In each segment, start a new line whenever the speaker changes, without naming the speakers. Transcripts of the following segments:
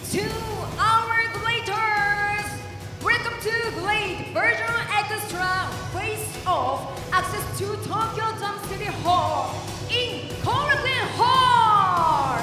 to our Gladers! Welcome to Glade Version Extra Face Off Access to Tokyo Dome City Hall in Korakuen Hall!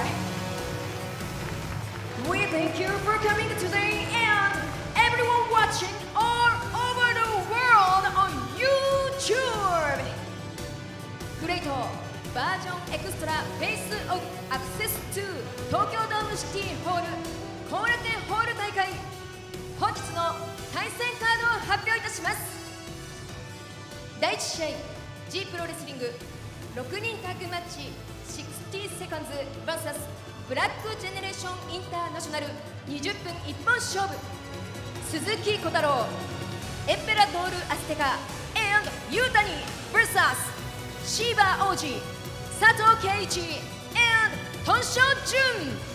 We thank you for coming today and everyone watching all over the world on YouTube! グレートバージョンエクストラフェイスオフアクセス2東京ドームシティホール後楽園ホール大会本日の対戦カードを発表いたします。第1試合 G プロレスリング6人タッグマッチ60セカンズ vs ブラックジェネレーションインターナショナル20分一本勝負鈴木小太郎エンペラトールアステカ and ユータニ vs シーバー王子佐藤圭一 and トンショウジュン。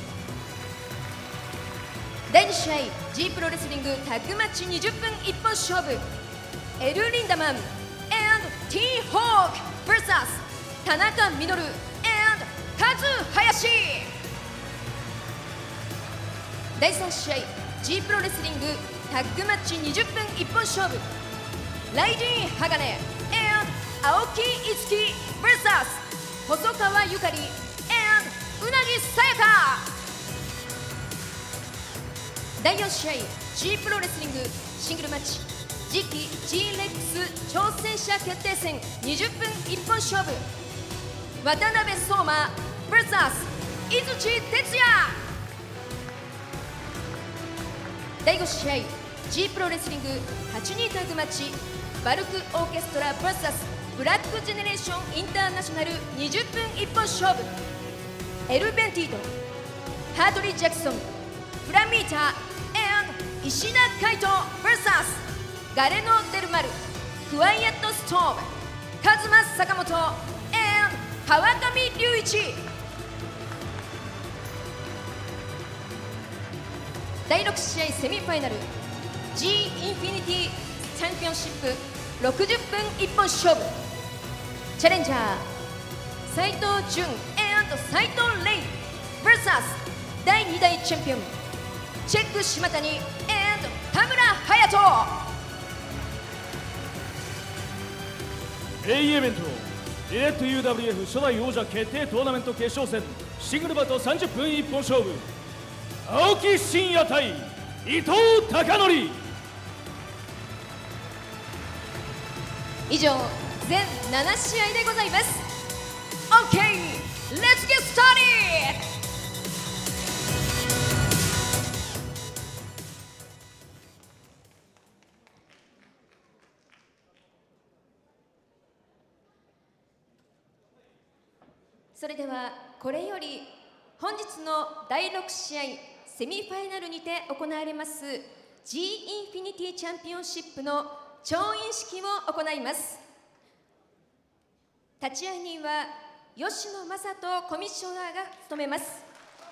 第2試合 G プロレスリングタッグマッチ20分一本勝負エル・リンダマン and T ホーク vs 田中稔 and カズハヤシ。第3試合 G プロレスリングタッグマッチ20分一本勝負ライジン鋼 and 青木いつき vs 細川ゆかり and うなぎさやか。第4試合 G プロレスリングシングルマッチ次期 G レックス挑戦者決定戦20分一本勝負渡辺相馬 vs 井槌哲也。第5試合 G プロレスリング8人タッグマッチバルクオーケストラ vs ブラックジェネレーションインターナショナル20分一本勝負エル・ベンティードハートリー・ジャクソンフラミータ and 石田海斗 vs ガレノ・デルマルクワイエット・ストームカズマ・坂本 and 川上隆一。第6試合セミファイナル G インフィニティチャンピオンシップ60分一本勝負チャレンジャー斉藤潤 and 斉藤レイ vs 第2代チャンピオンチェック島谷 and 田村隼人。
メインイベントリレット UWF 初代王者決定トーナメント決勝戦シングルバト30分一本勝負青木真也対伊藤孝則。
以上全7試合でございます。 OK! Let's get started! それではこれより本日の第6試合セミファイナルにて行われます G インフィニティチャンピオンシップの調印式を行います。立会人は吉野正人コミッショナーが務めます。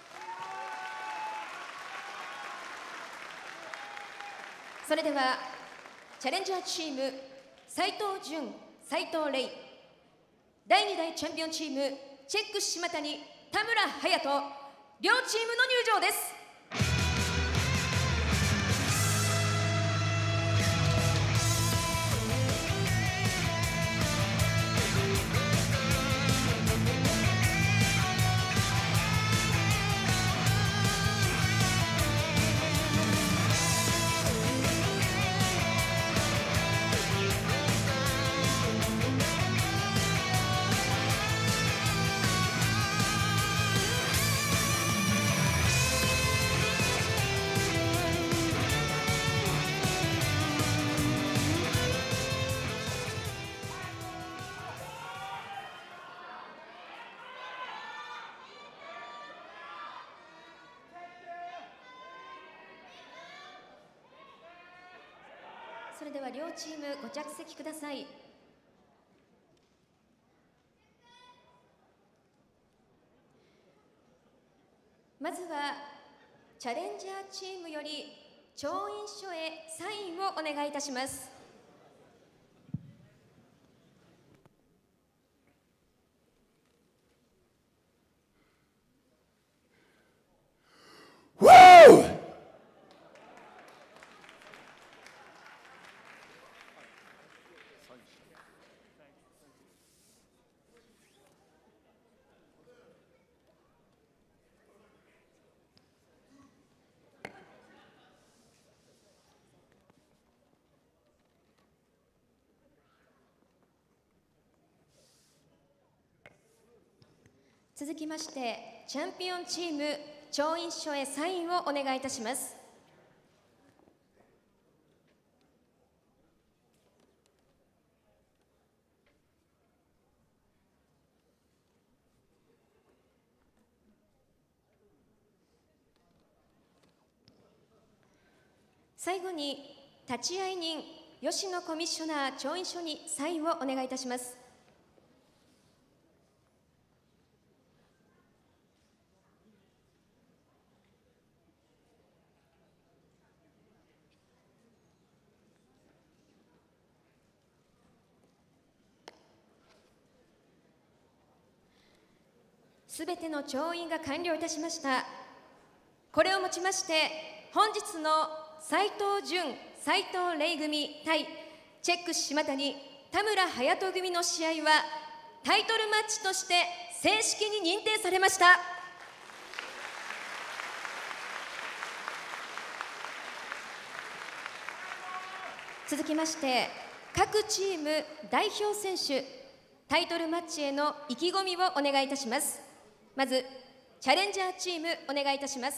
それではチャレンジャーチーム斉藤潤斉藤レイ第2代チャンピオンチームチェック島谷田村隼人両チームの入場です。それでは両チームご着席ください。まずはチャレンジャーチームより調印書へサインをお願いいたします。
Woo!
続きましてチャンピオンチーム調印書へサインをお願いいたします。最後に立会人吉野コミッショナー調印書にサインをお願いいたします。すべての調印が完了いたしました。これをもちまして本日の斉藤潤・斉藤玲組対チェック島谷・田村隼人組の試合はタイトルマッチとして正式に認定されました。続きまして各チーム代表選手タイトルマッチへの意気込みをお願いいたします。まずチャレンジャーチームお願いいたします。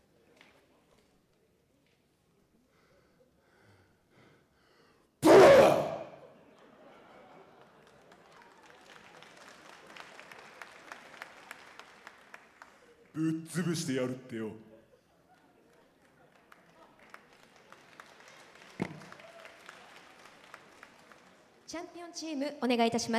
ぶっ潰してやるってよ。
チャンピオンチームお願いいたします。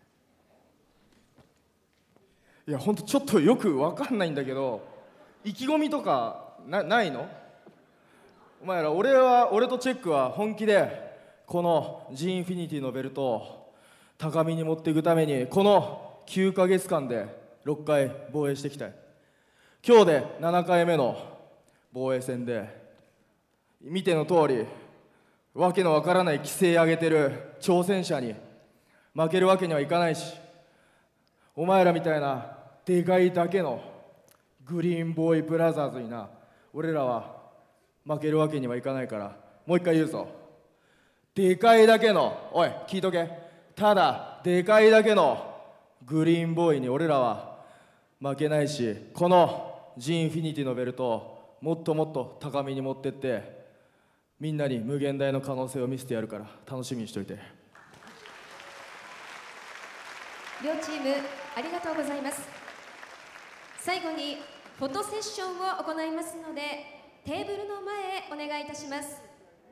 いや、ほんとちょっとよくわかんないんだけど、意気込みとかないの？お前ら、俺とチェックは本気でこのジーンフィニティのベルトを高みに持っていくためにこの9ヶ月間で6回防衛していきたい。今日で7回目の防衛戦で、見ての通りわけのわからない規制上げてる挑戦者に負けるわけにはいかないし、お前らみたいなでかいだけのグリーンボーイブラザーズにな、俺らは負けるわけにはいかないから、もう一回言うぞ。でかいだけの、おい聞いとけ、ただでかいだけのグリーンボーイに俺らは負けないし、このジーンフィニティのベルトをもっともっと高みに持ってってみんなに無限大の可能性を見せてやるから楽しみにしといて。
両チームありがとうございます。最後にフォトセッションを行いますのでテーブルの前へお願いいたします。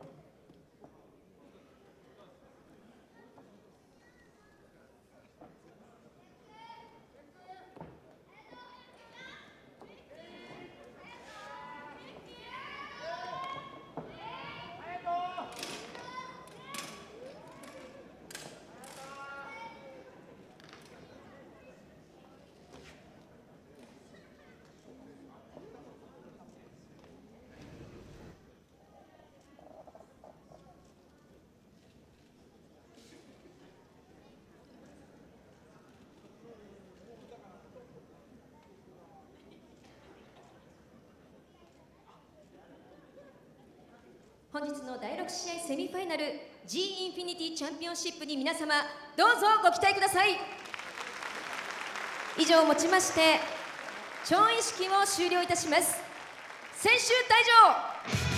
本日の第6試合セミファイナル G インフィニティチャンピオンシップに皆様どうぞご期待ください。以上をもちまして調印式を終了いたします。選手退場。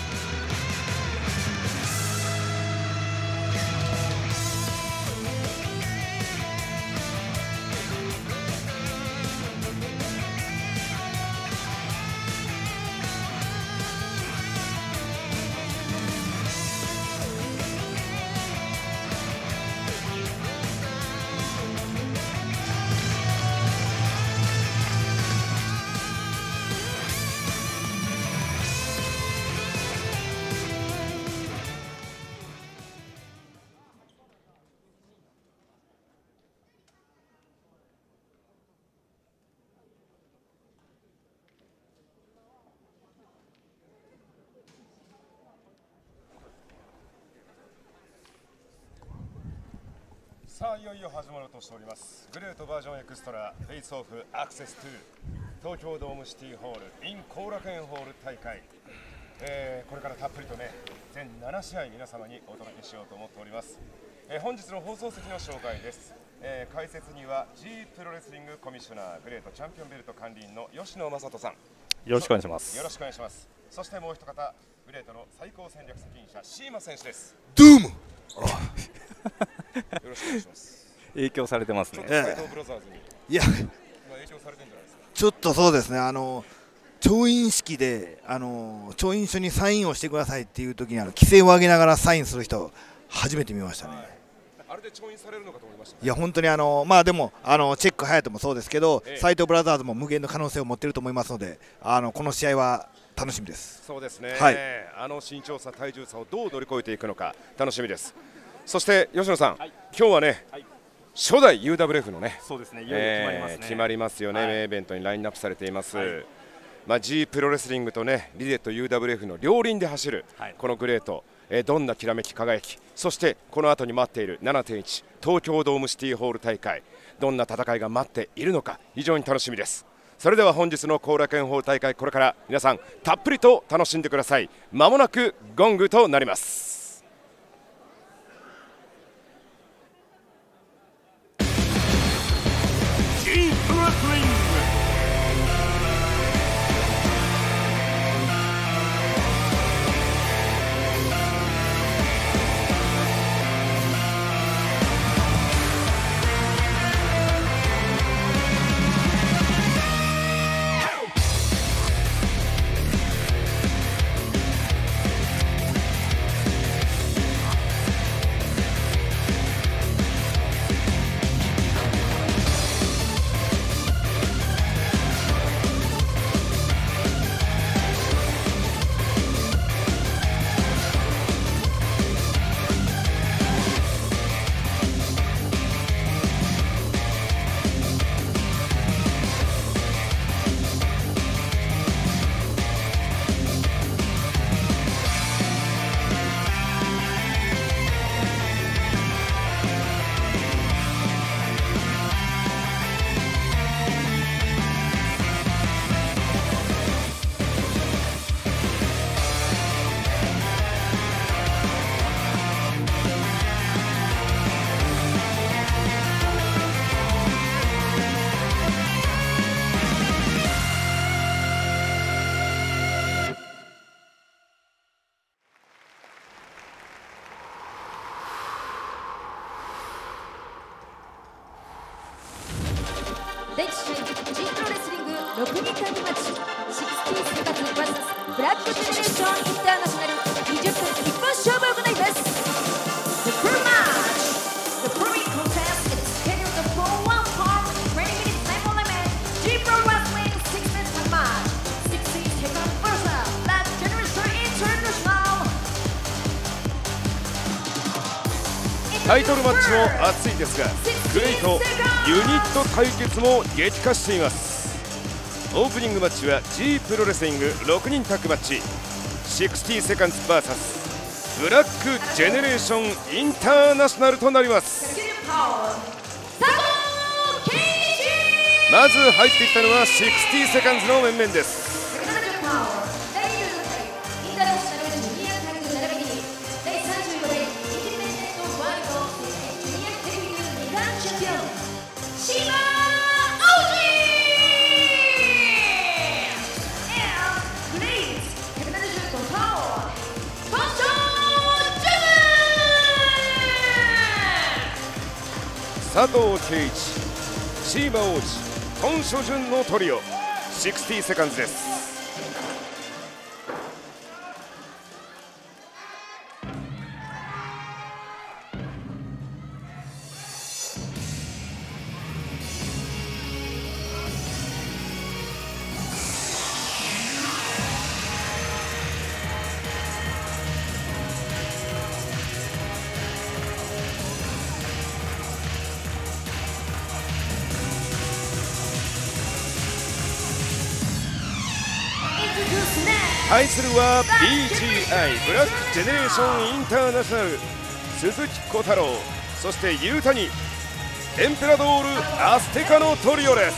さあいよいよ始まろうとしております。グレートバージョンエクストラフェイスオフアクセス2東京ドームシティホール in 後楽園ホール大会、これからたっぷりとね全7試合皆様にお届けしようと思っております。本日の放送席の紹介です。 解説には G プロレスリングコミッショナーグレートチャンピオンベルト管理員の吉野正人さん、
よろしくお願いします。
よろしくお願いします。そしてもう一方、グレートの最高戦略責任者シーマ選手です。
ドゥーム。
よろしくお願いします。
影響されてますね。
斉藤ブラザーズに
いや、
影響されてるんじゃないですか。
ちょっとそうですね。調印式で調印書にサインをしてくださいっていう時に規制を上げながらサインする人初めて見ましたね。
あれで調印されるのかと思いました、ね。
いや本当にまあでもチェック隼人もそうですけど、斉藤ブラザーズも無限の可能性を持っていると思いますので、この試合は楽しみです。
そうですね。
はい、
身長差体重差をどう乗り越えていくのか楽しみです。そして吉野さん、今日はね、初代 UWF のね、
そうですね、いよいよ決まりますね。
決まりますよね、メインイベントにラインナップされています。まあ G プロレスリングとね、リレット UWF の両輪で走る、このグレート、どんなきらめき輝き、そしてこの後に待っている 7.1 東京ドームシティホール大会、どんな戦いが待っているのか非常に楽しみです。それでは本日の後楽園ホール大会、これから皆さんたっぷりと楽しんでください。まもなくゴングとなります。
第1試合 G プロレスリング6人タッグマッチ60生活 vs ブラックジェネレーションインターナショナル20分一本勝負を行います。 The first match, the following contest is scheduled for 1 hour 20 minutes time limit. G Pro Wrestling 6-man tag match 60 seconds vs Black Generation International。
タイトルマッチも熱いですが、グレイトユニット対決も激化しています。オープニングマッチは G プロレスリング6人タッグマッチ60セカンズ VS ブラックジェネレーションインターナショナルとなります。まず入ってきたのは60セカンズの面々です。佐藤圭一、シーマ王子、トン・ショジュンのトリオ60セカンズです。対するは BGI ブラックジェネレーションインターナショナル鈴木小太郎、そしてユータニエンペラドールアステカのトリオです。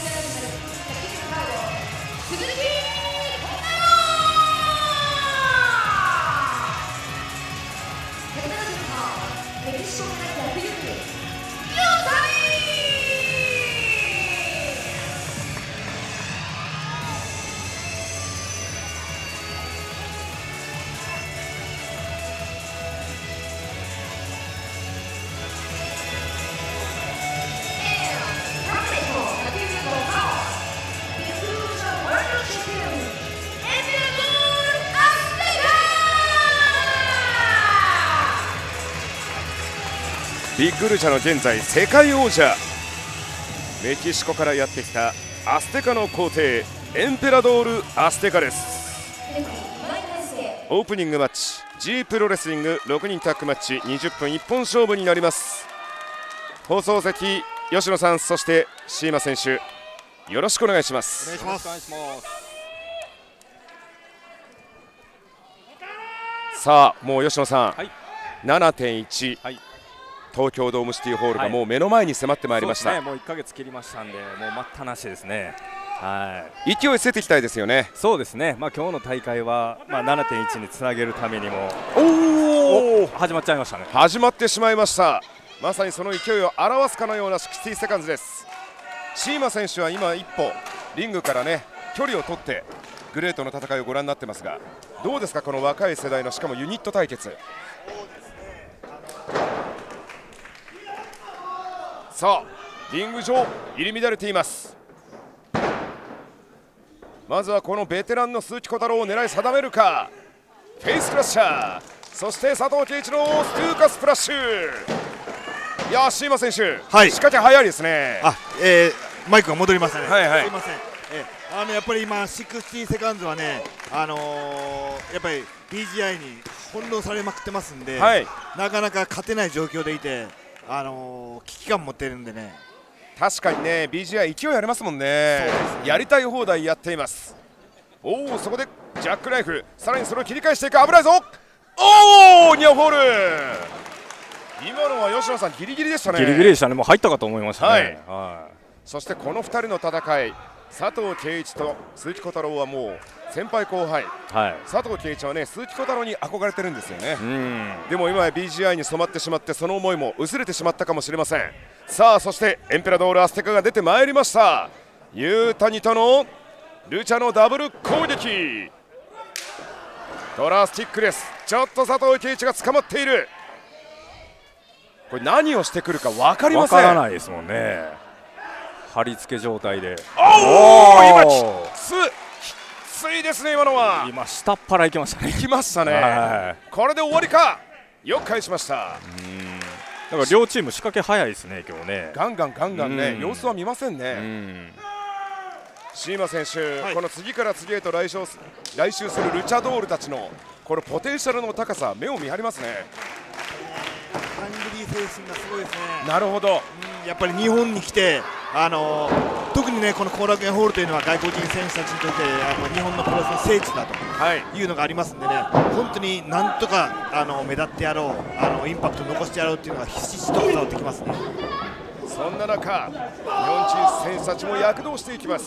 ビッグルチャの現在世界王者、メキシコからやってきたアステカの皇帝エンペラドール・アステカです。オープニングマッチ G プロレスリング6人タッグマッチ20分一本勝負になります。放送席吉野さん、そしてシーマ選手、よろしくお願いします。
お願いします。
さあもう吉野さん、
はい、
7.1、
はい、
東京ドームシティホールがもう目の前に迫ってまいりました。
そうですね、もう1ヶ月切りましたんで、もう待ったなしですね。はい、
勢いつけていきたいですよね。
そうですね、今日の大会は、7.1 につなげるためにも始まっちゃいましたね。
始まってしまいました。まさにその勢いを表すかのような60セカンズです。シーマ選手は今一歩リングからね距離を取ってグレートの戦いをご覧になってますが、どうですかこの若い世代のしかもユニット対決。さあリング上入り乱れています。まずはこのベテランの鈴木小太郎を狙い定めるか。フェイスクラッシャー、そして佐藤圭一のストゥーカスプラッシュ。いやーシーマ選手、
はい、
仕掛け早いですね。
マイクが戻りましたね。
はいはい、
すいません。やっぱり今60セカンズはね、やっぱり BGI に翻弄されまくってますんで、
はい、
なかなか勝てない状況でいて、危機感持ってるんでね。
確かにね BGI 勢いありますもん ね。やりたい放題やっています。おお、そこでジャックナイフ、さらにそれを切り返していく。危ないぞ。おお、ニアフォール。今のは吉野さんギリギリでしたね。
ギリギリでしたね、もう入ったかと思いましたね。
はい、
はい、
そしてこの2人の戦い、佐藤圭一と鈴木小太郎はもう先輩後輩、
はい、
佐藤圭一はね鈴木小太郎に憧れてるんですよね。でも今は BGI に染まってしまって、その思いも薄れてしまったかもしれません。さあそしてエンペラドール・アステカが出てまいりました。ユータニとのルチャのダブル攻撃、ドラスティックです。ちょっと佐藤圭一が捕まっている。これ何をしてくるか分かりません。
分からないですもんね。貼り付け状態で。
おお、今きついですね。今のは
今下っ腹行きましたね。
行きましたね。これで終わりか。よく返しました。
だから両チーム仕掛け早いですね今日ね。
ガンガンね、様子は見ませんね。シーマ選手、はい、この次から次へと来襲するルチャドールたちのこのポテンシャルの高さ、目を見張りますね。
ハングリー精神がすごいですね。
なるほど。
やっぱり日本に来て、特にねこの後楽園ホールというのは外国人選手たちにとって日本のプロレスの聖地だというのがありますんでね、本当になんとか目立ってやろう、インパクトを残してやろうというのがひしひしと伝わってきますね。
そんな中、日本人選手たちも躍動していきます。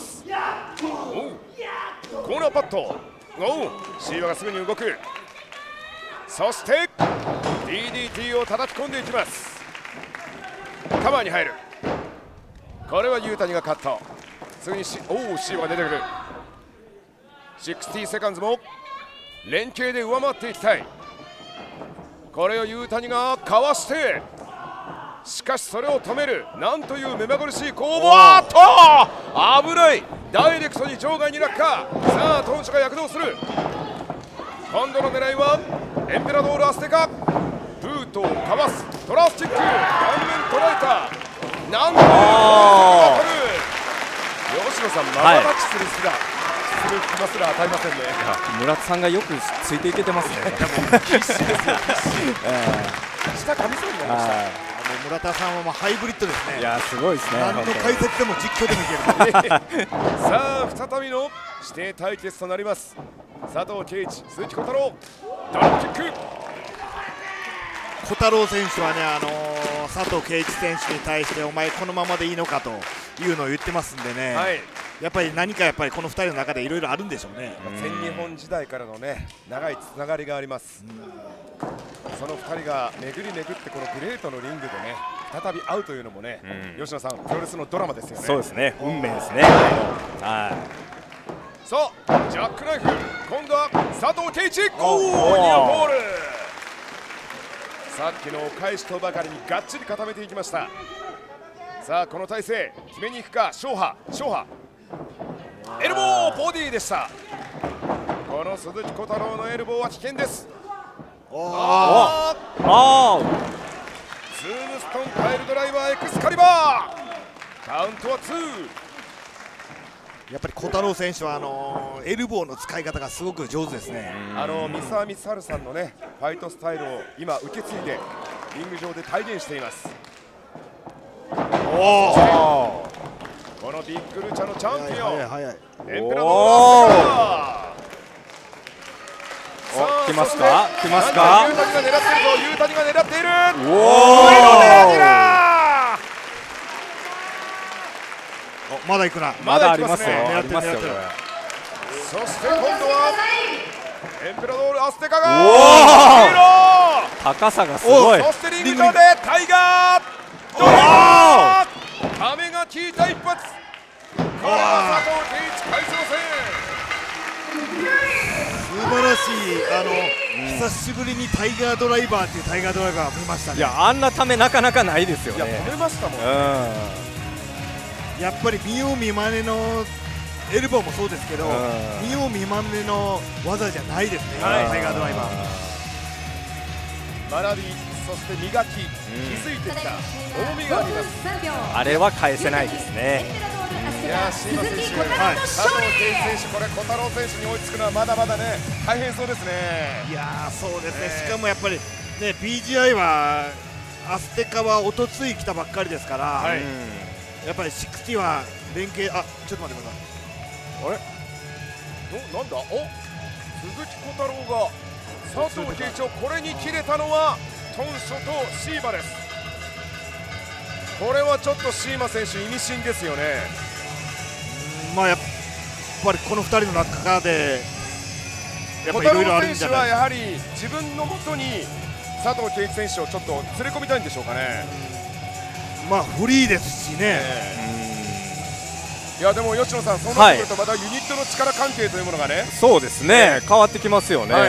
コーナーパット、シーバがすぐに動く。そして DDT を叩き込んでいきます。カバーに入る。これはユータニがカット。すぐにシーバが出てくる。60セカンズも連携で上回っていきたい。これをユータニがかわして、しかしそれを止める。なんという目まぐるしい攻防。危ない。ダイレクトに場外に落下。さあトンショが躍動する。今度の狙いはエンペラドール・アステカ。ブートをかわす。ドラスティック顔面捉えた。なんというバトル。吉野さん、まばたきする暇すら与えませんね。
村田さんがよくついていけてますね。
必死ですよ。下噛みそうになりました。
村田さんはもうハイブリッドですね。
いやすごいですね。
何の解説でも実況でもいける。
さあ再びの指定対決となります。佐藤圭一、鈴木小太郎、ドロップキック。
小太郎選手はね、佐藤圭一選手に対してお前このままでいいのかというのを言ってますんでね、はい、やっぱり何かこの2人の中でいろいろあるんでしょうね。
全日本時代からのね長いつながりがあります。その2人が巡り巡ってこのグレートのリングでね再び会うというのもね、吉野さん、プロレスのドラマですよね。
そうですね、運命ですね。はい、
さあジャックナイフ、今度は佐藤圭一。ニアフォール。さっきのお返しとばかりにがっちり固めていきました。さあこの体勢決めに行くか。勝破エルボーボディでした。この鈴木小太郎のエルボーは危険です。 ツームストンパイルドライバーエクスカリバー、カウントは2。
やっぱり小太郎選手はエルボーの使い方がすごく上手ですね。
三沢光晴さんのねファイトスタイルを今受け継いでリング上で体現しています。このビッグルチャのチャンピオン、エンペラドーラ
来ますか、来ますか。
ユータニが狙ってるぞ、ユータニが狙っている。
まだ行くな、
まだありますよ、
狙
ありますよ。
そして今度はエンペラドールアステカが
高さがすごい。
そしてリング上でタイガー、ためが効いた一発。これは佐藤圭一返せません。
素晴らしい、久しぶりにタイガードライバーっていうタイガードライバーを見ましたね。
いや、あんなためなかなかないですよね。
いや、止めましたもん。
やっぱり見よう見まねのエルボーもそうですけど、見よう見まねの技じゃないですね、タイガードライバ
ー。学び、そして磨き、気づいてきた重みがあります。
あれは返せないですね。
いや、椎間選手、佐藤圭一選手、これ小太郎選手に追いつくのはまだまだね、大変そうですね。
いやー、そうですね、しかもやっぱりね、PGI はアステカはおとつい来たばっかりですから、やっぱり60は連携、ちょっと待ってください。
あれなんだ、お、鈴木小太郎が佐藤圭一をこれに切れたのはトンショとシーバです。これはちょっとシーマ選手意味深ですよね。
やっぱりこの2人の中でやっぱ
小太
いろいろある
郎選手
んじゃないですか。
はやはり自分のもとに佐藤圭一選手をちょっと連れ込みたいんでしょうかね。
フリーですしね、
いやでも吉野さん、そうなってくるとまたユニットの力関係というものがね、
そうですね、変わってきますよね。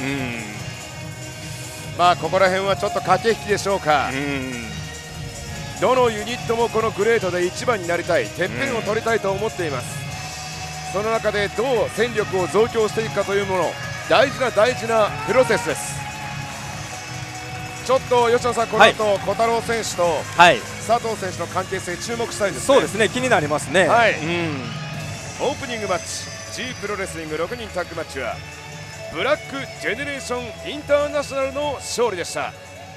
ここら辺はちょっと駆け引きでしょうか。どのユニットもこのグレートで一番になりたい、てっぺんを取りたいと思っています。その中でどう戦力を増強していくかというもの、大事な大事なプロセスです。ちょっと吉野さん、この後、小太郎選手と佐藤選手の関係性注目したいですね。
そうですね、気になりますね。
オープニングマッチ G プロレスリング6人タッグマッチはブラックジェネレーションインターナショナルの勝利でした。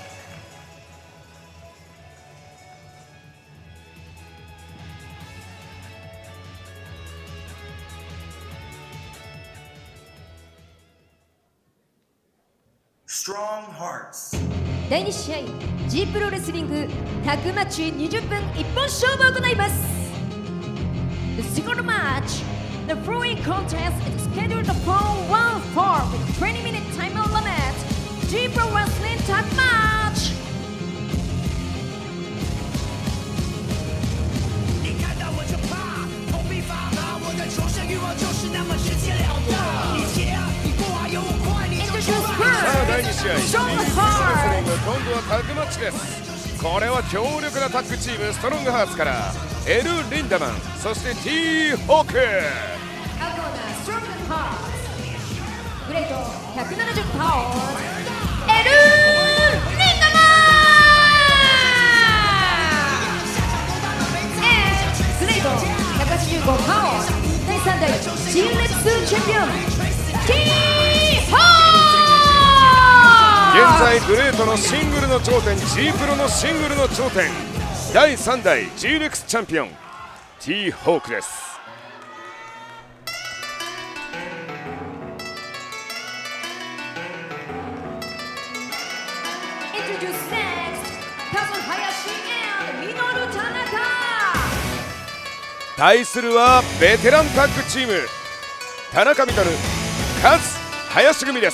第2試合 G プロレスリングタッグマッチ20分一本勝負を行います。 The single match, the following contest is scheduled for 1 4 with 20-minute time limit. G Pro Wrestling Tag Match. 你看到我就怕，头皮发麻，我的求生欲望就是那么直截了当。一切比不还有我快，你就出发。
第2試合 G プロレスリング、今度はタッグマッチです。これは強力なタッグチームストロングハーツからエル・リンダマン、そして T ホーク。
グレート170パウンドエル・リンダマン、グレート185パウンド第3代 G レックスチャンピオン T ホーク。
現在グレートのシングルの頂点、 G プロのシングルの頂点、第3代 G レックスチャンピオン T ホークです。対するはベテランタッグチーム田中稔、カズ林組です。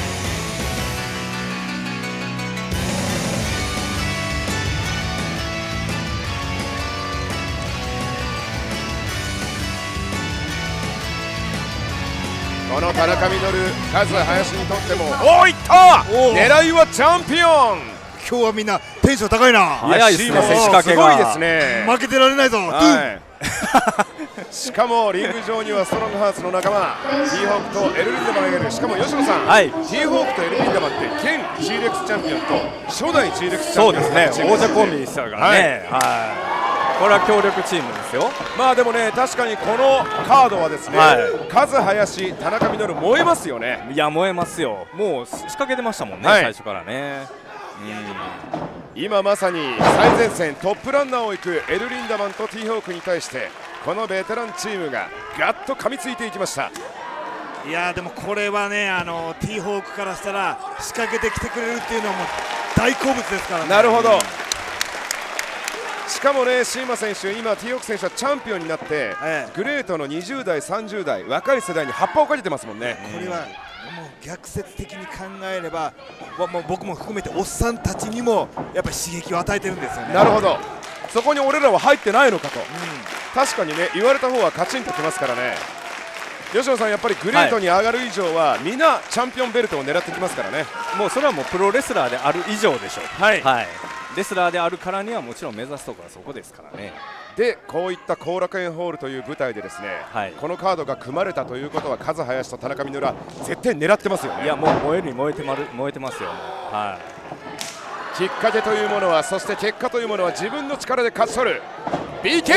この田中稔、カズ林にとっても、おー、いった、狙いはチャンピオン。
今日はみんなテンション高いな。
早いですね、仕掛けが
すごいですね。
負けてられないぞ。
しかもリング上にはストロングハーツの仲間ティーホークとエル・リンダマンがいる。しかも吉野さん、
はい、
ティーホークとエル・リンダマンって現 G レックスチャンピオンと初代 G レックスチャンピオン。
そうですね、王者コンビでしたからね、これは強力チームですよ。
まあでもね、確かにこのカードはですね、カズハヤシ、田中稔燃えますよね。
いや燃えますよ。もう仕掛けてましたもんね、最初からね。
今まさに最前線トップランナーを行くエル・リンダマンとティーホークに対してこのベテランチームがガッと噛みついていきました。
いやでもこれはね、ティーホークからしたら仕掛けてきてくれるっていうのはもう大好物ですからね。
なるほど。しかもね、シーマ選手、今ティーホーク選手はチャンピオンになって、グレートの20代30代若い世代に葉っぱをかけてますもんね。
これはもう逆説的に考えれば、もう僕も含めておっさんたちにもやっぱり刺激を与えてるんですよね。
なるほど。そこに俺らは入ってないのかと、確かにね、言われた方はカチンときますからね。吉野さん、やっぱりグレートに上がる以上は、みんなチャンピオンベルトを狙ってきますからね。
もうそれはもうプロレスラーである以上でしょう。
はい、
レスラーであるからにはもちろん目指すところはそこですからね。
でこういった後楽園ホールという舞台でですね、このカードが組まれたということはカズハヤシと田中稔は絶対狙ってますよね。
いやもう燃えるに燃えてますよ。
きっかけというものは、そして結果というものは自分の力で勝ち取る BK。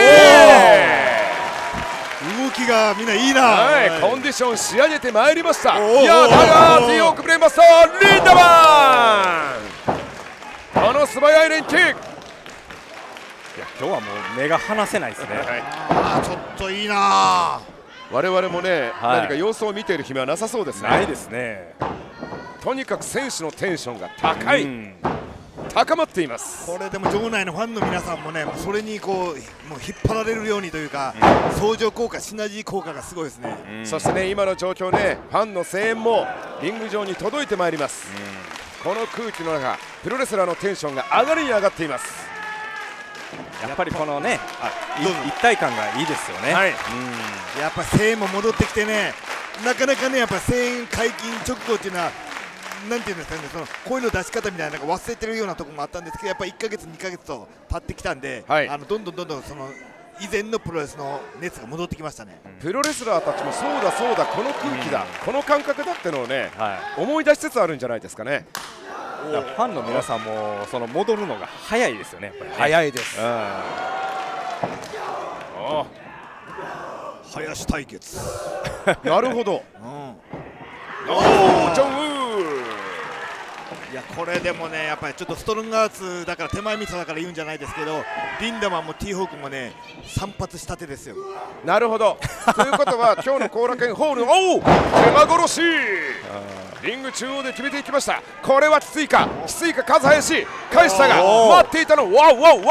動きがみんないいな、
コンディション仕上げてまいりました。いやだがティーホークブレインバスターリンダマン、この素早い連携、
いや今日はもう目が離せないですね。
ちょっといいな。
我々もね、何か様子を見ている暇はなさそうですね。
ないですね。
とにかく選手のテンションが高い、高まっています。
これでも場内のファンの皆さんもね、それにこうもう引っ張られるようにというか、相乗効果、シナジー効果がすごいですね。
そしてね、今の状況ね、ファンの声援もリング上に届いてまいります。この空気の中、プロレスラーのテンションが上がりに上がっています。
やっぱりこのね、一体感がいいですよね。
やっぱ声援も戻ってきてね、なかなかね、やっぱ声援解禁直後っていうのは、なんていうんですかね、その声の出し方みたいなのが忘れてるようなところもあったんですけど、やっぱ1ヶ月、2ヶ月と経ってきたんで、どんどんその以前のプロレスの熱が戻ってきましたね。
プロレスラーたちもそうだそうだ、この空気だ、この感覚だってのをね、思い出しつつあるんじゃないですかね。
ファンの皆さんもその戻るのが早いですよね、やっぱりね。
早いです。
林対決
なるほど。ジョン・ウー。
いやこれでもね、やっぱりちょっとストロングアーツだから手前味噌だから言うんじゃないですけど、リンダマンもティーホークもね散髪したてですよ。
なるほど。ということは今日の後楽園ホールの手間殺し、リング中央で決めていきました。これはきついかカズハヤシ返したが、待っていたのパ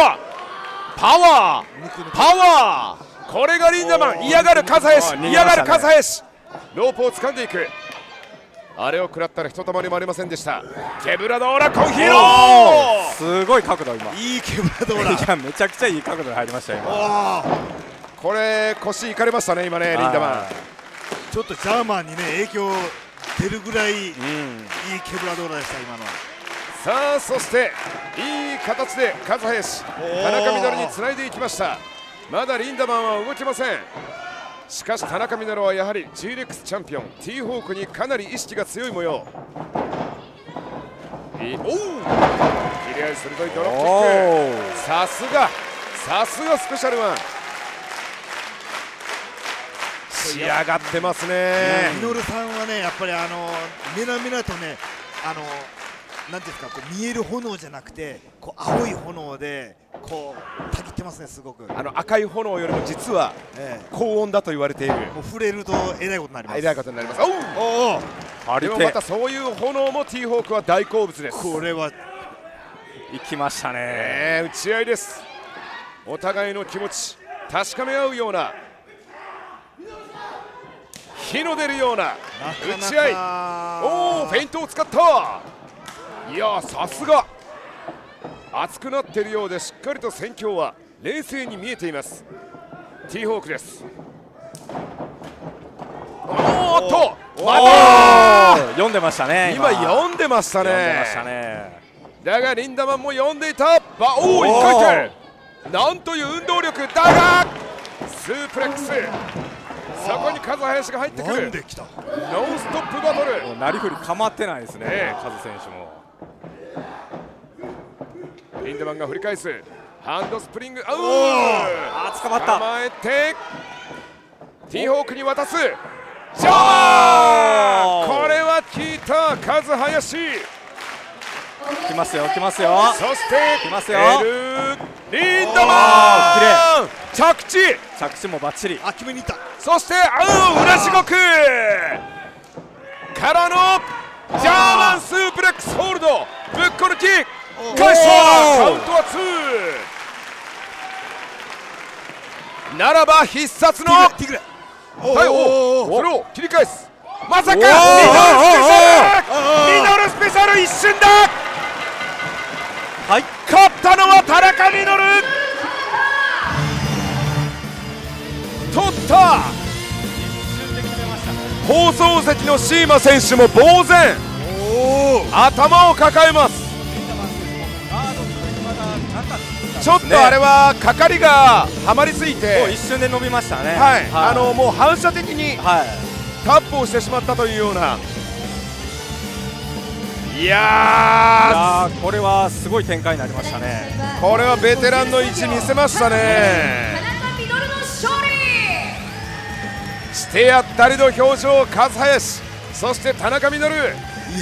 ワー、これがリンダマン、嫌がるカズハヤシ、ロープを掴んでいく。あれを食らったらひとたまりもありませんでした。ケブラドーラコンヒーロー、
すごい角度、今
いいケブラドーラ
いやめちゃくちゃいい角度で入りましたよ今。
これ腰いかれましたね今ね、リンダマン。
ちょっとジャーマンにね影響出るぐらいいいケブラドーラでした今のは。
さあそしていい形でカズハヤシ、田中稔につないでいきました。まだリンダマンは動きません。しかし田中稔はやはり G レックスチャンピオンティーホークにかなり意識が強い模様。切れ味鋭いドロップキック、さすがスペシャルワン、仕上がってますね。
稔さんはねやっぱりメラメラとねなんていうんですか、こう見える炎じゃなくてこう青い炎でこうたぎってますね、すごく。
赤い炎よりも実は高温だと言われている。
もう触れるとえらいことになります。
えらいことになります。でもまたそういう炎もティーホークは大好物です。
これは
行きましたね。
打ち合いです。お互いの気持ち確かめ合うような、火の出るような打ち合い。フェイントを使った。いやさすが熱くなっているようで、しっかりと戦況は冷静に見えていますティーホークです。
読んでましたね。
今読んでましたね。だがリンダマンも読んでいた。1回転、なんという運動力だがスープレックス、そこにカズハヤシが入ってくる。ノンストップバトル。
なりふり構ってないですね、カズ選手も。
リンデマンが振り返す。ハンドスプリング、捕
まった。
構えてティーホークに渡す。ジャー、これは効いた。カズハヤシ
来ますよ、来ますよ。
そして
来ますよ。
リンダマン、着
地もバッチリ。
決めにいった。
そして裏地獄からのジャーマンスープレックスホールド、ぶっこ抜き返した。カウントは2ならば必殺の
ティグレ。
それを切り返す。まさかミドルスペシャル、一瞬だ。
はい、
勝ったのは田中ミドル。取った。放送席のシーマ選手も呆然、頭を抱えます。ちょっとあれはかかりがはまりすぎて
一瞬で伸びましたね。
もう反射的にタップをしてしまったというような。いや
ー、これはすごい展開になりましたね。
これはベテランの位置見せましたね。してやったりの表情、カズハヤシ、そして田中ミドル。いや、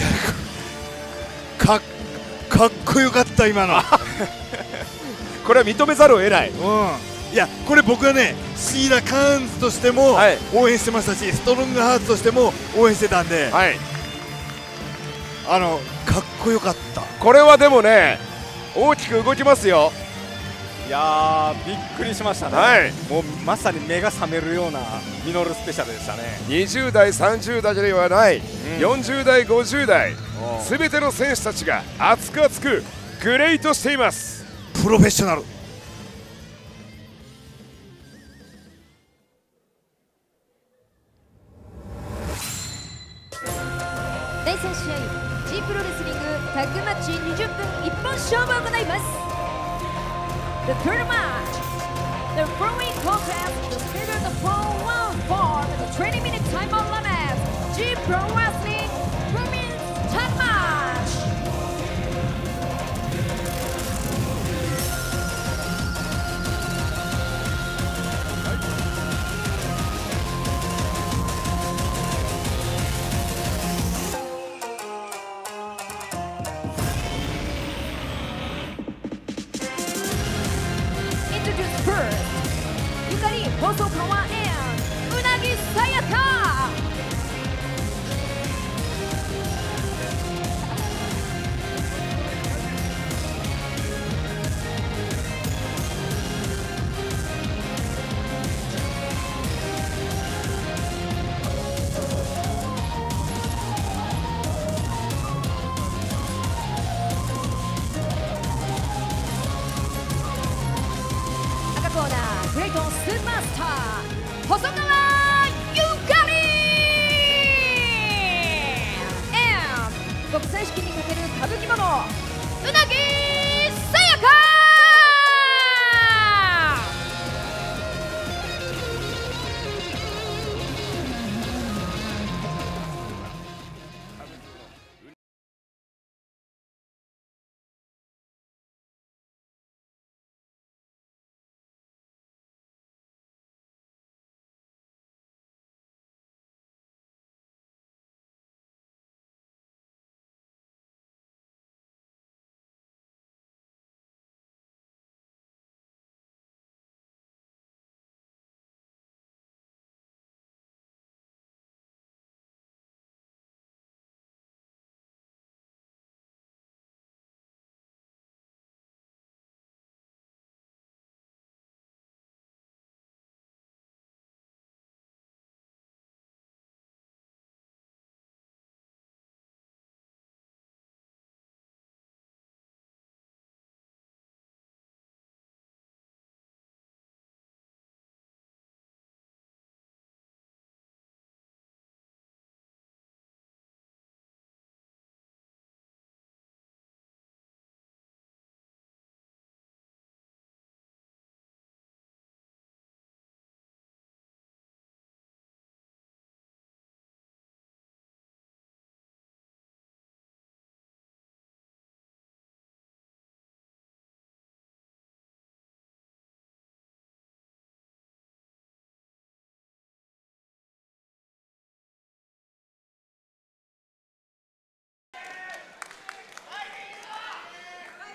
かっこよかった今の。
これは認めざるを得ない。
いや、これ僕はね、シーラ・カーンズとしても応援してましたし、ストロングハーツとしても応援してたんで、かっこよかった。
これはでもね、大きく動きますよ。
いやー、びっくりしましたね。もうまさに目が覚めるようなミノルスペシャルでしたね。
20代30代ではない、40代50代すべての選手たちが熱く熱くグレートしています。
プロフェッショナル。
第3試合 G プロレスリングタッグマッチ20分一本勝負を行います。 The third match, the following contest is scheduled for 1 for the 20-minute time limit. G Pro Wrestling Women's Tag Match. Introduce first, Yukari Hosokawa and Unagi Sayaka.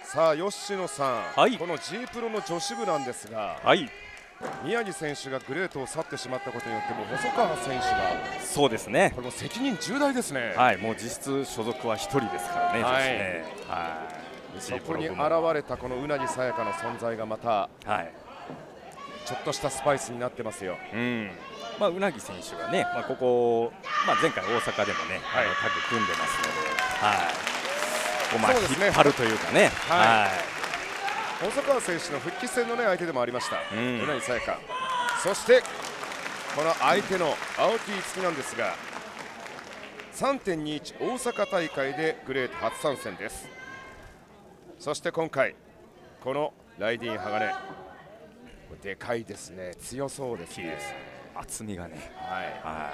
さあ吉野さん、
はい、
この G プロの女子部なんですが、
はい、
宮城選手がグレートを去ってしまったことによっても細川選手が
そうですね、
これも責任重大ですね。
はい、もう実質所属は1人ですからね、
はい、
はい、
そこに現れたこのうなぎさやかの存在がまた、はい、ちょっとしたスパイスになってますよ。
まあ、うなぎ選手がね、まあ、ここ、まあ、前回大阪でもね、タッグ組んでますので、はい、まあ、引っ張るというかね。はい、
細川選手の復帰戦の、ね、相手でもありました、うなぎさやか。そしてこの相手の青木樹なんですが 3.21 大阪大会でグレート初参戦です。そして今回このライディン鋼でかいですね、強そうですね、
厚みがね。
はい、はい、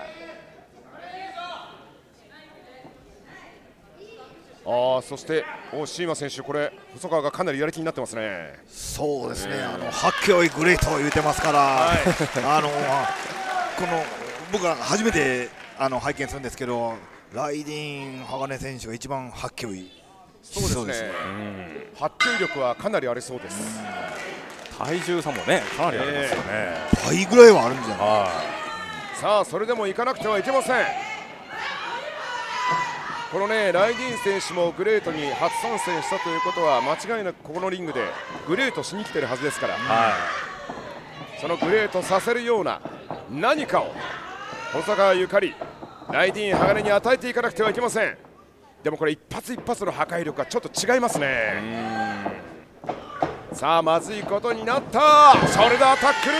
そしてシーマ選手、これ細川がかなりやる気になってますね。
そうですね、はっけよいグレートを言うてますから、はい、この僕は初めて拝見するんですけど、ライディン鋼選手が一番はっけよい。
そうですね、はっけよい力はかなりありそうです。
体重差もね、かなりありますよね。
倍ぐらいはあるんじゃない。
さあそれでも行かなくてはいけません。このねライディン選手もグレートに初参戦したということは間違いなくここのリングでグレートしに来てるはずですから、そのグレートさせるような何かを細川ゆかりライディン鋼に与えていかなくてはいけません。でもこれ一発一発の破壊力がちょっと違いますね。さあまずいことになった。ショルダータックル。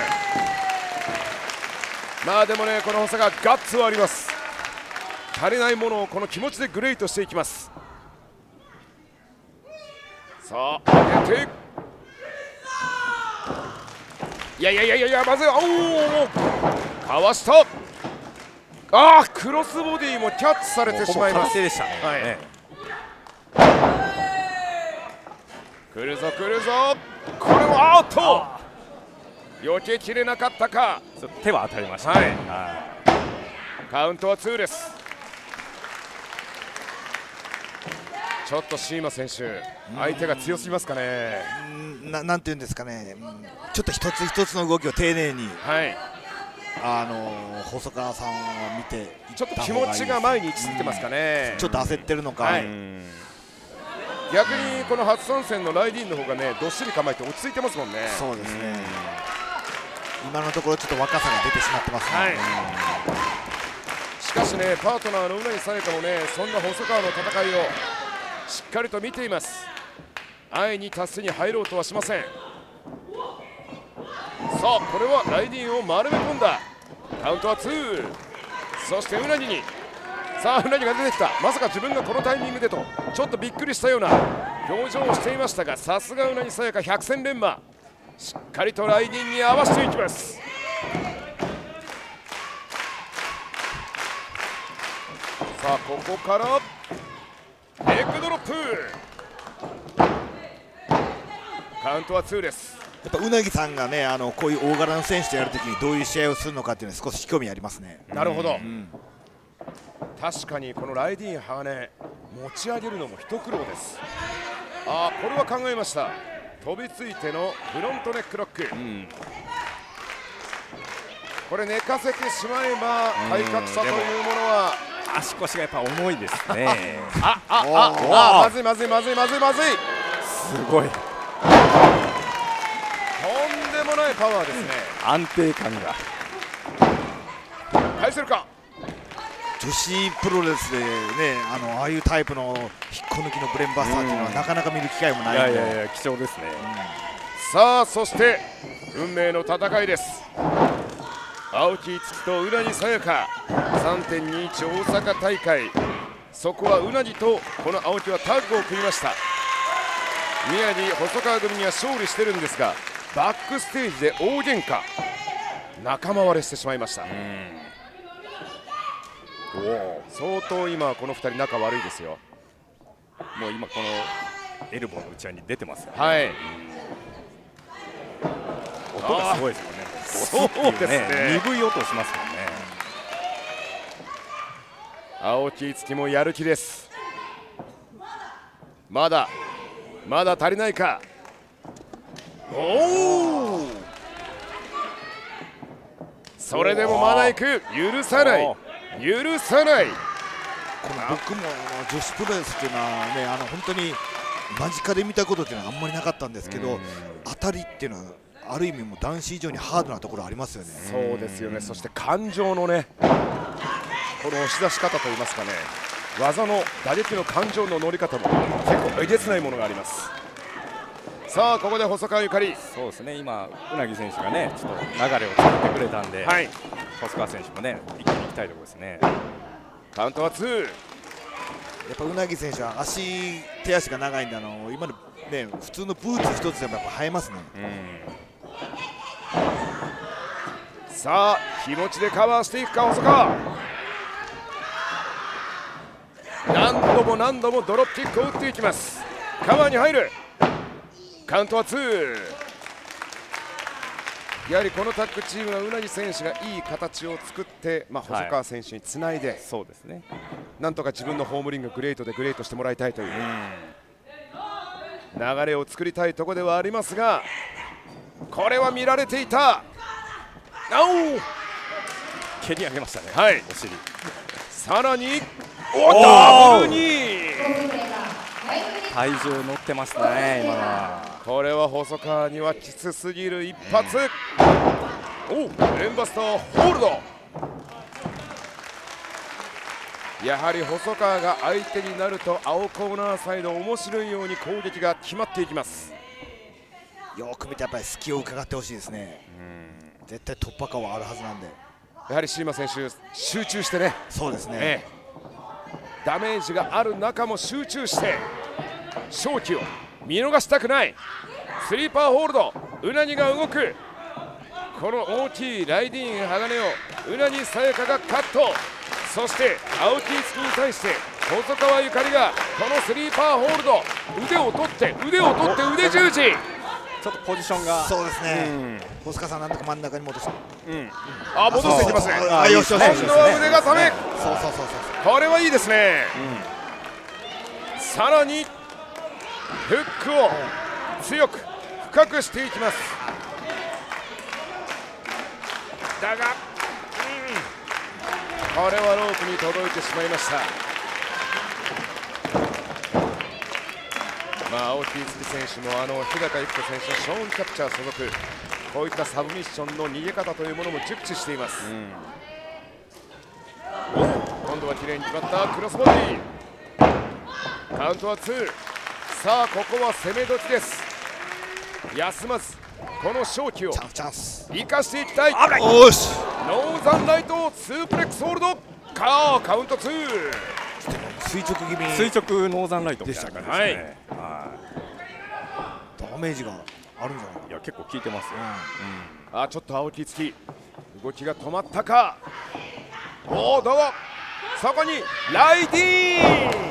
まあでもねこの細川ガッツはあります。足りないものをこの気持ちでグレートしていきます。さあ上げて、いやまずい、かわした。クロスボディもキャッチされてしまいます。
でしたね。
はい、来るぞ来るぞ。これは避けきれなかったか。
手は当たりましたね。
カウントは2です。ちょっとシーマ選手、相手が強すぎますかね。
なんていうんですかね、ちょっと一つ一つの動きを丁寧に、はい、細川さんを見て、
ちょっと気持ちが前に行き過ぎてますかね。
ちょっと焦ってるのか、はい、
逆にこの初参戦のライディンの方がねどっしり構えて落ち着いてますもんね。
そうですね、今のところちょっと若さが出てしまってますね。はい、
しかしねパートナーのうなぎさやかもねそんな細川の戦いをしっかりと見ています。安易にタスに入ろうとはしません。さあこれはライディンを丸め込んだ。カウントは2。そしてうなぎに、さあうなぎが出てきた。まさか自分がこのタイミングでとちょっとびっくりしたような表情をしていましたが、さすがうなぎさやか百戦錬磨、しっかりとライディンに合わせていきます。さあここからレッグドロップ。カウントは2です。
やっぱうなぎさんがねこういう大柄の選手とやるときにどういう試合をするのかっていうのは少し興味ありますね。
なるほど、確かにこのライディン鋼持ち上げるのも一苦労です。これは考えました。飛びついてのフロントネックロック、これ寝かせてしまえば体格差というものは
足腰がやっぱ重いですね。
まずいすごい、とんでもないパワーですね。
安定感が
返せるか。
女子プロレスでねああいうタイプの引っこ抜きのブレンバスターっていうのはなかなか見る機会もないので、
いや貴重ですね。
さあそして運命の戦いです。青木樹とうなぎさやか 3.21 大阪大会、そこはうなぎとこの青木はタッグを組みました。宮城細川組には勝利してるんですが、バックステージで大喧嘩、仲間割れしてしまいました。相当今この2人仲悪いですよ。
もう今このエルボーの内側に出てますよね。
はい、
音がすごいですよね。
そうですね、
鈍い音しますもんね。
青木樹もやる気です。まだまだ足りないか。おお、それでもまだ行く。許さない、許さない。
僕も女子プロレスっていうのはね、本当に間近で見たことっていうのはあんまりなかったんですけど、当たりっていうのはある意味も男子以上にハードなところありますよね。
そうですよね。そして感情のね、この押し出し方といいますかね、技の打撃の感情の乗り方も結構えげつないものがあります。さあここで細川ゆかり、
そうですね、今うなぎ選手がねちょっと流れを作ってくれたんで、はい、細川選手もね一気に行きたいところですね。
カウントは2。
やっぱうなぎ選手は手足が長いんで、今のね普通のブーツ一つでもやっぱ映えますね。
さあ気持ちでカバーしていくか細川。何度もドロップキックを打っていきます。カバーに入る。カウントは2。やはりこのタッグチームはうなぎ選手がいい形を作って、細川選手につないで、
そうですね、
なんとか自分のホームリンググレートでグレートしてもらいたいという流れを作りたいところではありますが、これは見られていた。
蹴り上げましたね、
はい、
お尻。
さらにダブルに
体重乗ってますね、今のは。
これは細川にはきつすぎる一発。レンバスターホールド。やはり細川が相手になると青コーナーサイド面白いように攻撃が決まっていきます。
よく見てやっぱり隙を伺ってほしいですね。絶対突破口はあるはずなんで、
やはりシーマ選手集中してね。
そうですね、
ダメージがある中も集中して勝機を見逃したくない。スリーパーホールド、うなぎが動く。この大きいライディーン鋼をうなぎさやかがカット。そして青木月に対して細川ゆかりがこのスリーパーホールド、腕を取って腕十字。
ちょっとポジションが、
そうですね、細川さんなんとか真ん中に戻して、
戻していきますね。
よしよし、
今度は腕がため、
そう
これはいいですね。さらにフックを強く深くしていきます。だが、これはロープに届いてしまいました。青木月選手も日高由紀子選手のショーンキャプチャー所属、こういったサブミッションの逃げ方というものも熟知しています。今度は綺麗に決まったクロスボディ。カウントは2。さあここは攻め時です。休まずこの勝機を生かしていきたい。
よし、
ノーザンライトスープレックスホールド。カウント2。
垂直気味、
垂直ノーザンライトみたいな感じですね。
ダメージがあるんじゃないか。
いや結構効いてますよ。
ちょっと青木月動きが止まったか。だがそこにライディーン。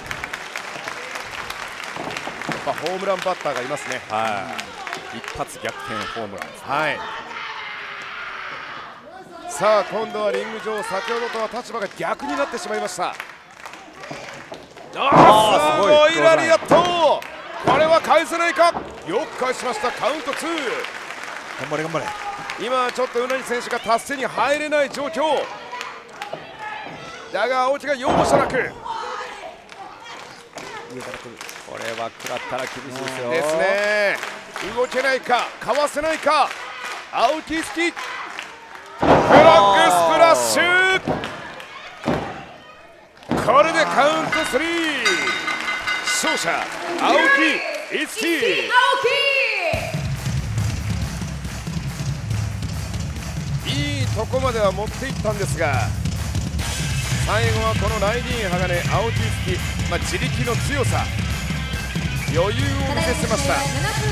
ホームランバッターがいますね。
一発逆転ホームランですね。
さあ今度はリング上、先ほどとは立場が逆になってしまいました。すごいラリアット。これは返せないか。よく返しました。カウント2。
頑張れ頑張れ。
今ちょっとうなぎ選手が達成に入れない状況だが、青木が容赦なく。
これは食らったら厳しいですよ。
ですね。動けないか、かわせないか。青木月フラッグスプラッシュ。これでカウント3。勝者青木いつき。いいとこまでは持っていったんですが、最後はこのライディーン鋼、青木いつき、自力の強さ、余裕を見せました。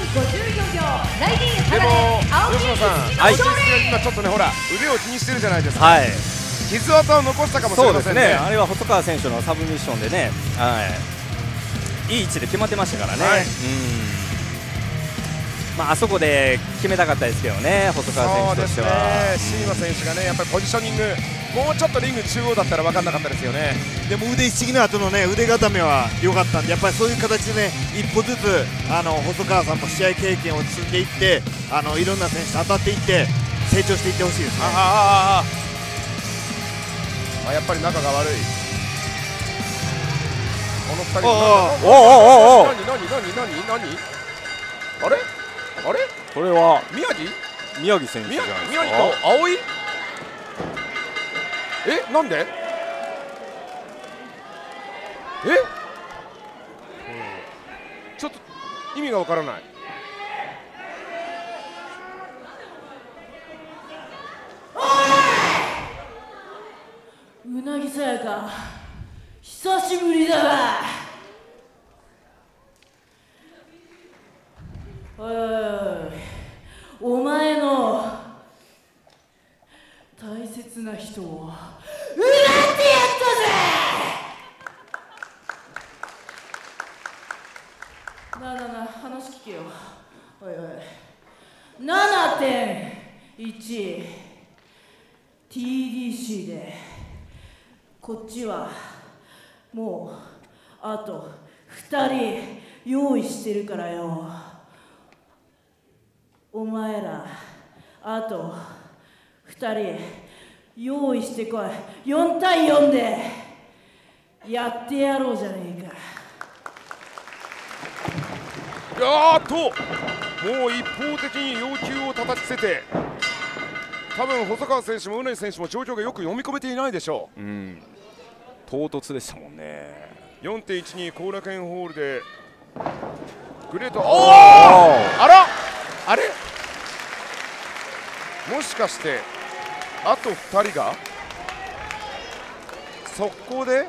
でも吉野さん、青木いつきが今ちょっとね、ほら腕を気にしてるじゃないですか。傷跡を残したかもしれませんね。
あれは細川選手のサブミッションでね、いい位置で決まってましたからね。あそこで決めたかったですけどね、細川選手としては。
シーマ選手がね、やっぱりポジショニング、 もうちょっとリング中央だったら分かんなかったですよね。
でも腕一式の後のね腕固めは良かったんで、やっぱりそういう形でね一歩ずつ細川さんも試合経験を積んでいっていろんな選手と当たっていって成長していってほしいですね。
やっぱり仲が悪いこの2人。何あれ
これは
宮城
選手じゃないですか。
宮城と葵。なんでちょっと意味がわからない。
うなぎさやか久しぶりだわ。お前の大切な人をうなってやったぜ。なあ話聞けよ。7.1 TDC でこっちはもうあと2人用意してるからよ。お前らあと2人用意してこい。4対4でやってやろうじゃねえか。
もう一方的に要求を叩きつけて、多分細川選手もうなぎ選手も状況がよく読み込めていないでしょう。
唐突でしたもんね。
4.12 後楽園ホールでグレート。あれもしかしてあと2人が速攻で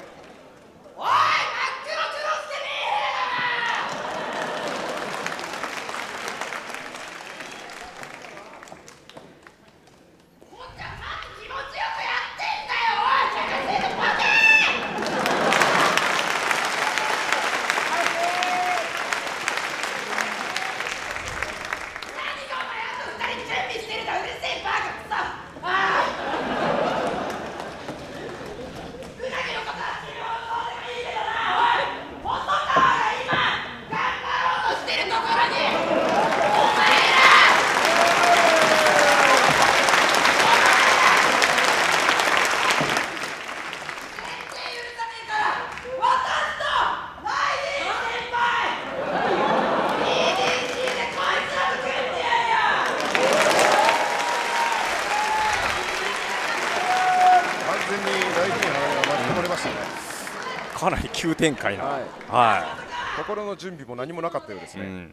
かなり急展開な、
心の準備も何もなかったようですね。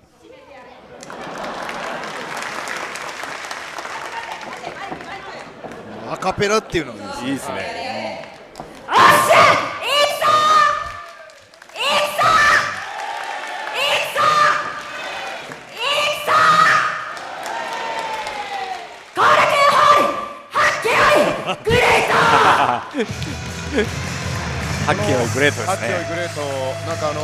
アカペラっていうのが
いいですね。
おっしゃ、いくぞ後楽園ホールはっけよいグレート
はっけよいグレートですね。
はっけよいグレート、なんか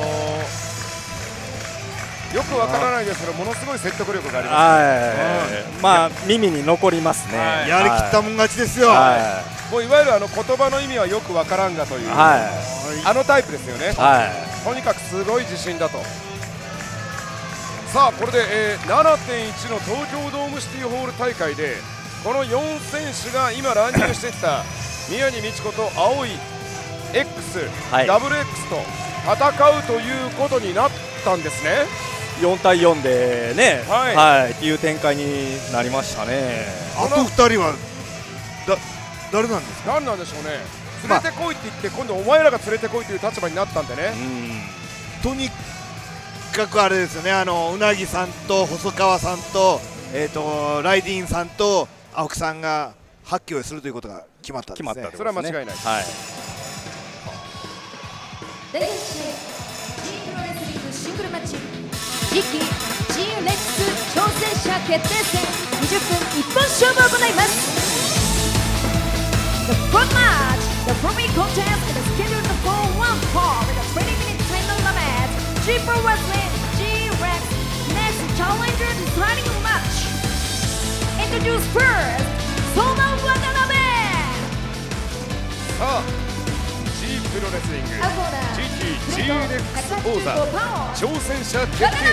よくわからないですけどものすごい説得力がありますね。
耳に残りますね。
やりきったもん勝ちですよ。
もういわゆる言葉の意味はよくわからんがという、タイプですよね。とにかくすごい自信だと。さあこれで、7.1 の東京ドームシティホール大会でこの4選手が今ランニングしてきた宮城道子と青い X、ダブル X と戦うということになったんですね。
4対4でね、っていう展開になりましたね。
あと2人は誰なんですか。
何なんでしょうね。連れてこいって言って今度お前らが連れてこいという立場になったんでね。
とにかくあれですよね、うなぎさんと細川さんと、ライディーンさんと青木さんが発揮をするということが決まったんですね。
それは間違いない。
第4試合 G プロレスリングシングルマッチ次期 G レックス挑戦者決定戦20分一本勝負を行います。 The front match, the free contest is scheduled for one fall with a 20 minutes time limit. G Pro Wrestling G Rex next challenger deciding match. Introduce first Sona Watanabe.
あ G プロレスリング GTGLX 王座挑戦者決定戦、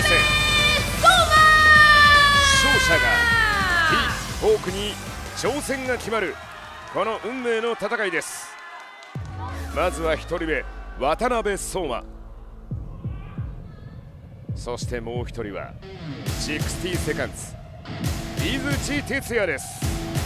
勝者が T ホークに挑戦が決まるこの運命の戦いです。まずは1人目渡辺相馬、そしてもう1人は60セカンズ井口哲也です。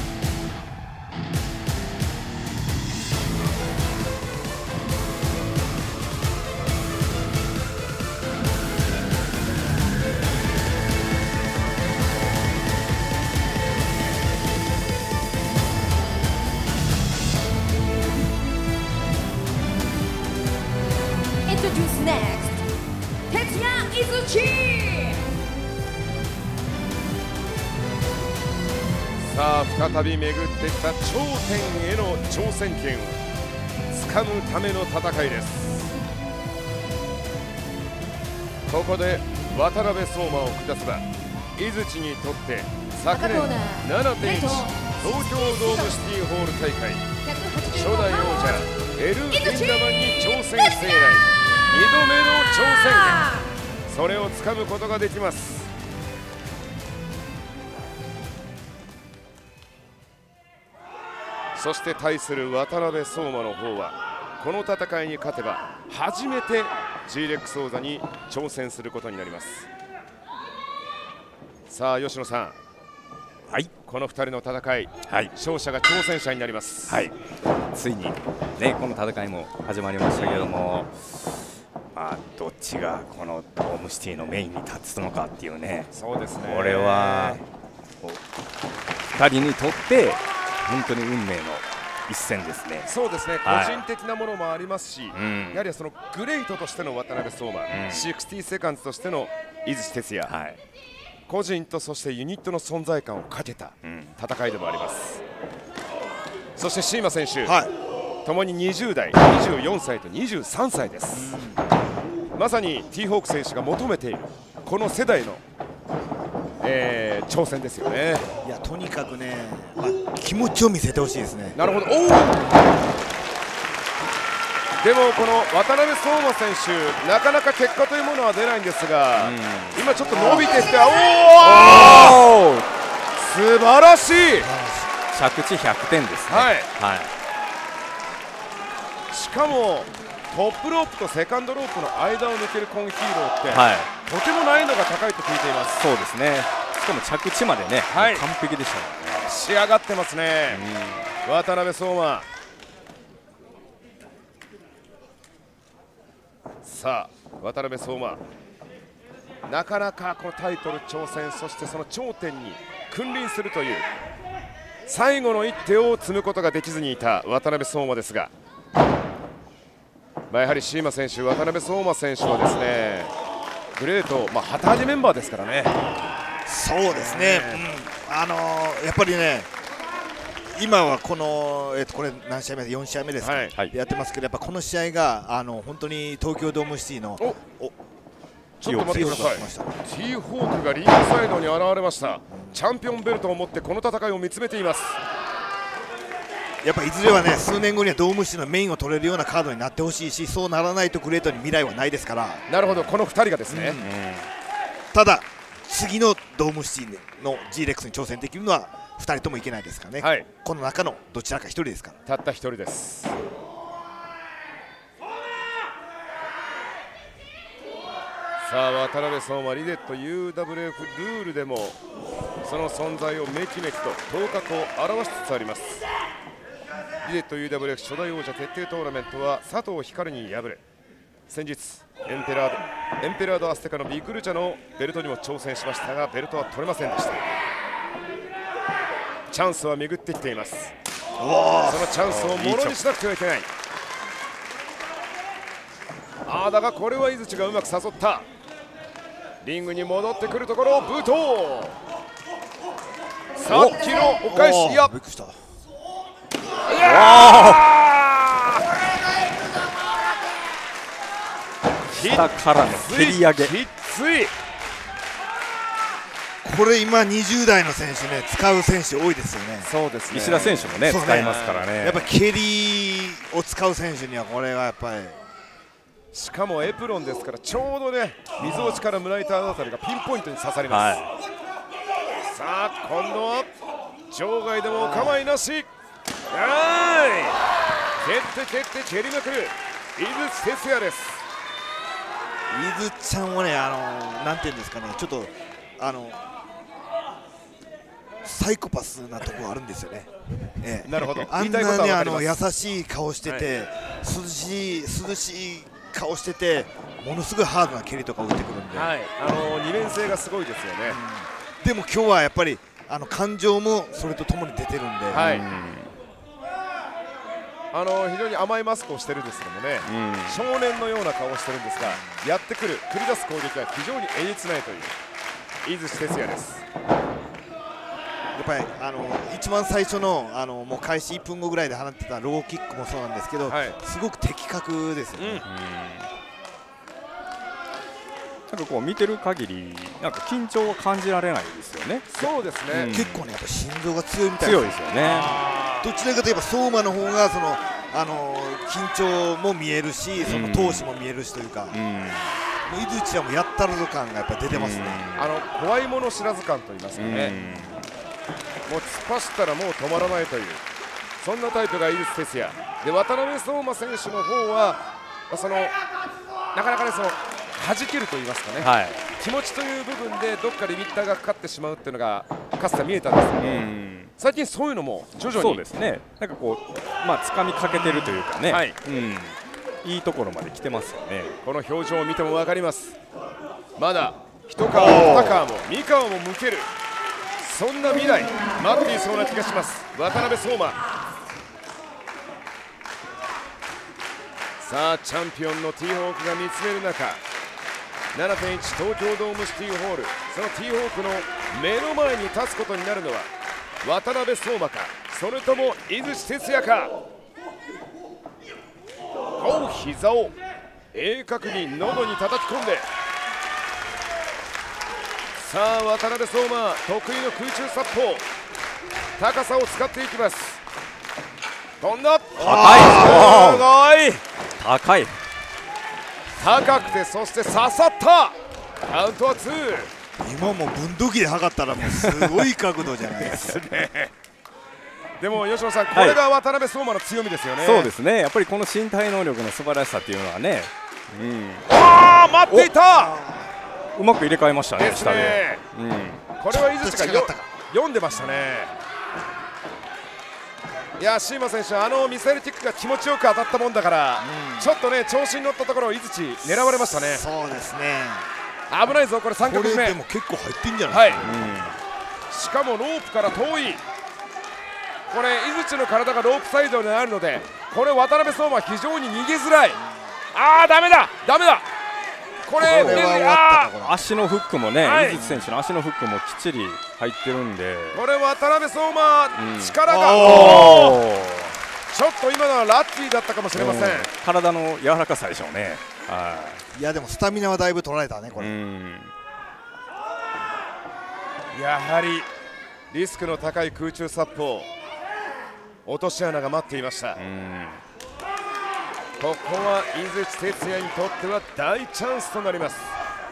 Introduce next 哲也井口。
さあ再び巡ってきた頂点への挑戦権をつかむための戦いです。ここで渡辺相馬を下せば井口にとって昨年 7.1 東京ドームシティホール大会初代王者エル・リンダマンに挑戦して以来2度目の挑戦権、それをつかむことができます。そして対する渡辺相馬の方はこの戦いに勝てば初めて GLX 王座に挑戦することになります。さあ吉野さん、
はい、
この2人の戦い、はい、勝者が挑戦者になります。
はい、ついに、ね、この戦いも始まりましたけども、まあ、どっちがこのドームシティのメインに立つのかっていうね、
そうですね、
これは2人にとって本当に運命の一戦ですね。
そうですね、
はい、
個人的なものもありますし、うん、やはりそのグレイトとしての渡辺相馬、60セカンズとしての井口哲也、はい、個人とそしてユニットの存在感をかけた戦いでもあります。そしてシーマ選手、はい、ともに20代、24歳と23歳です。まさに T ホーク選手が求めているこの世代の、挑戦ですよね。
いやとにかくね、まあ、気持ちを見せてほしいですね。
なるほど。おー、でもこの渡辺相馬選手なかなか結果というものは出ないんですが、今ちょっと伸びてきて、おお素晴らしい
着地100点ですね。はい、はい、
しかもトップロープとセカンドロープの間を抜けるコンヒーローって、はい、とても難易度が高いと聞いています。
そうですね、しかも着地までね、はい、完璧でしたもんね。
仕上がってますね、渡辺相馬。さあ渡辺相馬、なかなかこのタイトル挑戦、そしてその頂点に君臨するという最後の一手を積むことができずにいた渡辺相馬ですが、やはりシーマ選手、渡辺相馬選手はですね、グレート、旗揚げメンバーですからね。
そうですね、やっぱりね、今はこの、これ何試合目4試合目ですか、はい、やってますけど、やっぱこの試合が本当に東京ドームシティの
ちょっと待ってください、T ホークがリングサイドに現れました。チャンピオンベルトを持ってこの戦いを見つめています。
やっぱいずれはね、数年後にはドームシティのメインを取れるようなカードになってほしいし、そうならないとグレートに未来はないですから。
なるほど、この2人がですね、
ただ次のドームシティの GLX に挑戦できるのは2人ともいけないですからね、はい、この中のどちらか1人ですから。
たった1人です。さあ渡辺相馬、リデット UWF ルールでもその存在をめきめきと頭角を現しつつあります。リデット UWF 初代王者決定トーナメントは佐藤光に敗れ、先日エンペラードアステカのビクルチャのベルトにも挑戦しましたが、ベルトは取れませんでした。チャンスは巡ってきています。そのチャンスをものにしなくてはいけない。だがこれは井口がうまく誘った。リングに戻ってくるところを武藤、さっきのお返し、いやびっくりした。
下からの蹴り上げ、
きつい。
これ今20代の選手ね、使う選手多いですよね。
そうですね、石田選手もね使いますからね。
やっぱ蹴りを使う選手にはこれはやっぱり、
しかもエプロンですからちょうどね水落ちから胸板のあたりがピンポイントに刺さります、さあ今度は場外でもお構いなし、蹴って蹴りまくる井筒哲也です。
井筒ちゃんはね、なんていうんですかね、ちょっとサイコパスなところあるんですよね。
なるほど。
あんなね優しい顔してて、涼しい顔してて、ものすごいハードな蹴りとか打ってくるんで、
二面性がすごいですよね。
でも今日はやっぱり感情もそれとともに出てるんで、
非常に甘いマスクをしてるんですけどもね、少年のような顔をしてるんですが、やってくる繰り出す攻撃は非常にえげつないという井筒哲也です。
やっぱり一番最初のもう開始1分後ぐらいで放ってたローキックもそうなんですけど、すごく的確ですよね。
なんかこう見てる限りなんか緊張は感じられないですよね。
そうですね。
結構ねやっぱ心臓が強いみたいです。
強いですよね。
どちらかといえば相馬の方が緊張も見えるし、その闘志も見えるしというか、井筒はもうやったるぞ感がやっぱ出てますね。
怖いもの知らず感と言いますかね。もう突っ走ったらもう止まらないという、そんなタイプが井筒哲也で、渡辺相馬選手の方はなかなかね弾けると言いますかね、気持ちという部分でどっかリミッターがかかってしまうっていうのがかつて見えたんですけど、最近そういうのも徐々に
そうですね、なんかこう掴みかけてるというかね、いいところまで来てますよね。
この表情を見ても分かります。まだ一皮も二皮も三皮も向ける、そんな未来待っていそうな気がします、渡辺相馬。さあチャンピオンのティーホークが見つめる中、7.1 東京ドームシティホール、そのティーホークの目の前に立つことになるのは渡辺相馬か、それとも井筒哲也か。膝を鋭角に喉に叩き込んで、さあ渡辺相馬得意の空中殺法、高さを使っていきます。飛んだ、
高い
高くて、そして刺さった。カウントは2。
今も分度器で測ったらもうすごい角度じゃないですか。
でも吉野さん、これが渡辺相馬の強みですよね。
そうですね、やっぱりこの身体能力の素晴らしさっていうのはね、
待っていた、
うまく入れ替えましたね、下で。
これは井筒が読んでましたね。いや、シーマ選手、ミサイルキックが気持ちよく当たったもんだから、ちょっとね調子に乗ったところを井筒狙われましたね。
そうですね、
危ないぞこれ、3角締め。
でも結構入ってんじゃないですか。
しかもロープから遠い、これ井筒の体がロープサイドにあるので、これ渡辺相馬は非常に逃げづらい。ダメだこれ
足のフックもね、井筒選手の足のフックもきっちり入ってるんで、
これ渡辺相馬、力がちょっと今のはラッキーだったかもしれません。
体の柔らかさでしょうね。
いやでもスタミナはだいぶ取られたねこれ。
やはりリスクの高い空中殺法、落とし穴が待っていました。ここは井筒哲也にとっては大チャンスとなります。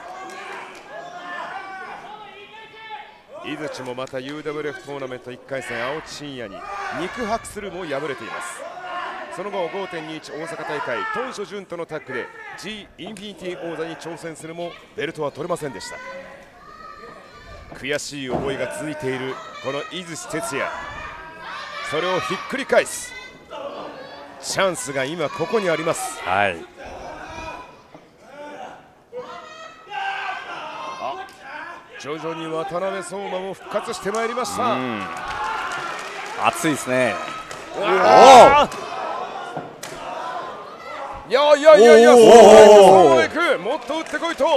井筒もまた UWF トーナメント1回戦、青木真也に肉薄するも敗れています。その後 5.21 大阪大会、トンショ潤とのタッグで G インフィニティ王座に挑戦するもベルトは取れませんでした。悔しい思いが続いているこの井筒哲也、それをひっくり返すチャンスが今ここにあります。徐々に渡辺相馬も復活してまいりました。
熱いですね。
いやいやいやいや、そのままいく、もっと打ってこいと。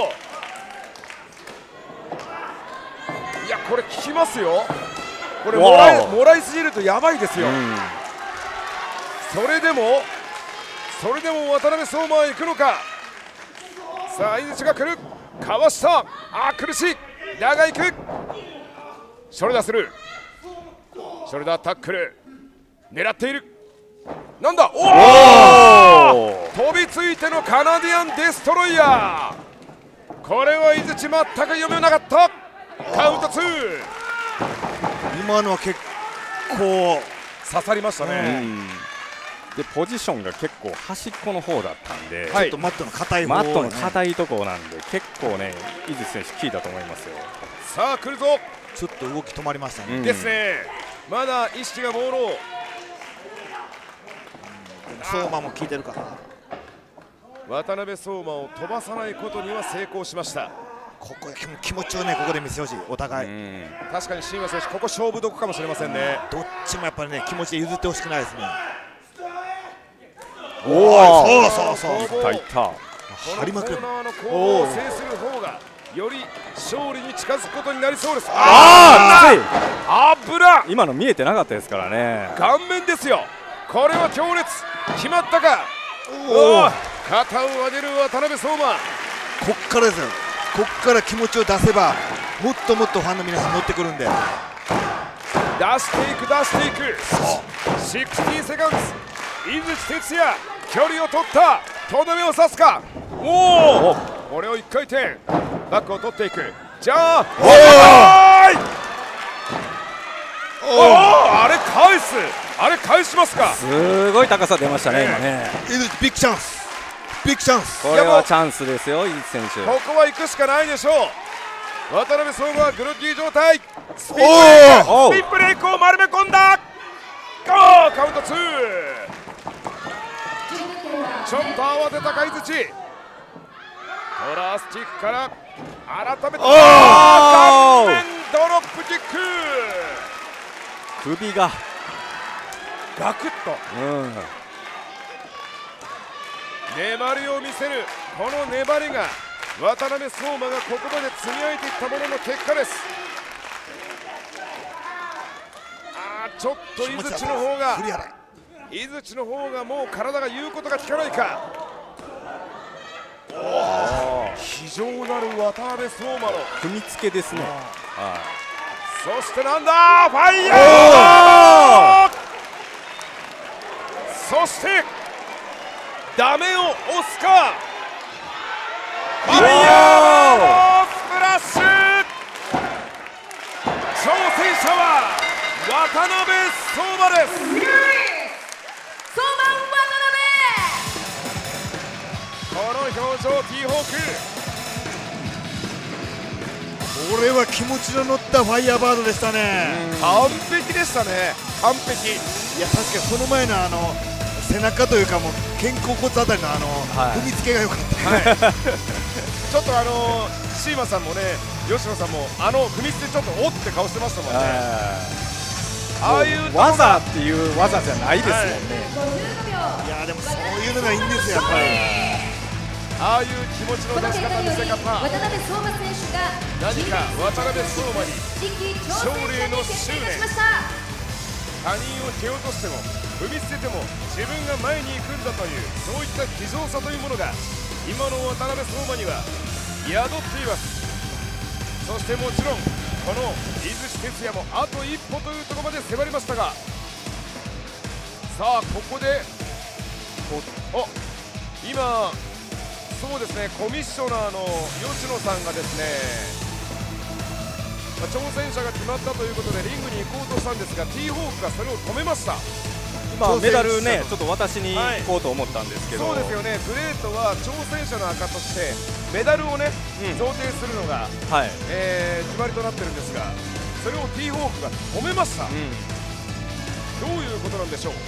いや、これ効きますよ。これもらいすぎるとやばいですよ。それでも渡辺相馬は行くのか。さあ井筒が来る、かわした。苦しい。だが行く。ショルダーする。ショルダータックル狙っている。 なんだ、おお、飛びついてのカナディアンデストロイヤー。これは井槌全く読めなかった。カウント2。
今のは結構
刺さりましたね。
でポジションが結構端っこの方だったんで、
ちょっとマットの硬い方、
マットの硬いところなんで結構ね井槌選手効いたと思いますよ。
さあ来るぞ。
ちょっと動き止まりましたね。
ですね。まだ意識が朦朧。
相馬も効いてるかな。
渡辺相馬を飛ばさないことには成功しました。
ここ気持ちをねここで見せてほしい、お互い。
確かに新和選手、ここ勝負どこかもしれませんね。
どっちもやっぱりね気持ちで譲ってほしくないですね。
おお、
そうそうそう、
いったいった。
張りまくる。コーナーの攻防を制する方がより勝利に近づくことになりそうです。
ああ、
きつい。油。
今の見えてなかったですからね。
顔面ですよ。これは強烈。決まったか。おお、肩を上げる渡辺相馬。
こっからですよ。こっから気持ちを出せばもっともっとファンの皆さん乗ってくるんで、
出していく出していく。60セカンズ。井槌哲也、距離を取った。とどめを刺すか。おお、これを1回転バックを取っていく。じゃああれ返す、あれ返しますか。
すごい高さ出ましたね今ね。
井槌ビッグチャンス、ビッグチャンス。
これはチャンスですよ井槌選手。
ここは行くしかないでしょう。渡辺相馬はグルッキー状態。スピンブレイクを丸め込んだ。カウント2。ちょっと慌てたか井槌。トラスティックから改めて顔面ドロップキック。
首が
ガクッと、粘りを見せる。この粘りが渡辺相馬がここまで積み上げていったものの結果です。ちょっと井槌の方が井槌の方がもう体が言うことが聞かないか。非常なる渡辺相馬の
踏みつけですね。
そしてなんだ、ファイヤー。そしてダメを押すか。ファイヤースプラッシュ。挑戦者は渡辺相馬です。
相馬
この表情、ティーホーク。
これは気持ちの乗ったファイヤーバードでしたね。
完璧でしたね、完璧。
いや確かにその前の背中というかもう肩甲骨あたりの踏みつけが良かった、
ちょっとシーマさんもね、吉野さんも踏みつけちょっとおって顔してましたもんね。ああいう
技っていう技じゃないですもんね。
いやでもそういうのがいいんですよやっぱり。
ああいう気持ちの出し方、見せ方、
渡辺相馬選手が
何か渡辺相馬に勝利への執念。他人を蹴落としても踏み捨てても自分が前に行くんだという、そういった気丈さというものが今の渡辺相馬には宿っています。そしてもちろんこの井槌哲也もあと一歩というところまで迫りましたが、さあここで今そうですね、コミッショナーの吉野さんがですね、挑戦者が決まったということでリングに行こうとしたんですが、ティーホークがそれを止めました。
今メダルねちょっと渡しに行こうと思ったんですけど、
そうですよね。グレートは挑戦者の証としてメダルをね、贈呈するのが、決まりとなってるんですが、それをティーホークが止めました。どういうことなんでしょう。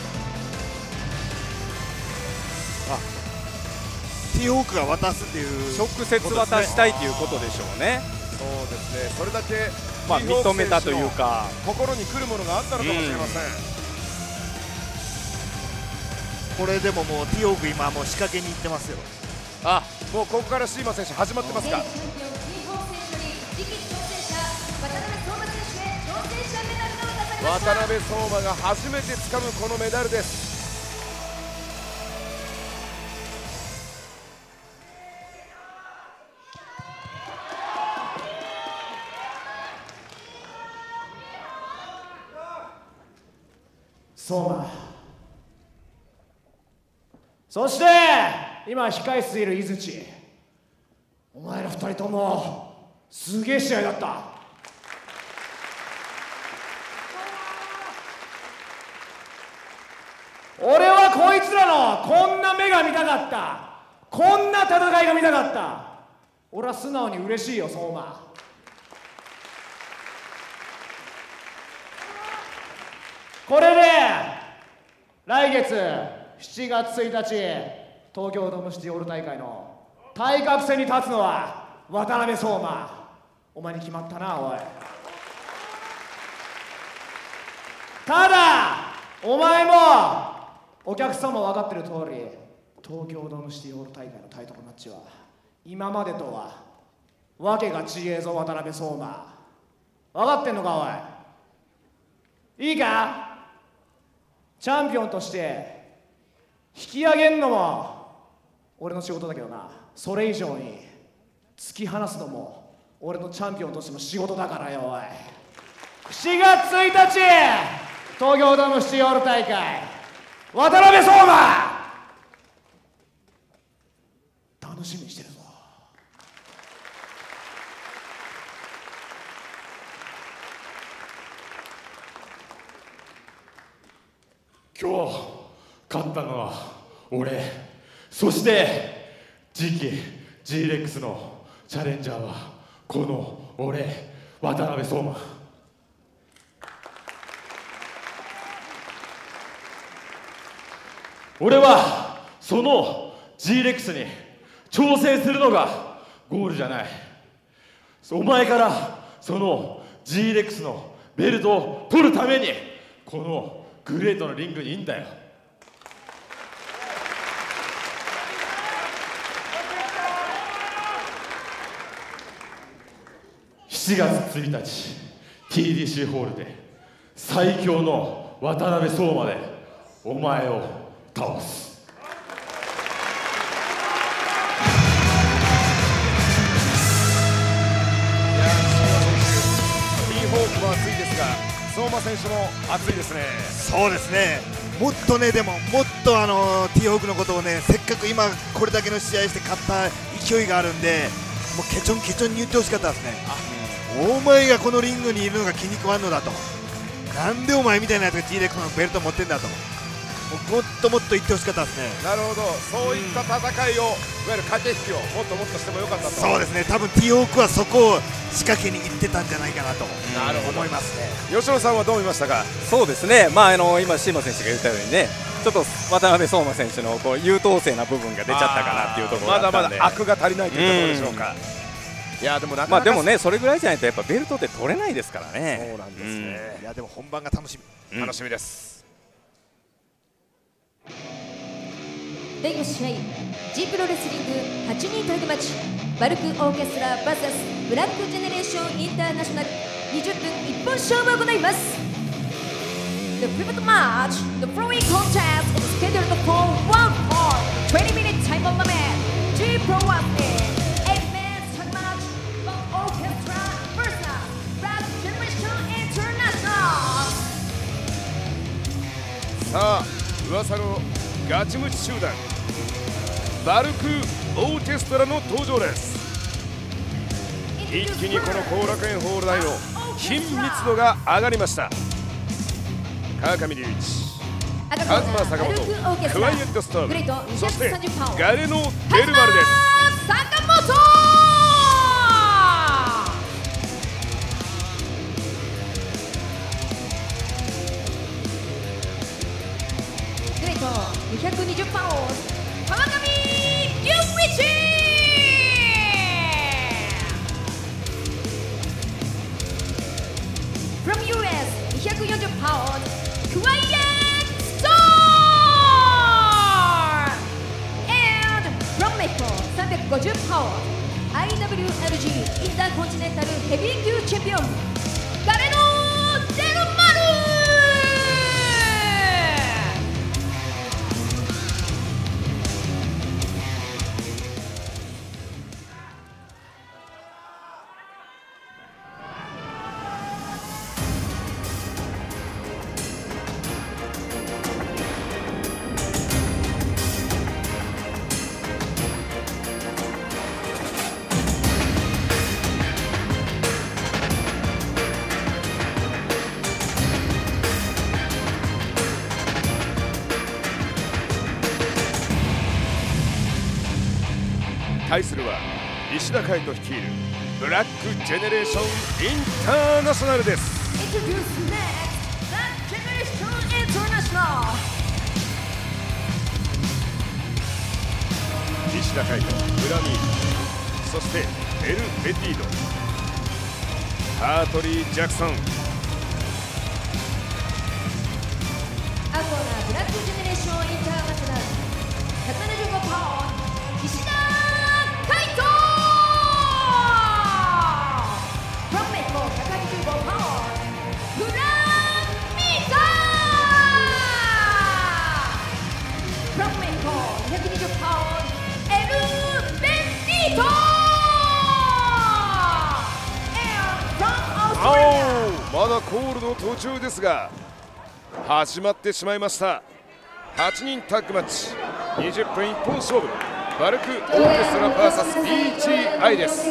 ティーホークが渡すっていう
直接渡したいということでしょうね。
そうですね、それだけ
認めたというか
心に来るものがあったのかもしれません。
これでももうティーホーク今もう仕掛けに行ってますよ。
もうここからシーマ選手始まってますか。渡辺相馬が初めて掴むこのメダルです。
相馬
そして今控え室にいる井槌、お前ら2人ともすげえ試合だった。俺はこいつらのこんな目が見たかった、こんな戦いが見たかった。俺は素直に嬉しいよ相馬。これで来月7月1日東京ドームシティオール大会の対角線に立つのは渡辺相馬。お前に決まったなおい。ただお前もお客さんも分かってる通り、東京ドームシティオール大会のタイトルマッチは今までとはわけが違えぞ渡辺相馬。分かってんのかおい。いいか、チャンピオンとして引き上げんのも俺の仕事だけどな、それ以上に突き放すのも俺のチャンピオンとしての仕事だからよおい。7月1日東京ドームシティオール大会、渡辺相馬楽しみにしてるぞ。
今日勝ったのは俺、そして次期 G-REX のチャレンジャーはこの俺、渡辺相馬。俺はその G-REX に挑戦するのがゴールじゃない。お前からその G-REX のベルトを取るためにこのグレートのリングにいんだよ。7月1日 TDC ホールで最強の渡辺相馬でお前を倒す。
ホークも熱いですが、相馬選手も熱いですね。
そうですね、もっとね、でももっとティーホークのことをね、せっかく今これだけの試合して勝った勢いがあるんで、もうケチョンケチョンに言ってほしかったですね。お前がこのリングにいるのが気に食わんのだと、なんでお前みたいなやつが G-REX のベルト持ってんだと、もっともっと言ってほしかったですね。
なるほど、そういった戦いを、いわゆる駆け引きをもっともっとしてもよかったと。
そうですね、多分ティーホークはそこを仕掛けに行ってたんじゃないかなと思いますね。
吉野さんはどう見ましたか。
そうですね、今、椎野選手が言ったようにね、ちょっと渡辺相馬選手の優等生な部分が出ちゃったかなっていうところだったんで、
まだまだ悪が足りないというところでしょうか。いやでもなかなか
でもね、それぐらいじゃないとやっぱベルトって取れないですからね。
そうなんですね。
いやでも本番が楽しみ、
楽しみです。
第5試合 G プロレスリング8人タッグマッチ、バルクオーケストラ VS ブラックジェネレーションインターナショナル、20分一本勝負を行います。 The pivotal match, the following contest is scheduled for 1 hour 20-minute time limit. G Pro Wrestling 8-man tag match, Black Orchestra vs Black Generation International。
さあ噂のガチムチ集団バルクオーケストラの登場です。一気にこの後楽園ホール内の筋密度が上がりました。川上隆一、カズマ坂本、クワイエットストーム、そしてガレノ・デルマルです。
坂本グレート220パウンド川上隆一、from US 240パウンドクワイエットストーム and from Mexico 350パウンド IWLG インターコンチネンタルヘビー級チャンピオンガレノ・デルマル。
対するは石田海人率いるブラックジェネレーションインターナショナルです。
Introduce next Black Generation International。
石田海人、ブラミー、そしてエル・ベティード、ハートリー・ジャクソン。
アコナブラックジェネレーションインターナショナル175パウンド石田海人。フロンメイコ185パウンドブラミータ。フロンメイコ220パウンドエル・ベティード。
まだコールの途中ですが始まってしまいました。8人タッグマッチ20分一本勝負、バルクオーケストラ VS BGI です。
こ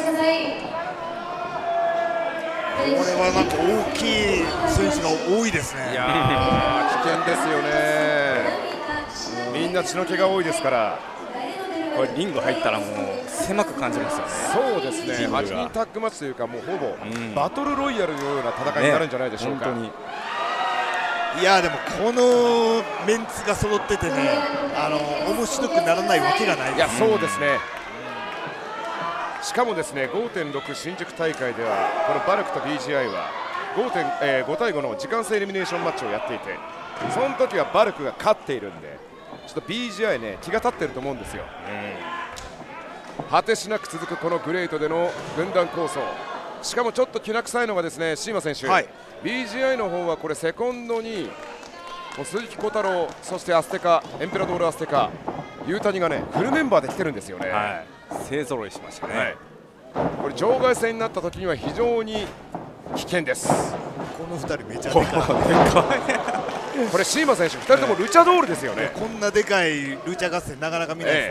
れはなんか大きい選手が多いですね。
いやー危険ですよね。みんな血の気が多いですから、
これリング入ったらもう狭く感じますよね。
そうですね、8人タッグマッチというかもうほぼバトルロイヤルのような戦いになるんじゃないでしょうか。
本当に
いやでもこのメンツが揃っててね、面白くならないわけがないです。
いやそうですね。しかもですね 5.6 新宿大会ではこのバルクと BGI は 5対5の時間制エリミネーションマッチをやっていて、その時はバルクが勝っているんで、ちょっと BGI ね気が立ってると思うんですよ。果てしなく続くこのグレートでの軍団構想、しかもちょっときな臭いのがですねシーマ選手、はい、BGI の方はこれセコンドにもう鈴木小太郎、そしてアステカ、エンペラドールアステカ、ユータニがねフルメンバーで来てるんですよね。
はい、勢ぞろいしましたね。はい、
これ場外戦になった時には非常に危険です。
この2人めちゃでかい
これシーマ選手2人ともルチャドールですよね。
こんなでかいルチャ合戦なかなか見ないです、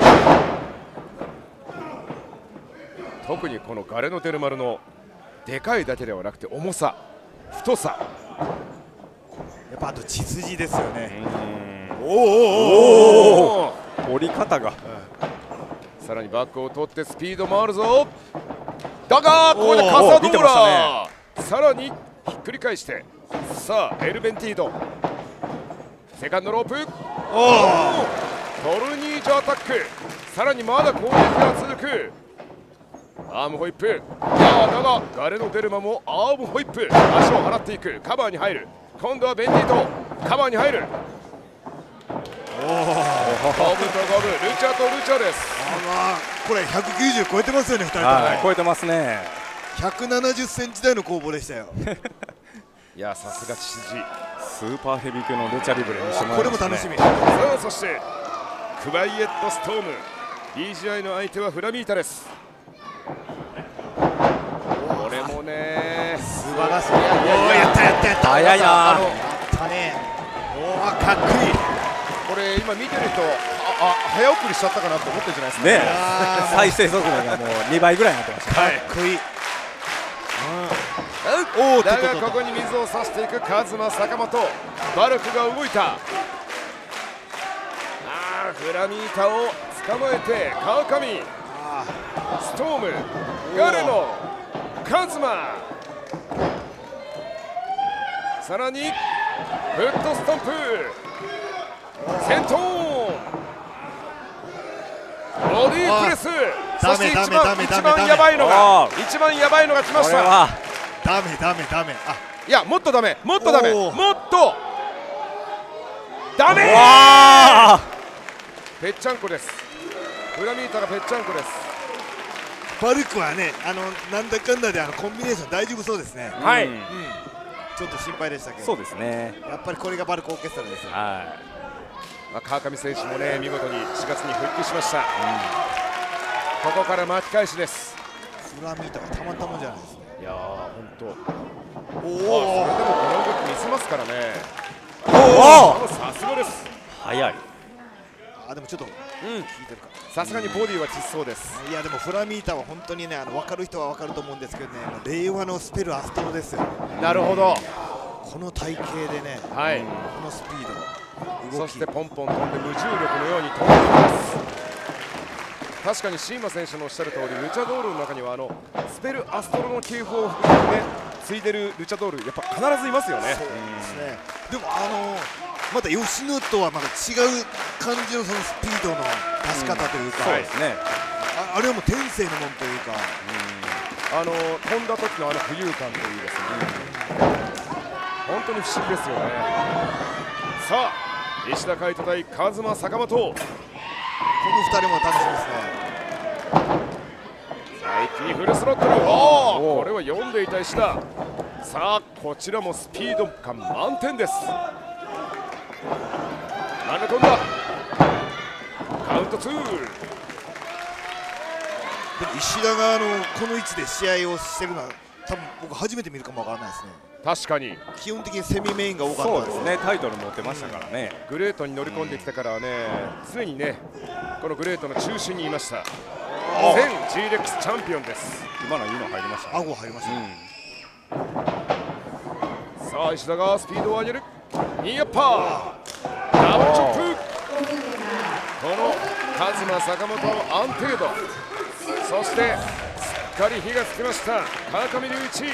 特にこのガレノ・デルマルのでかいだけではなくて重さ、太さ、
やっぱあと血筋ですよね。
おお
折り方が、
さらにバックを取ってスピードもあるぞ。だがここでカサドーラ、さらにひっくり返して、さあエルベンティードセカンドロープ、トルニージョアタック、さらにまだ攻撃が続く。アームホイップ、だがガレノ・デルマもアームホイップ、足を払っていく、カバーに入る、今度はベンディートカバーに入る。五分と五分、ルチャとルチャです。
これ190超えてますよね、2人とも。
超えてますね。
170センチ台の攻防でしたよ。
いやさすが血筋、
スーパーヘビー級のルチャリブレにしてもらいますね。
これも楽しみ。
さあそしてクワイエットストーム、 BGI の相手はフラミータです。これもね
素晴らしい。やった
早いな。
やったね。かっこいい。
これ今見てる人早送りしちゃったかなと思ってるじゃないですか
ね。再生速度がもう2倍ぐらいになってました。
かっ
こいい。
だがここに水を差していくカズマ坂本、バルクが動いた。フラミータを捕まえて川上、ストーム、ガレノ、カズマ、さらにフットストンプ、先頭ボディープレス、そして一番やばいのが来ました。
ダメ。
いやもっとダメ、もっとダメ、もっとダメ。ぺっちゃんこです。フラミータがぺっちゃんこです。
バルクはね、なんだかんだでコンビネーション大丈夫そうですね。
はい、
ちょっと心配でしたけど。
そうですね。
やっぱりこれがバルクオーケストラですよ。
川上選手もね見事に4月に復帰しました。ここから巻き返しです。
フラミータがたまったもんじゃないですね。
いやー本当。それでもこの動き見せますからね。さすがです。
早い。
でもちょっと効いてるか。
さすがにボディは窒素です。
いやでもフラミータは本当にね分かる人は分かると思うんですけどね、令和のスペルアストロですよ。
なるほど。
この体型でね、このスピード、
そしてポンポン飛んで無重力のように飛んでいます。 確かにシーマ選手のおっしゃる通り、ルチャドールの中にはスペルアストロの系譜を含めて継いでるルチャドール、やっぱ必ずいますよね。
そうですね。でもまた吉野とはまた違う感じのそのスピードの出し方というか、
そうですね。
あれはもう天性のもんというか、
飛んだ時の浮遊感といいですね、本当に不思議ですよね。さあ石田海人対カズマ坂本、この
2人も楽しみですね。
さあ一気にフルスロットル、これは読んでいた石田。さあこちらもスピード感満点です。投げ込んだ、カウント2。
でも石田がこの位置で試合をしてるのは多分僕初めて見るかもわからないですね。
確かに
基本的にセミメインが多かった。
そうですね、タイトル持ってましたからね。
グレートに乗り込んできてからはね、常にねこのグレートの中心にいました。全 G-REX チャンピオンです。
今のいいの入りましたね。
顎入りましたね。
さあ石田がスピードを上げる、ニーアッパー、ダブルチョップ。このカズマ坂本の安定度、そしてすっかり火がつきました川上隆一。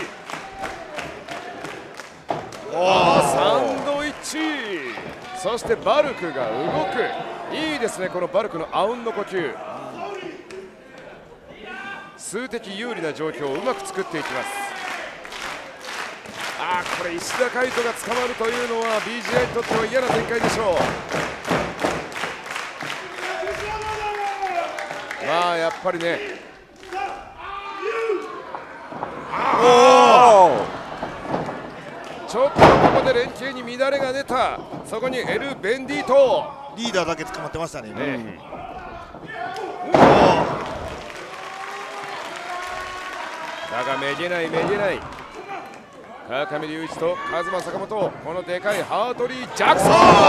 サンドイッチ、そしてバルクが動く。いいですね、このバルクのあうんの呼吸、数的有利な状況をうまく作っていきます。これ石田海人が捕まるというのは BGI にとっては嫌な展開でしょう。やっぱりね、ちょっとここで連携に乱れが出た。そこにエル・ベンディート、
リーダーだけ捕まってましたね。
だがめげないめげない。川上隆一とカズマ坂本、このでかいハートリー・ジャクソン。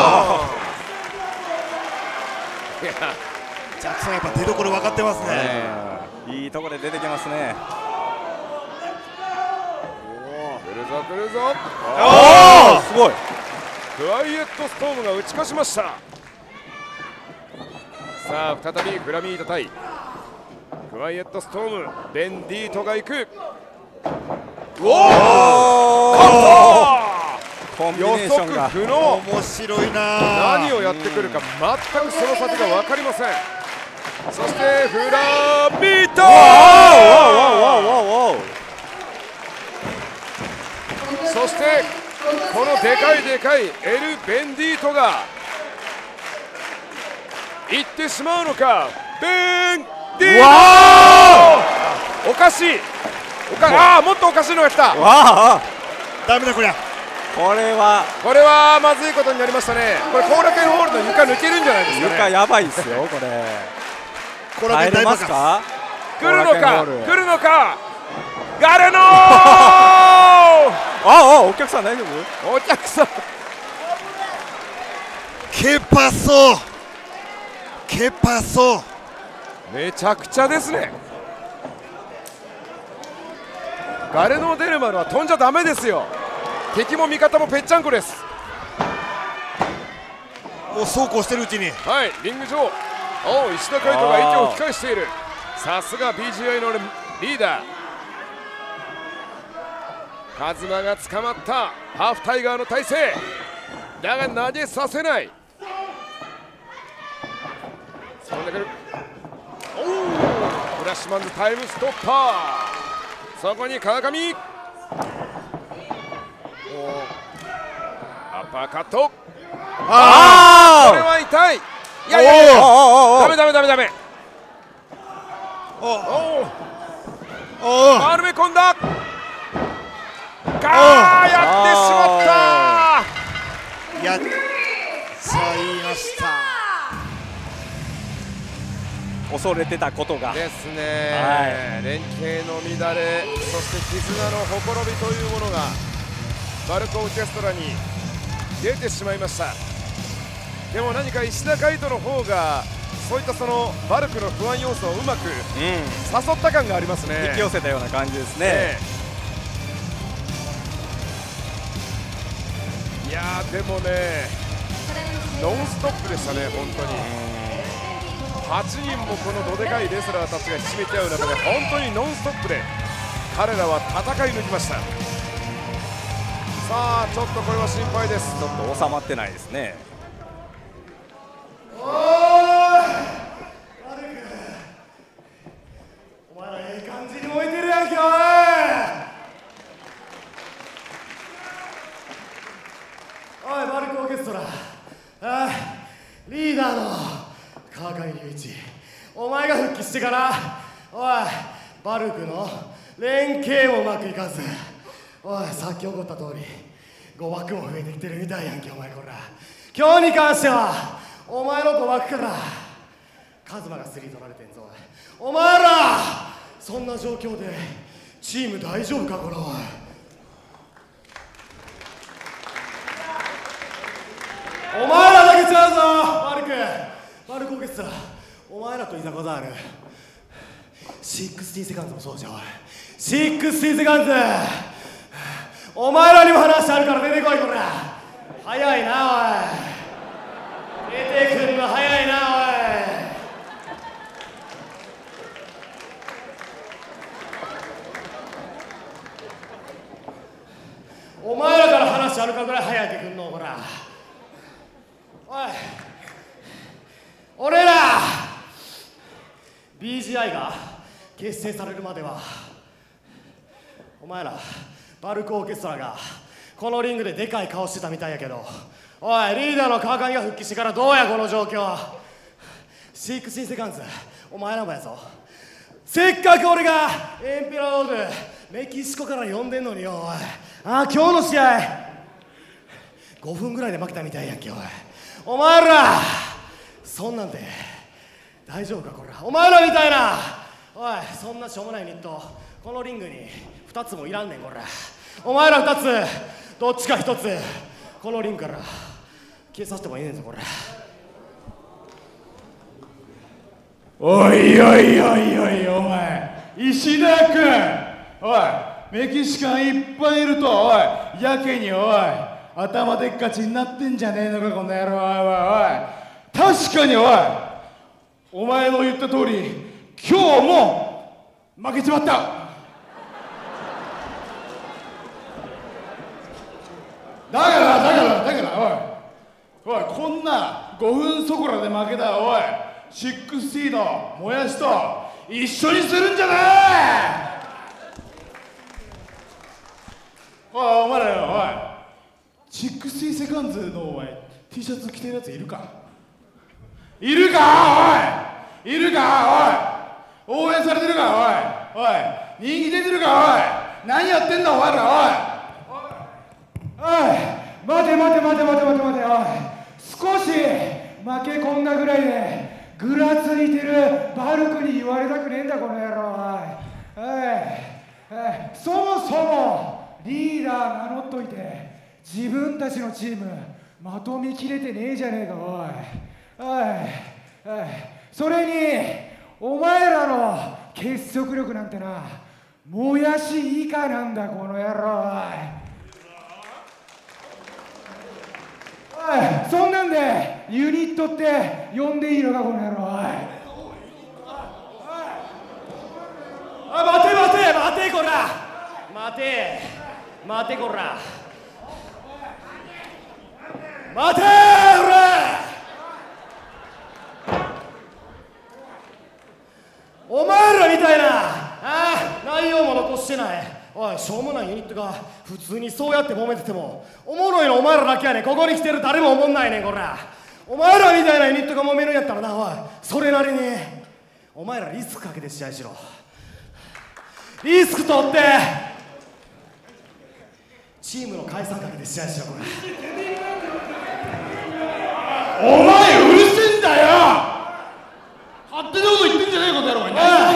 ジャクソンやっぱ出どころ分かってますね。
いいところで出てきますね。
来るぞ来るぞ。
すごい。
クワイエットストームが打ち越しました。さあ再びフラミード対クワイエットストーム、ベンディートが行く。コンビネーションが不能。
面白いな。
何をやってくるか全くその先が分かりません。そしてフラミート、そしてこのでかいでかいエル・ベンディートがいってしまうのか。ベンディート、おかしい、もっとおかしいのが来た。
ダメだこりゃ。
これはまずいことになりましたね。これ後楽園ホールの床抜けるんじゃないですかね。
床やばいですよこれ。
入れます
か。
来るのか来るのか。ガレノー
お客さん大丈夫。
お客さん
ケパソケパソ、
めちゃくちゃですね。ガレノー・デルマルは飛んじゃダメですよ。敵も味方もぺっちゃんこです。
もう走行してるうちに、
はい、リング上、石田海人が息を吹き返している。さすが BGI のリーダー。カズマが捕まったハーフタイガーの体勢だが投げさせない。そんでくる。フラッシュマンズタイムストッパー。そこに川上、アッパーカット。これは痛い。いやダメダメダメダメ。丸め込んだ。やってしまった。
やっちゃいました。
恐れてたことが
ですね、連携の乱れ、そして絆のほころびというものがバルクオーケストラに出てしまいました。でも何か石田海人の方がそういったそのバルクの不安要素をうまく誘った感がありますね。
引き寄せたような感じですね。
いやーでもね、ノンストップでしたね本当に。 8人もこのどでかいレスラーたちがひしめき合う中で本当にノンストップで彼らは戦い抜きました。さあちょっとこれは心配です。
ちょっと収まってないですね。
お前らええ感じに燃えてるやんけ。おいバルクオーケストラ、リーダーの川上隆一、お前が復帰してからおいバルクの連携もうまくいかず、おいさっき起こった通り誤爆も増えてきてるみたいやんけ。お前こら今日に関してはお前の誤爆からカズマが3取られてんぞ。お前らそんな状況でチーム大丈夫かこれ。おいお前らだけちゃうぞバルクオーケストラ。お前らといざこざある60セカンズもそうじゃ。おい60セカンズお前らにも話あるから出てこいこれ。早いなおい、出てくんの早いなおい。お前らから話あるかぐらい早く来んのほら。おい俺ら BGI が結成されるまではお前らバルクオーケストラがこのリングででかい顔してたみたいやけど、おいリーダーの川上が復帰してからどうやこの状況。60セカンズお前らもやぞ。せっかく俺がエンペラロードメキシコから呼んでんのによ。おい今日の試合5分ぐらいで負けたみたいやんけ。お前らそんなんで大丈夫かこれ。お前らみたいなおいそんなしょうもないニットこのリングに2つもいらんねんこれ。お前ら2つどっちか1つこのリングから消えさせてもいいねんぞこれ。
おいおいおいおいお前石田君、おいメキシカンいっぱいいるとおいやけにおい頭でっかちになってんじゃねえのかこの野郎。おいおいおい確かにおいお前の言った通り今日も負けちまった。だからおいこんな5分そこらで負けたおい60のもやしと一緒にするんじゃない。お前らよおい60セカンズのお前 T シャツ着てるやついるかおいいるかおい応援されてるかおい人気出てるかおい何やってんだお前らおい待ておい少し負け込んだぐらいでぐらついてるバルクに言われたくねえんだこの野郎。そもそもリーダー名乗っといて自分たちのチームまとめきれてねえじゃねえかおいそれにお前らの結束力なんてなもやし以下なんだこの野郎。そんなんでユニットって呼んでいいのかこの野郎。
待てこら待てこら待ておらお前らみたいな内容も残してないおいしょうもないユニットが普通にそうやって揉めててもおもろいのお前らだけやねん。ここに来てる誰も思んないねんこら。お前らみたいなユニットが揉めるんやったらなおいそれなりにお前らリスクかけて試合しろ。リスク取ってチームの解散かけて試合しろこれ。
お前うるせえんだよ勝手なこと言ってんじゃねえことやろ。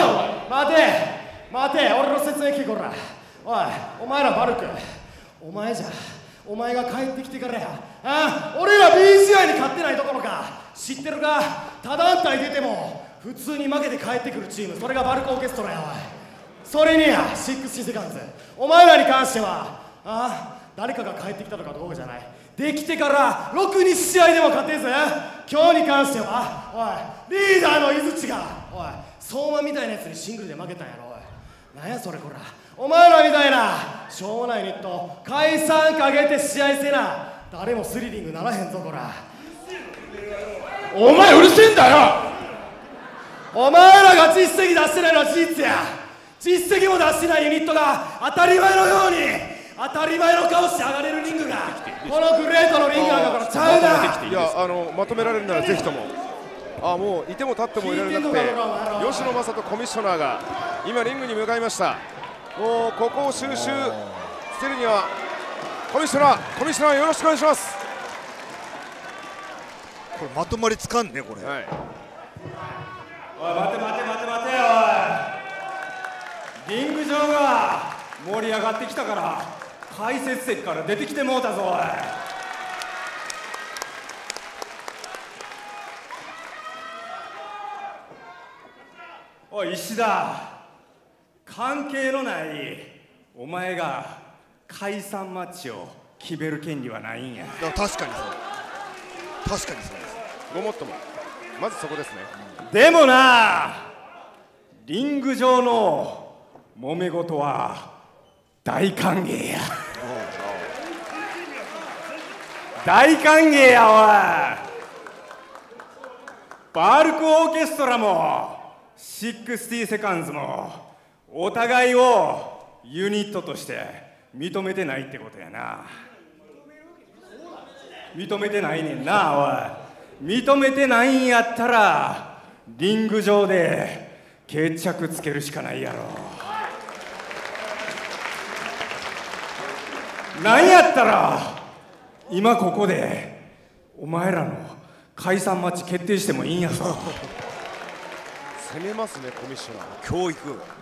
待て俺の説明聞けこら。お前らバルクお前が帰ってきてからや俺ら BGI に勝ってないどころか知ってるか他団体出ても普通に負けて帰ってくるチームそれがバルクオーケストラや。それにや60セカンズお前らに関しては誰かが帰ってきたとかどうかじゃないできてからろくに試合でも勝てず、今日に関してはおいリーダーの井槌がおい相馬みたいなやつにシングルで負けたんやろ。おいなんやそれこら、お前らみたいなしょうもないユニット解散かけて試合せな誰もスリリングならへんぞこら。
お前うるせえんだよ。
お前らが実績出してないのは事実や。実績も出してないユニットが当たり前のように当たり前の顔して上がれるリングがこのグレートのリングなんだからちゃうな。
いやまとめられるならぜひとも。もういても立ってもいられなくて、吉野正人コミッショナーが今リングに向かいました。もうここを収集してるにはコミッショナーよろしくお願いします。
これまとまりつかんねこれ。
おい待ておい、リング上が盛り上がってきたから解説席から出てきてもうたぞ。おい石田、関係のないお前が解散マッチを決める権利はないんや。
確かにそうです。
ごもっともまずそこですね。
でもな、リング上の揉め事は大歓迎や。大歓迎や。おいバルクオーケストラも60セカンズもお互いをユニットとして認めてないってことやな。認めてないねんな。おい認めてないんやったらリング上で決着つけるしかないやろ。なんやったら今ここでお前らの解散マッチ決定してもいいんやぞ。
攻めますねコミッショナー。
教育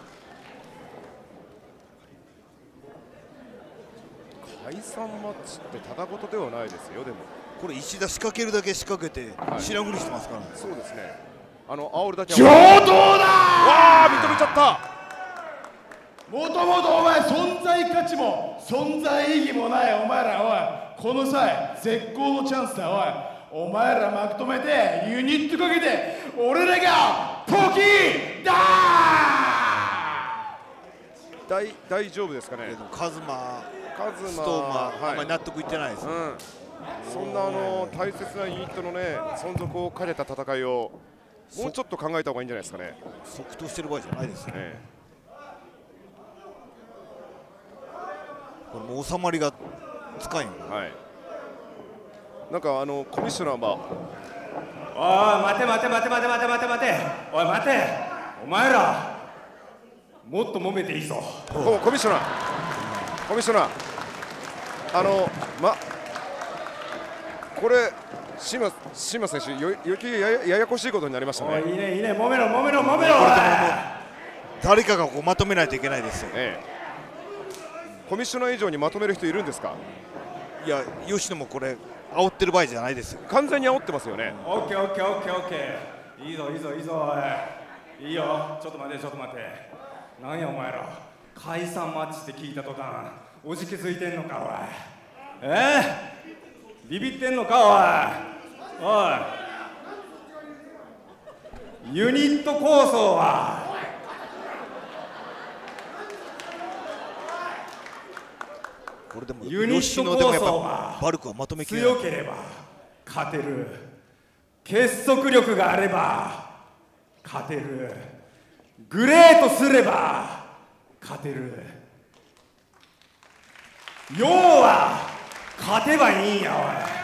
解散マッチってただごとではないですよ。でも
これ石田仕掛けるだけ仕掛けて知らんぐりしてますから、ね。
そうですね。煽るだけ
上等だ。わ
あ認めちゃった。
もともとお前存在価値も存在意義もないお前ら、おいこの際絶好のチャンスだ。お前らまとめてユニットかけて俺らがポキだ
ー。大丈夫ですかね。
カズマ
ス
トーマ、あんまり納得いってないです、
そんな大切なユニットのね存続を兼ねた戦いをもうちょっと考えた方がいいんじゃないですかね。
即答してる場合じゃないですね。これもう収まりがつかんよ。
なんかコミッショナーは
おい待ておい待て、お前らもっと揉めていいぞ。
コミッショナーこれ島選手余計ややこしいことになりましたね。
いいね揉めろ。
誰かがこうまとめないといけないですよ。
コミッショナー以上にまとめる人いるんですか。
いや吉野もこれ煽ってる場合じゃないですよ。
完全に煽ってますよね。
オッケーいいぞいいよ。ちょっと待てなんやお前ら解散マッチって聞いた途端おじけづいてんのか。おいビビってんのか。おいユニット構想は
これでも
ユニット構想は
バルクはまとめきれない。
強ければ勝てる、結束力があれば勝てる、グレートすれば勝てる。要は勝てばいいんや。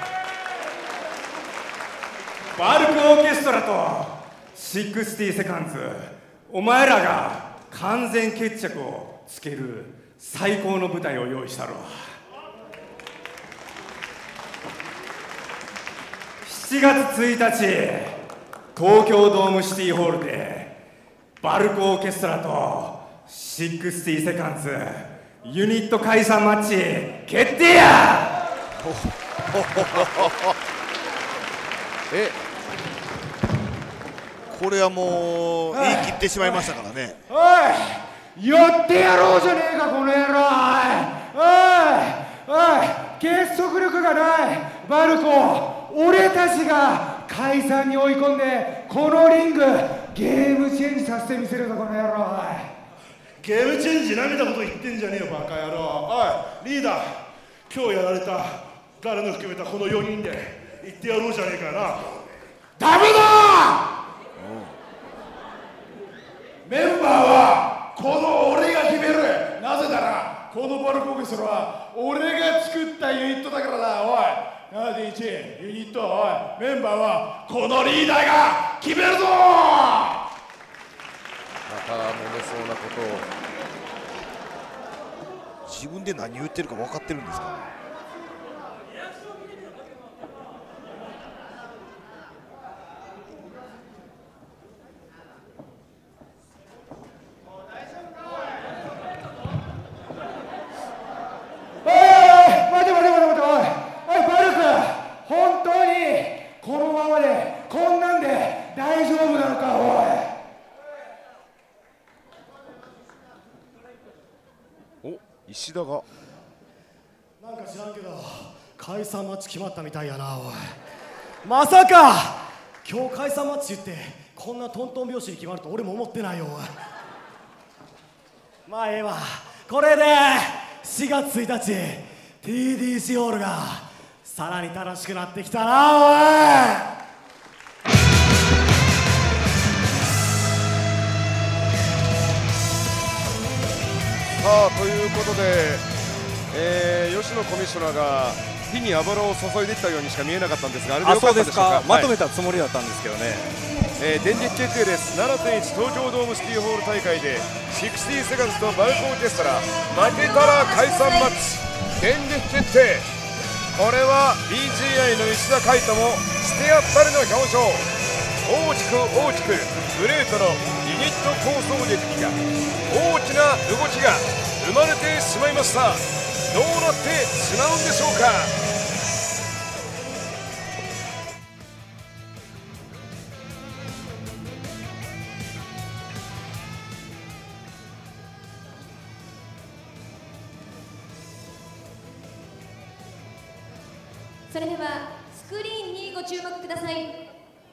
おいバルクオーケストラと60セカンズ、お前らが完全決着をつける最高の舞台を用意したろ。7月1日東京ドームシティホールでバルクオーケストラと60セカンズユニット解散マッチ決定や。
これはもう言い切ってしまいましたからね。
おいやってやろうじゃねえかこの野郎。おい
結束力がないバルコ、俺たちが解散に追い込んでこのリングゲームチェンジさせてみせるぞこの野郎。
ゲームチェンジなめたこと言ってんじゃねえよバカ野郎。おいリーダー、今日やられた誰の含めたこの4人で言ってやろうじゃねえかよな。
ダメだ。メンバーはこの俺が決める。なぜならこのバルコゲストは俺が作ったユニットだからだ。おい71ユニット、おいメンバーはこのリーダーが決めるぞ。
また揉めそうなことを。
自分で何言ってるか分かってるんですかね。
石田が
なんか知らんけど解散マッチ決まったみたいやな。おいまさか今日解散マッチってこんなトントン拍子に決まると俺も思ってないよ。おいまあええわ。これで4月1日 TDC ホールがさらに楽しくなってきたな。おい
さあということで、吉野コミッショナーが火に油を注いできたようにしか見えなかったんですが、あれでよかったでしょうか。
まとめたつもりだったんですけどね。
電撃決定です。 7.1 東京ドームシティホール大会で60セカンズとバルコオーケストラ、負けたら解散マッチ電撃決定。これは BGI の石田海人もしてやったりの表情。大きく大きくグレートのユニット構想劇が大きな動きが生まれてしまいました。どうなってしまうんでしょうか。
それではスクリーンにご注目ください。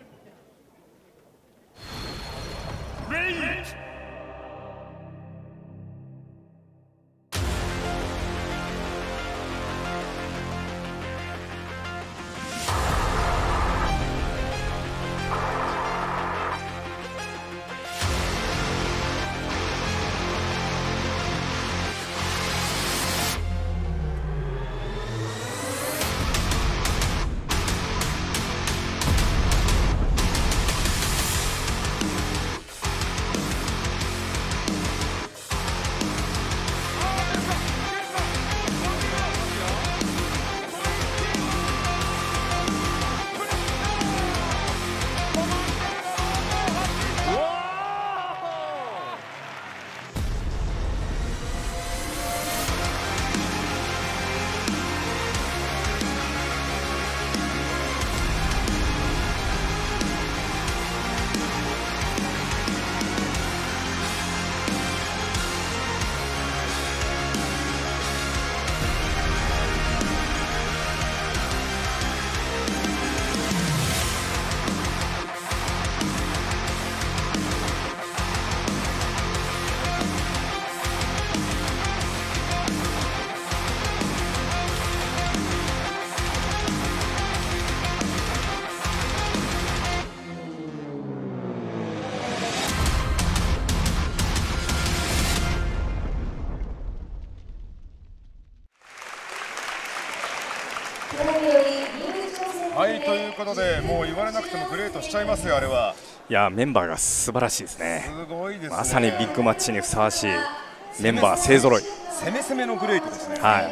はいということで、もう言われなくてもグレートしちゃいますよ。あれはい
やメンバーが素晴らしいですね。
すごいですね。
まさにビッグマッチにふさわしいメンバー勢ぞろい。
攻め攻めのグレートですね。
はい、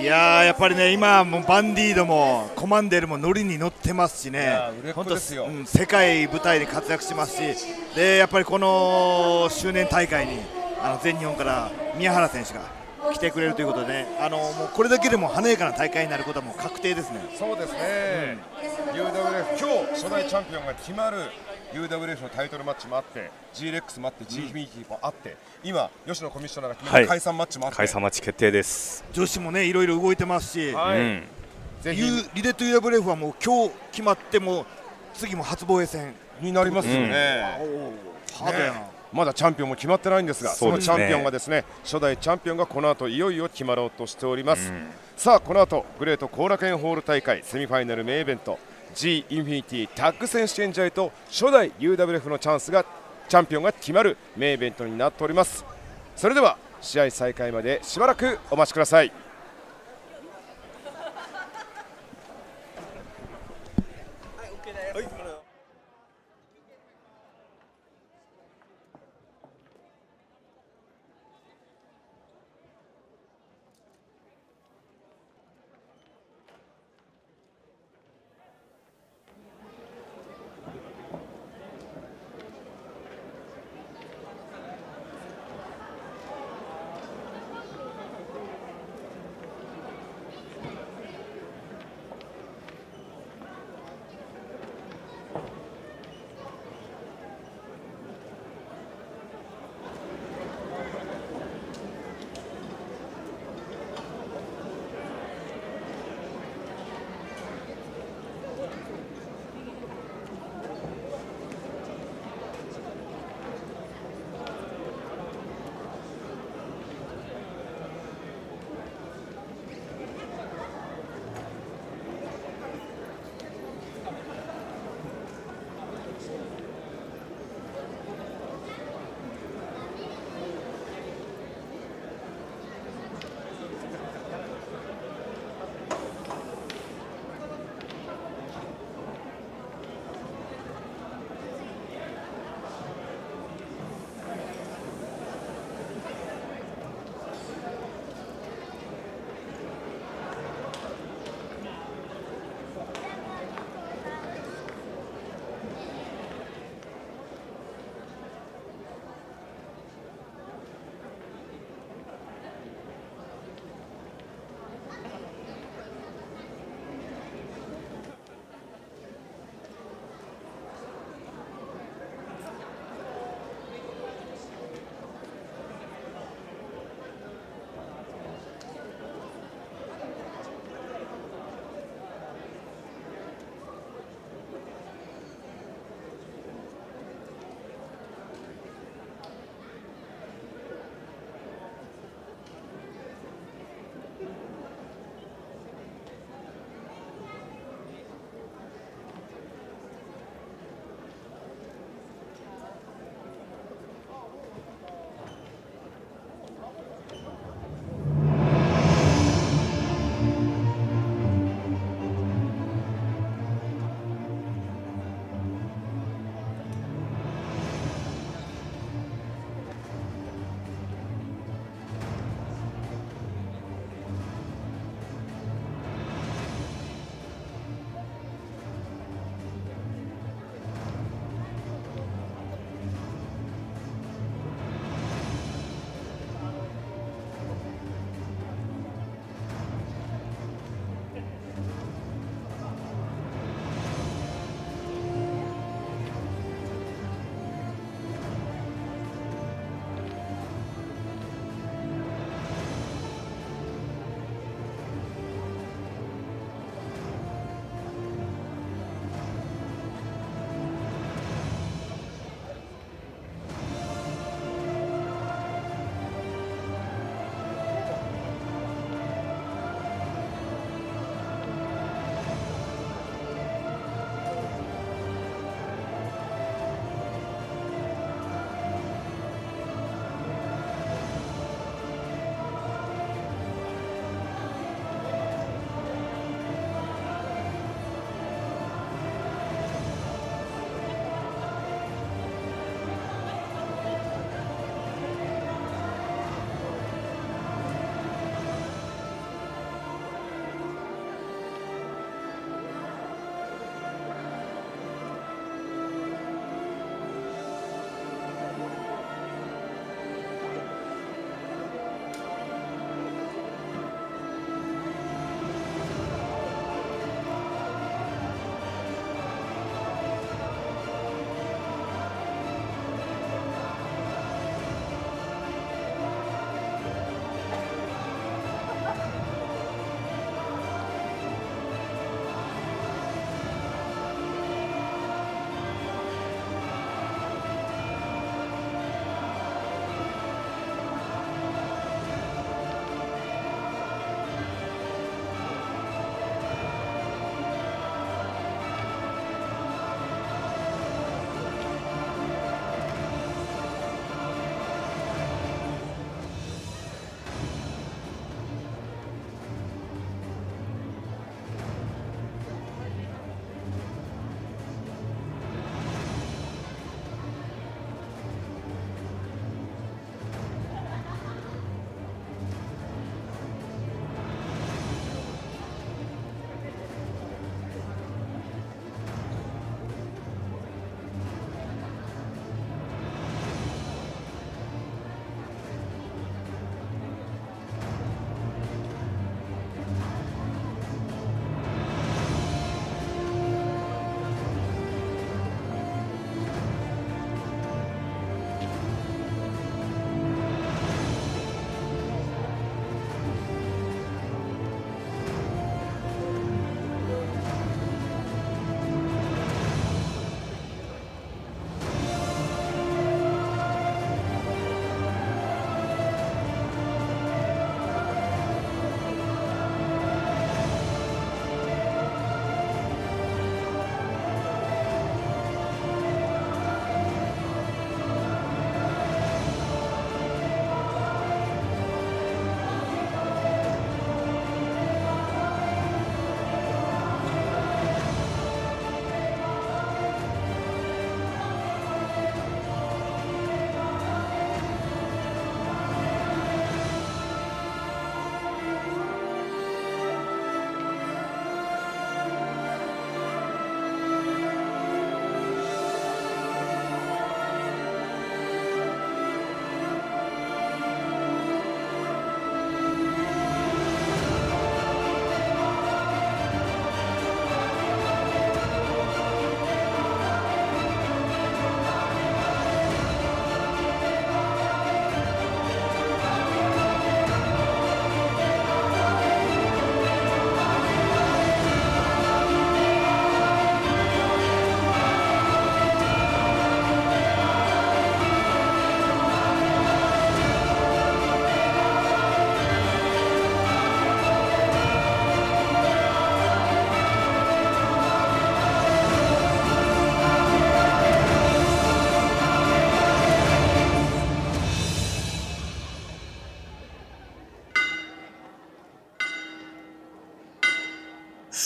いやーやっぱりね、今もバンディードもコマンデールもノリに乗ってますしね、本当世界舞台で活躍してますし、でやっぱりこの周年大会に全日本から宮原選手が来てくれるということで、ね、もうこれだけでも華やかな大会になることはもう確定ですね。
そうですね、UWF 今日初代チャンピオンが決まる UWF のタイトルマッチもあって G-REX もあって G フィニティもあって、今吉野コミッショナーが決めた解散マッチもあって、
解散マッチ決定です。
女子もねいろいろ動いてますし、ぜひリレット UWF はもう今日決まっても次も初防衛戦
になりますよね。まだチャンピオンも決まってないんですが、そのチャンピオンがですね、初代チャンピオンがこの後いよいよ決まろうとしております。さあこの後グレート後楽園ホール大会セミファイナルメインイベント G インフィニティタッグ選手権試合と初代 UWF のチャンピオンが決まるメインイベントになっております。それでは試合再開までしばらくお待ちください。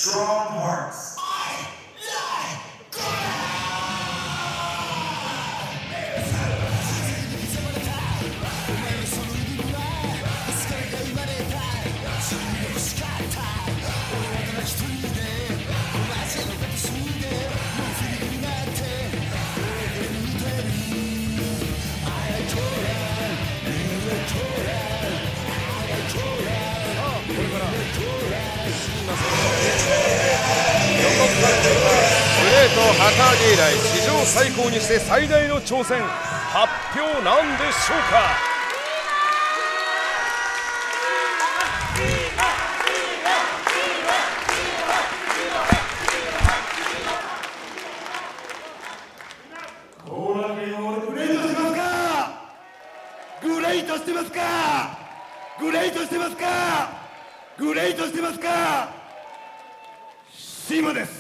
Strong hearts.
グレート旗揚げ以来史上最高にして最大の挑戦、発表なんでしょうか。
後楽園ホールグレートしてますか。グレートしてますか。グレートしてますか。グレートしてますか。シーマです。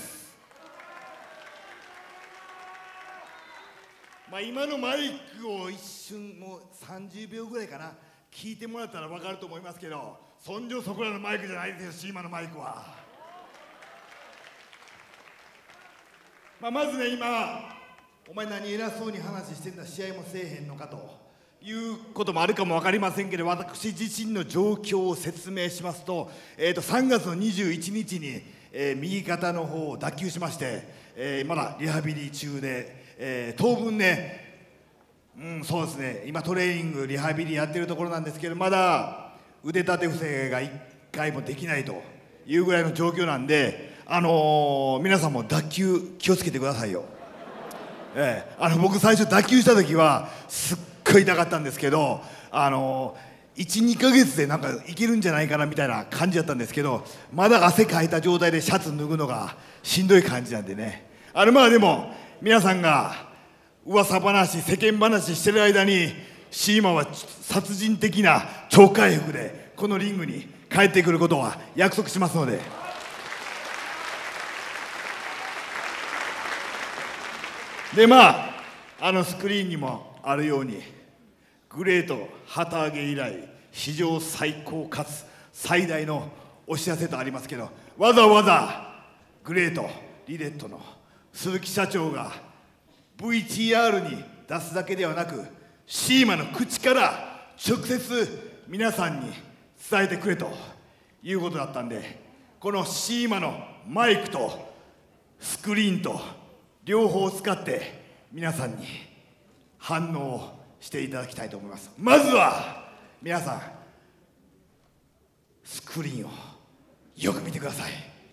今のマイクを一瞬もう30秒ぐらいかな聞いてもらったら分かると思いますけど、そんじょそこらのマイクじゃないですよ、シーマのマイクは。まずね、今お前何偉そうに話してんだ、試合もせえへんのかということもあるかも分かりませんけど、私自身の状況を説明しますと、3月の21日に、右肩の方を脱臼しまして、まだリハビリ中で、当分ね、そうですね、今トレーニングリハビリやってるところなんですけど、まだ腕立て伏せが1回もできないというぐらいの状況なんで、皆さんも脱臼気をつけてくださいよ。僕最初脱臼した時はすっごい痛かったんですけど、12ヶ月でなんかいけるんじゃないかなみたいな感じだったんですけど、まだ汗かいた状態でシャツ脱ぐのがしんどい感じなんでね。まあでも皆さんが噂話世間話してる間にシーマは殺人的な超回復でこのリングに帰ってくることは約束しますので。でスクリーンにもあるようにグレート旗揚げ以来史上最高かつ最大のお知らせとありますけど、わざわざグレートリレットの鈴木社長が VTR に出すだけではなくシーマの口から直接皆さんに伝えてくれということだったんで、このシーマのマイクとスクリーンと両方を使って皆さんに反応をしていただきたいと思います。まずは皆さんスクリーンをよく見てください。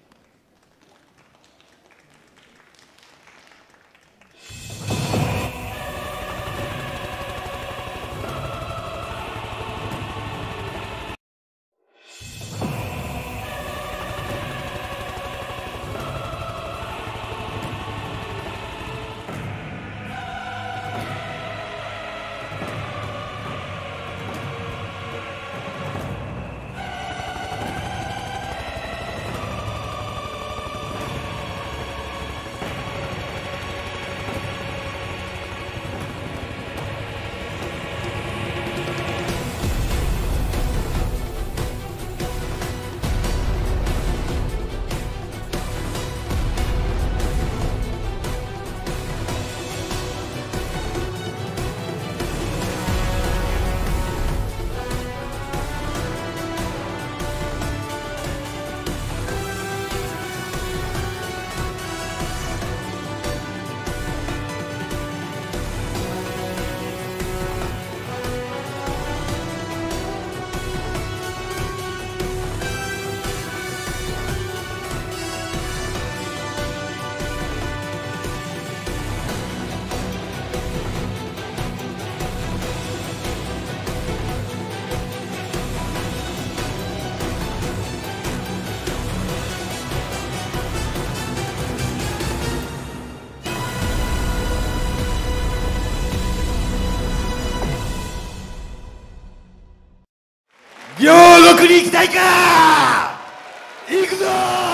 両国に行きたいか。行くぞ。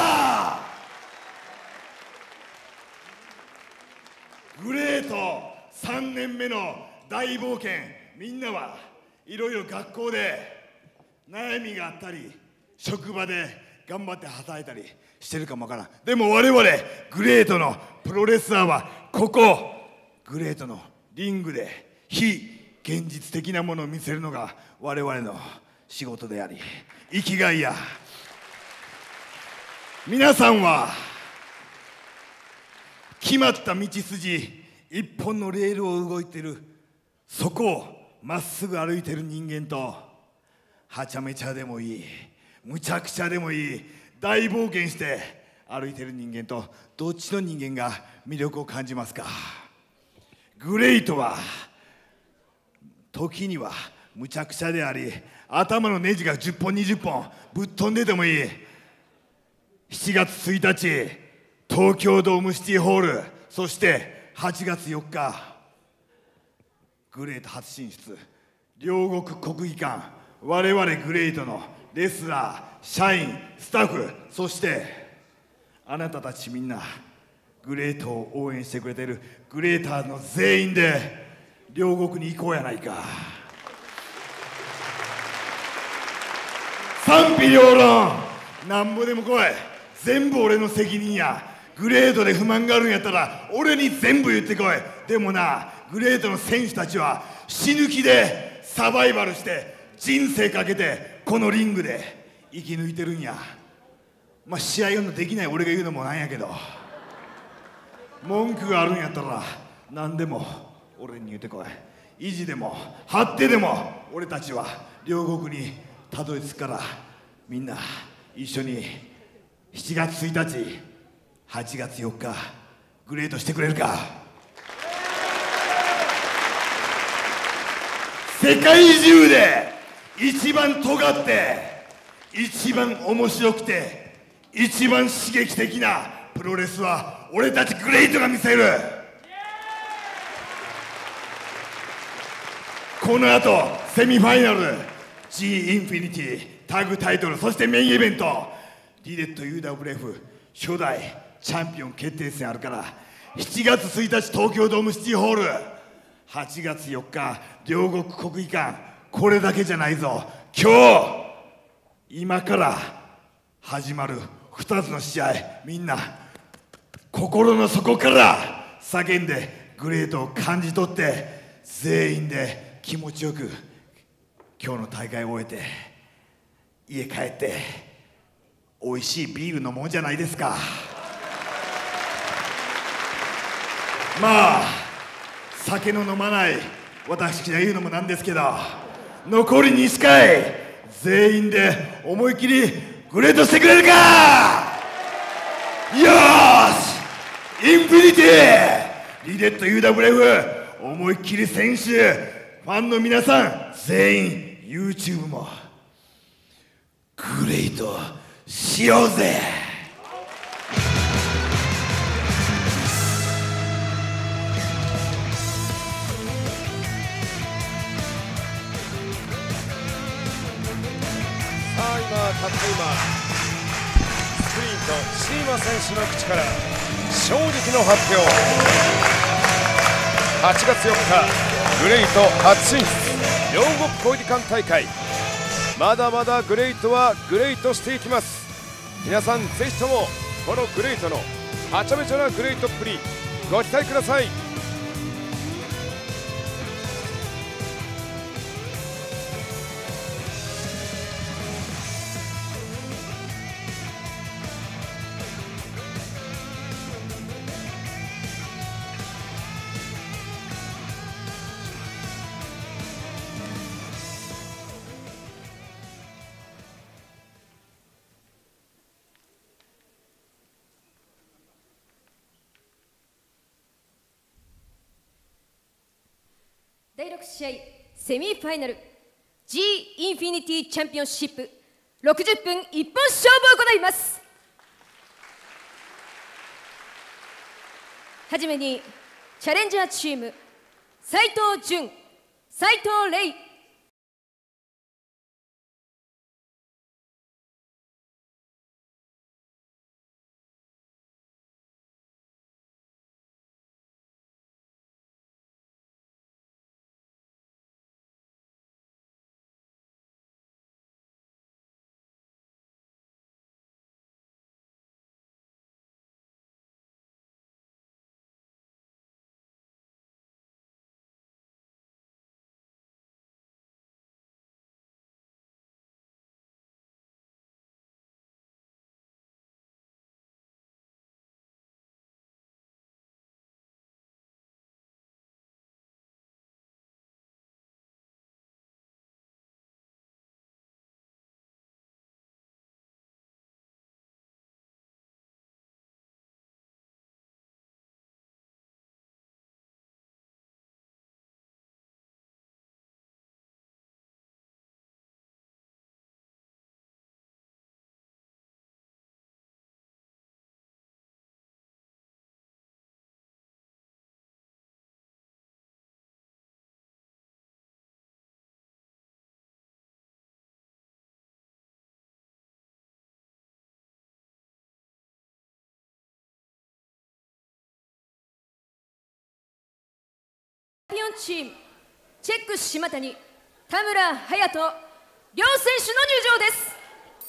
グレート3年目の大冒険、みんなはいろいろ学校で悩みがあったり職場で
頑張って働いたりしてるかもわからん。でも我々グレートのプロレスラーはここグレートのリングで非現実的なものを見せるのが我々の仕事であり生きがいや。皆さんは決まった道筋一本のレールを動いてるそこをまっすぐ歩いてる人間とはちゃめちゃでもいいむちゃくちゃでもいい大冒険して歩いてる人間とどっちの人間が魅力を感じますか？グレイトは時にはむちゃくちゃであり頭のネジが10本20本ぶっ飛んでてもいい。7月1日東京ドームシティホール、そして8月4日グレート初進出両国国技館、我々グレートのレスラー社員スタッフ、そしてあなたたちみんなグレートを応援してくれているグレーターの全員で両国に行こうやないか。賛否両論なんぼでも来い、全部俺の責任や。グレートで不満があるんやったら俺に全部言ってこい。でもな、グレートの選手たちは死ぬ気でサバイバルして人生かけてこのリングで生き抜いてるんや。まあ試合ができない俺が言うのもなんやけど、文句があるんやったら何でも俺に言ってこい。意地でも張ってでも俺たちは両国にたどり着くから、みんな一緒に7月1日8月4日グレートしてくれるか。世界中で一番尖って一番面白くて一番刺激的なプロレスは俺たちグレートが見せる。この後セミファイナル G インフィニティタッグタイトル、そしてメインイベントリデット UWF 初代チャンピオン決定戦あるから、7月1日東京ドームシティホール、8月4日両国国技館。これだけじゃないぞ。今日今から始まる2つの試合、みんな心の底から叫んでグレートを感じ取って全員で気持ちよく今日の大会を終えて家帰って美味しいビール飲もうじゃないですか。まあ酒の飲まない私が言うのもなんですけど、残り2回全員で思い切りグレートしてくれるか。よーし、インフィニティリデット UWF 思いっきり選手ファンの皆さん全員 YouTube もグレートしようぜ。
さあ今たった今スクリーンとシーマ選手の口から衝撃の発表。8月4日グレイト初進出両国国技館大会、まだまだグレイトはグレイトしていきます。皆さんぜひともこのグレイトのはちゃめちゃなグレイトっぷりご期待ください。
第6試合セミファイナル G インフィニティチャンピオンシップ60分一本勝負を行います。はじめにチャレンジャーチーム斉藤潤、斉藤玲ンチームチェック島谷、田村隼人両選手の入場です。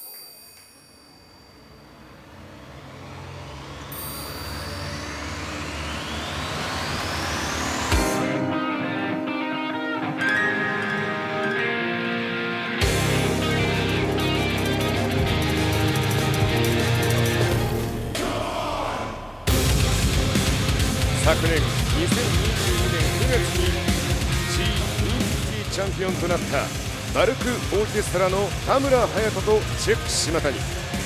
昨年2022年9月に G20 チャンピオンとなったバルクオーケストラの田村隼人とチェック島谷、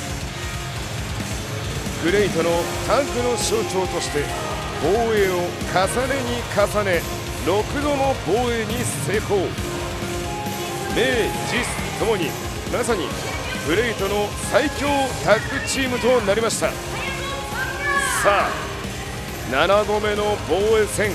グレイトのタッグの象徴として防衛を重ねに重ね6度の防衛に成功。名実ともにまさにグレイトの最強タッグチームとなりました。さあ7度目の防衛戦、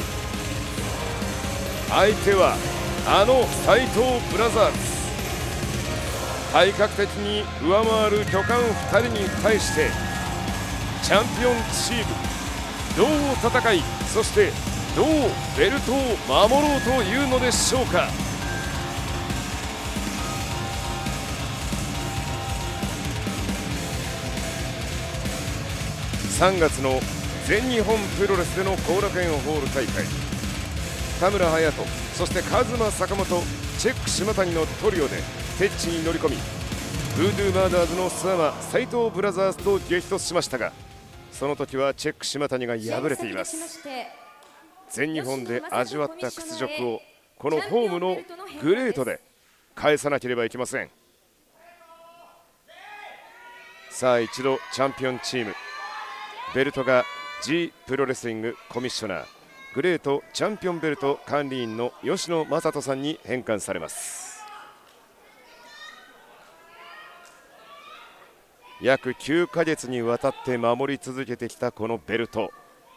相手はあの斉藤ブラザーズ。体格的に上回る巨漢2人に対してチャンピオンチームどう戦い、そしてどうベルトを守ろうというのでしょうか。3月の全日本プロレスでの後楽園ホール大会、田村隼人、そしてカズマ坂本、チェック島谷のトリオで敵地に乗り込み、ブードゥーマーダーズのスアマ斉藤ブラザーズと激突しましたが、その時はチェック島谷が敗れています。全日本で味わった屈辱をこのホームのグレートで返さなければいけません。さあ一度チャンピオンチーム、ベルトが G プロレスリングコミッショナーグレートチャンピオンベルト管理員の吉野正人さんに返還されます。約9ヶ月にわたって守り続けてきたこのベルト、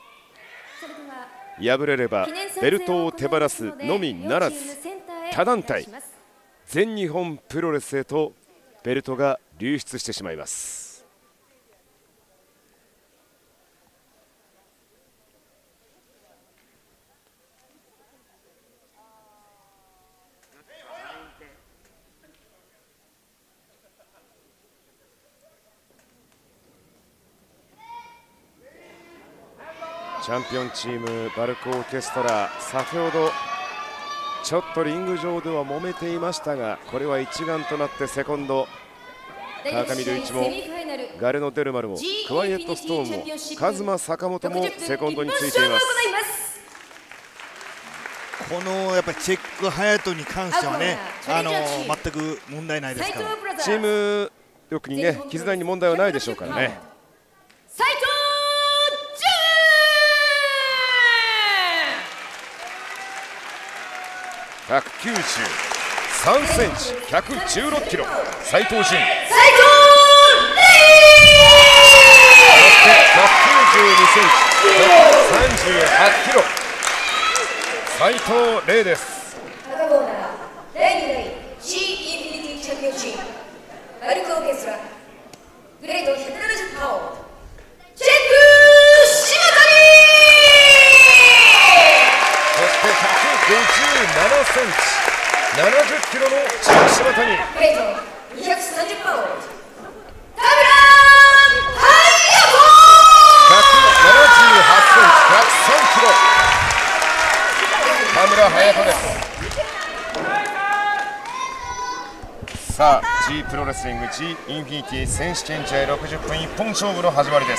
敗れればベルトを手放すのみならず他団体全日本プロレスへとベルトが流出してしまいます。チャンピオンチームバルクオーケストラ、先ほどちょっとリング上では揉めていましたが、これは一丸となってセコンド川上隆一もガレノ・デルマルもクワイエット・ストーンもカズマ・坂本もセコンドについています。
このやっぱりチェック隼人に関してはね、全く問題ないですから、
チーム力にね、絆に問題はないでしょうからね。193センチ、116キロ、斉藤慎。そして192センチ、138キロ、斉藤麗です。
赤コーナー第2代 G インフィニティチャンピオンチームバルクオーケストラグレート170パウンドチェック島谷。
そして157センチ、70キロのチェック島谷。
グレート230パウンド田村隼人。
178センチ、103キロ、田村隼人です。さあ G プロレスリング G インフィニティ選手権試合60分一本勝負の始まりです。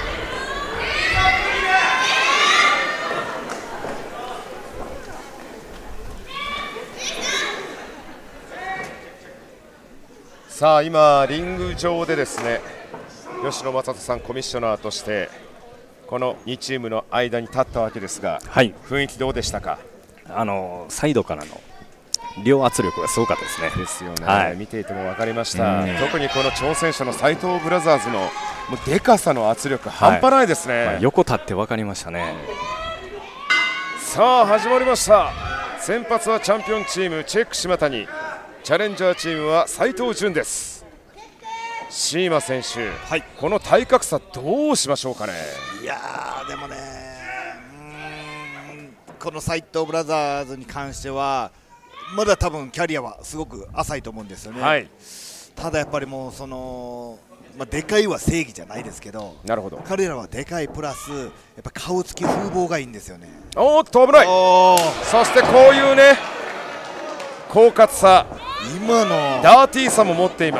さあ今リング上でですね、吉野正人さんコミッショナーとしてこの2チームの間に立ったわけですが、はい、雰囲気どうでしたか？
サイドからの両圧力がすごかったですね。
ですよね、はい、見ていても分かりました。特にこの挑戦者の斉藤ブラザーズのもうでかさの圧力半端ないですね。
横立って分かりましたね。
さあ始まりました。先発はチャンピオンチームチェック島谷、チャレンジャーチームは斉藤潤です。シーマ選手、はい、この体格差どうしましょうかね。
いやーでもね、比この斎藤ブラザーズに関してはまだ多分キャリアはすごく浅いと思うんですよね、はい、ただやっぱりもうその、でかいは正義じゃないですけど、
なるほど、
彼らはでかいプラスやっぱ顔つき風貌がいいんですよね。
おっと危ない。そしてこういうね狡猾さ、
今の
ダーティーさも持っています。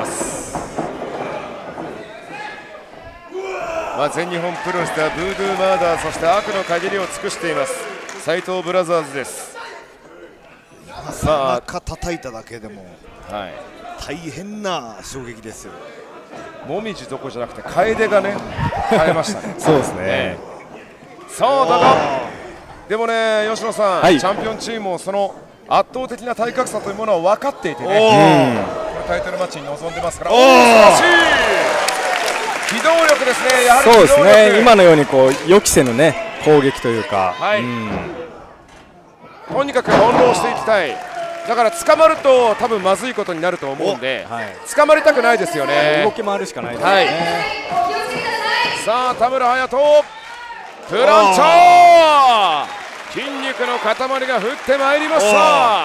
全日本プロレスではブードゥーマーダー、そして悪の限りを尽くしています斎藤ブラザーズです。
背中叩いただけでも、はい、大変な衝撃ですよ。
もみじどころじゃなくて楓がね変えましたね
そうですね、
さあだがでもね吉野さん、
はい、
チャンピオンチームもその圧倒的な体格差というものは分かっていてね、タイトルマッチに臨んでますから、素晴らしい機動力ですね。やはり
そうですね、今のようにこう予期せぬね攻撃というか、
はい、とにかく翻弄していきたい。だから捕まると多分まずいことになると思うんで、はい、捕まりたくないですよね。
動き回るしかないですね、はい、
さあ田村隼人プランチャー、筋肉の塊が降ってまいりました。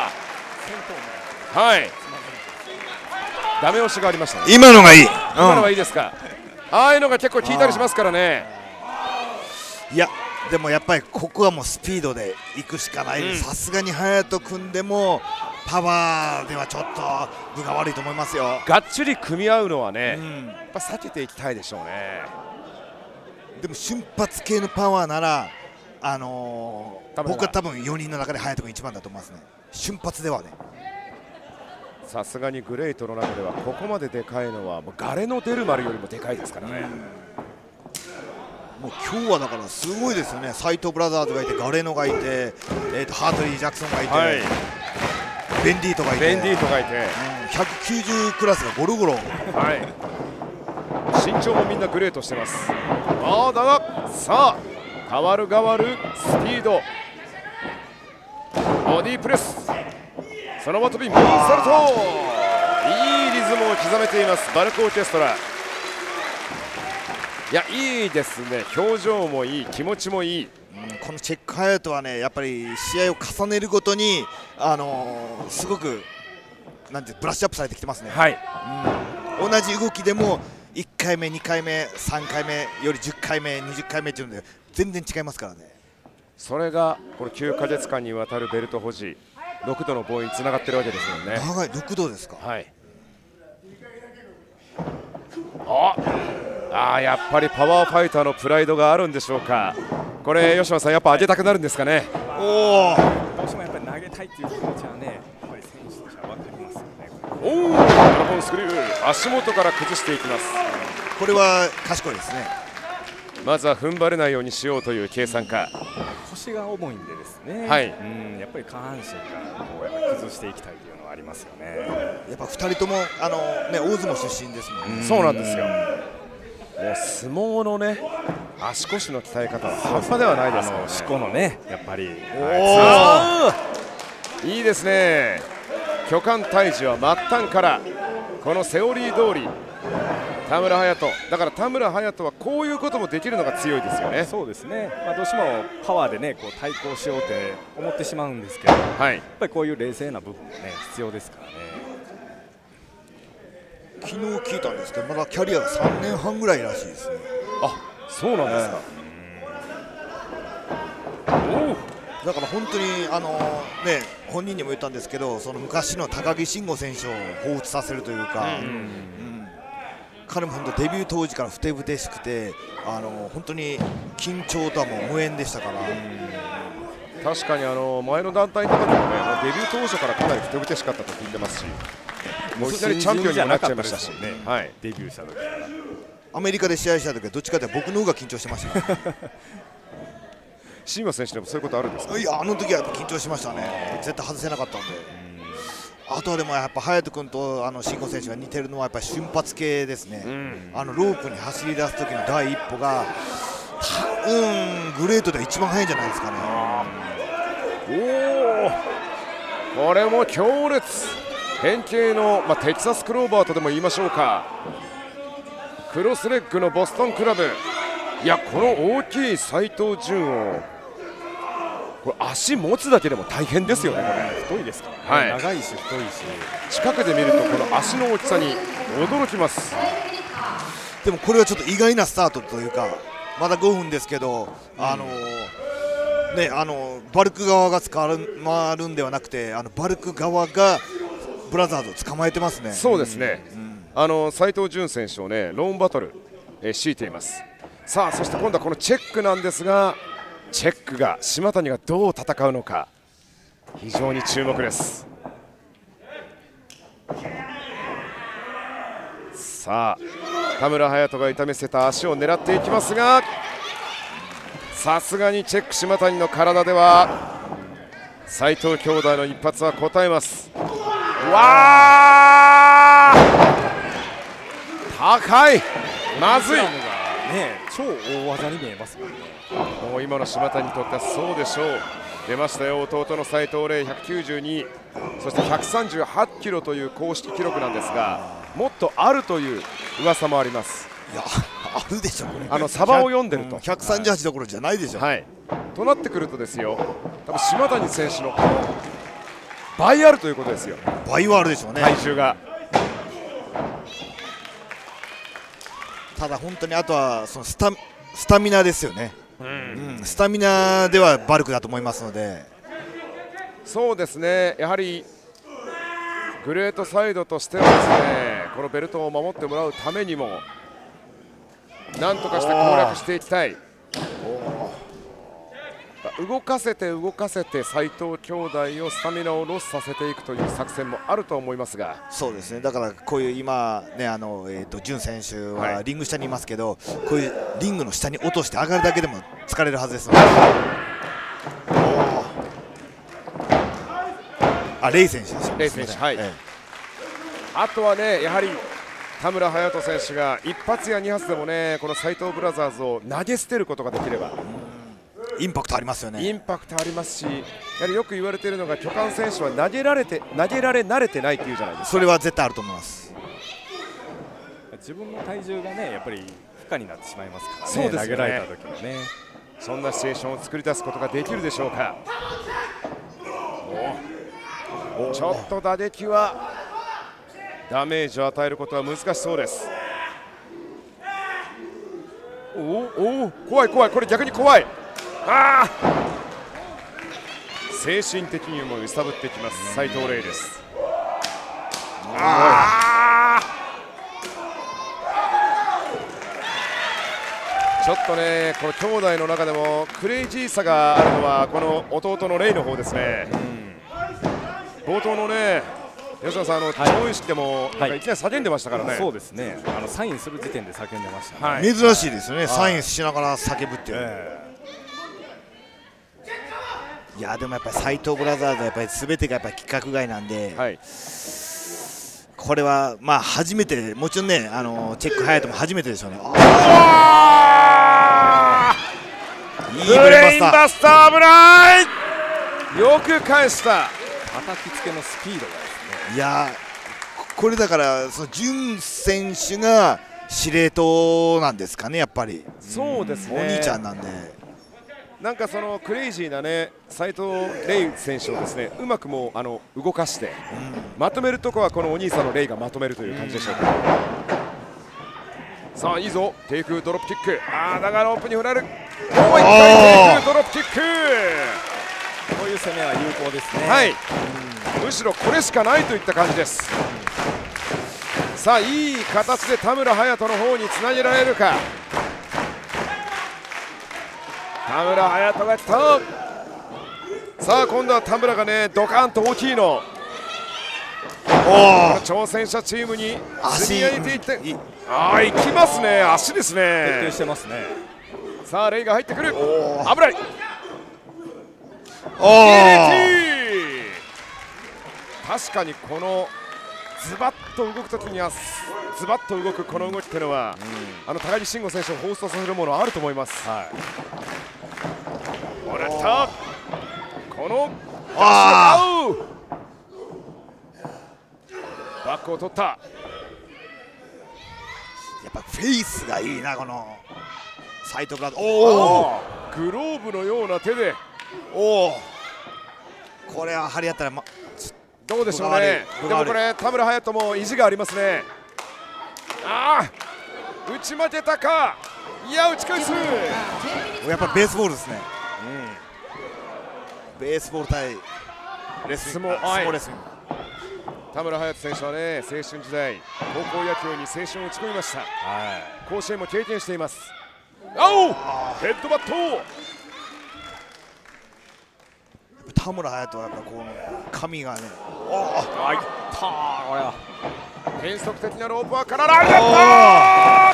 はい、ダメ押しがありましたね。
今のがいい、
今のはいいですか。ああいうのが結構効いたりしますからね。
いやでもやっぱりここはもうスピードで行くしかないです。さすがに隼人君でもパワーではちょっと分が悪いと思いますよ。
がっちり組み合うのはね、やっぱ避けていきたいでしょうね。
でも瞬発系のパワーなら、僕は多分4人の中で隼人君一番だと思いますね。瞬発ではね。
さすがにグレイトの中ではここまででかいのはもうガレのデルマルよりもでかいですからね。
もう今日はだからすごいですよね。斎藤ブラザーズがいて、ガレノがいて、ハートリー・ジャクソンがいて、はい、ベンディートがいて、190クラスがゴロゴロ、
はい、身長もみんなグレートしてます。だがさあ変わる変わるスピード、ボディープレス、そのまとびムーンサルト、いいリズムを刻めていますバルクオーケストラ。いやいいですね、表情もいい、気持ちもいい。
このチェック隼人はね、やっぱり試合を重ねるごとに、すごくなんてブラッシュアップされてきてますね。はい、同じ動きでも1回目、2回目、3回目より10回目、20回目というので全然違いますからね。
それがこの9ヶ月間にわたるベルト保持、6度の防衛につながってるわけですよね。
長い6度ですか。はい。
やっぱりパワーファイターのプライドがあるんでしょうか。これ吉野さん、やっぱ上げたくなるんですかね。
どうしてもやっぱり投げたいという気持ちはね、やっぱり選手としては分かりますよね。
ドラゴンスクリュー、足元から崩していきます。
これは賢いですね。
まずは踏ん張れないようにしようという計算か。
腰が重いんでですね、
はい、
やっぱり下半身からこうやっぱ崩していきたいというのはありますよね。
やっぱ2人とも大相撲出身ですもんね。
そうなんですよ。もう相撲のね足腰の鍛え方は半端ではないですからね。
しこのねやっぱり、
いいですね。巨漢退治は末端からこのセオリー通り田村隼人、だから田村隼人はこういうこともできるのが強いですよね。
そうですね、どうしてもパワーでねこう対抗しようって思ってしまうんですけど、はい、やっぱりこういう冷静な部分もね必要ですからね。
昨日聞いたんですけど、まだキャリアが3年半ぐらいらしいですね。
そうなんですか。
だから本当に本人にも言ったんですけど、その昔の高木慎吾選手を彷彿させるというか、彼も本当デビュー当時からふてぶてしくて、本当に緊張とはもう無縁でしたから。
確かに前の団体の中でもね、デビュー当初からかなりふてぶてしかったと聞いてますし、もういきなりチャンピオンにもなっちゃいましたしね。はい、
デビューした時から
アメリカで試合した時はどっちかというと僕の方が緊張してましたね。
新山選手でもそういうことあるんですか。
いや、あの時はやっぱ緊張しましたね。絶対外せなかったんで。あとはでもやっぱ隼人君と慎吾選手が似てるのはやっぱり瞬発系ですね。ロープに走り出す時の第一歩がグレートで一番速いんじゃないですかね。
これも強烈。変形の、テキサスクローバーとでも言いましょうか。クロスレッグのボストンクラブ。いや、この大きい斉藤潤をこれ足持つだけでも大変ですよね。これ
太いですからね、長いし太いし、
近くで見るとこの足の大きさに驚きます。
でもこれはちょっと意外なスタートというか、まだ5分ですけど、バルク側が捕まるんではなくて、バルク側がブラザーズを捕まえてますね。
そうですね、斉藤潤選手をねローンバトル、強いています。さあそして今度はこのチェックなんですが、チェックが島谷がどう戦うのか非常に注目です。さあ田村隼人が痛めせた足を狙っていきますが、さすがにチェック島谷の体では斉藤兄弟の一発は応えます。わー高い、まずい
ね、超大技に見えますもんね。
もう今の島谷にとってはそうでしょう。出ましたよ、弟の斉藤麗192、そして138キロという公式記録なんですが、もっとあるという噂もあります。
いや、あるでしょ、これ
サバを読んでると、
138どころじゃないでしょ。
はい、となってくるとですよ、多分島谷選手の倍あるということですよ。
倍はあるでしょうね、
体重が。
ただ本当にあとはそのスタミナですよね。スタミナではバルクだと思いますので。
そうですね、やはりグレートサイドとしてはですね、このベルトを守ってもらうためにもなんとかして攻略していきたい。動かせて斉藤兄弟をスタミナをロスさせていくという作戦もあると思いますが。
そうですね、だからこういう今ね、潤選手はリング下にいますけど、こういうリングの下に落として上がるだけでも疲れるはずですので。レイ選手ですよね。
レイ選手、はい、あとはね、やはり田村隼人選手が一発や二発でもね、この斉藤ブラザーズを投げ捨てることができれば
インパクトありますよね。
インパクトありますし、やはりよく言われているのが、巨漢選手は投げられ慣れてないっていうじゃないですか。
それは絶対あると思います。
自分の体重がね、やっぱり負荷になってしまいますからね。
そうですよね、
投げられた時はね。
そんなシチュエーションを作り出すことができるでしょうか。ちょっと打撃はダメージを与えることは難しそうです。怖い、これ逆に怖い。精神的にも揺さぶってきます斉藤麗です。ちょっとね、この兄弟の中でもクレイジーさがあるのはこの弟のレイの方ですね。冒頭のね、吉野さん、調印式でもいきなり叫んでましたからね。
そうですね、サインする時点で叫んでましたね。
珍しいですよね、サインしながら叫ぶっていう。いやでもやっぱり斉藤ブラザーズはやっぱり全てがやっぱり規格外なんで、これはまあ初めて、もちろんね、チェック隼人も初めてでしょうね。
いいブレインバスター、危ない、よく返した。
叩きつけのスピードがですね。
いやこれだからその潤選手が司令塔なんですかね、やっぱり。
そうですね、
お兄ちゃんなんで。
なんかそのクレイジーなね、斉藤レイ選手をですね、うまくもう動かして、まとめるとこはこのお兄さんのレイがまとめるという感じでしょうか。さあいいぞ、低空ドロップキック、だがロープに振られる、もう一回低空ドロップキック。
こういう攻めは有効ですね。
はい、むしろこれしかないといった感じです。さあいい形で田村隼人の方につなげられるか。田村隼人が来た。さあ今度は田村がね、ドカンと大きいの挑戦者チームに積み上げていって、いきますね、足ですね、
徹底してますね。
さあレイが入ってくる、危ない。確かにこのズバッと動くときにはズバッと動くこの動きっていうのは、高木慎吾選手をホーストさせるものあると思います。もらった、このバックを取った。
やっぱフェイスがいいな、この斉藤が。
グローブのような手で
おお、これは張り合ったら、
どうでしょうね。でもこれ田村隼人も意地がありますね。ああ、打ち負けたか。いや、打ち返す。
やっぱりベースボールですね。ベースボール対レスリング、相撲レスリング。
田村隼人選手はね、青春時代高校野球に青春を打ち込みました。甲子園も経験しています。おお、ヘッドバット。
田村隼人はやっぱこの髪がね、
あ、いったー。これは変則的なロープワークからライナッ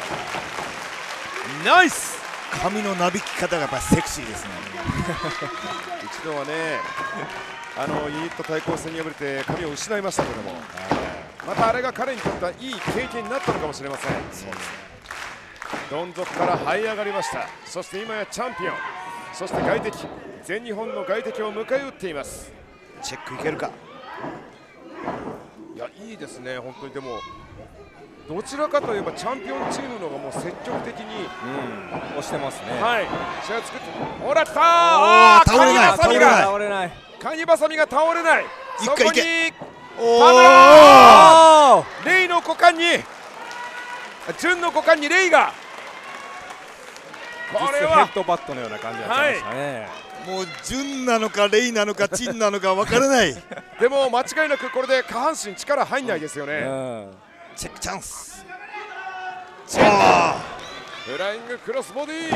プ。ナイス。
髪のなびき方がやっぱりセクシーですね。
一度はね、ユニット対抗戦に敗れて髪を失いましたけども、またあれが彼にとってはいい経験になったのかもしれません。そうですね。どん底から這い上がりました。そして今やチャンピオン、そして外敵、全日本の外敵を迎え撃っています。
チェックいけるか。
いや、いいですね、本当に。でもどちらかといえばチャンピオンチームの方がもう積極的に
押してますね。
はい、試合を作って、ほら、倒れない、
倒れない、
カニバサミが倒れない。そこに田
村、
レイの股間に、純の股間にレイが、これは
ヘッドバットのような感じになっちゃいましたね。
もう純なのかレイなのかチンなのか分からない。
でも間違いなくこれで下半身力入んないですよね。
チェックチャンス。
フライングクロスボディ。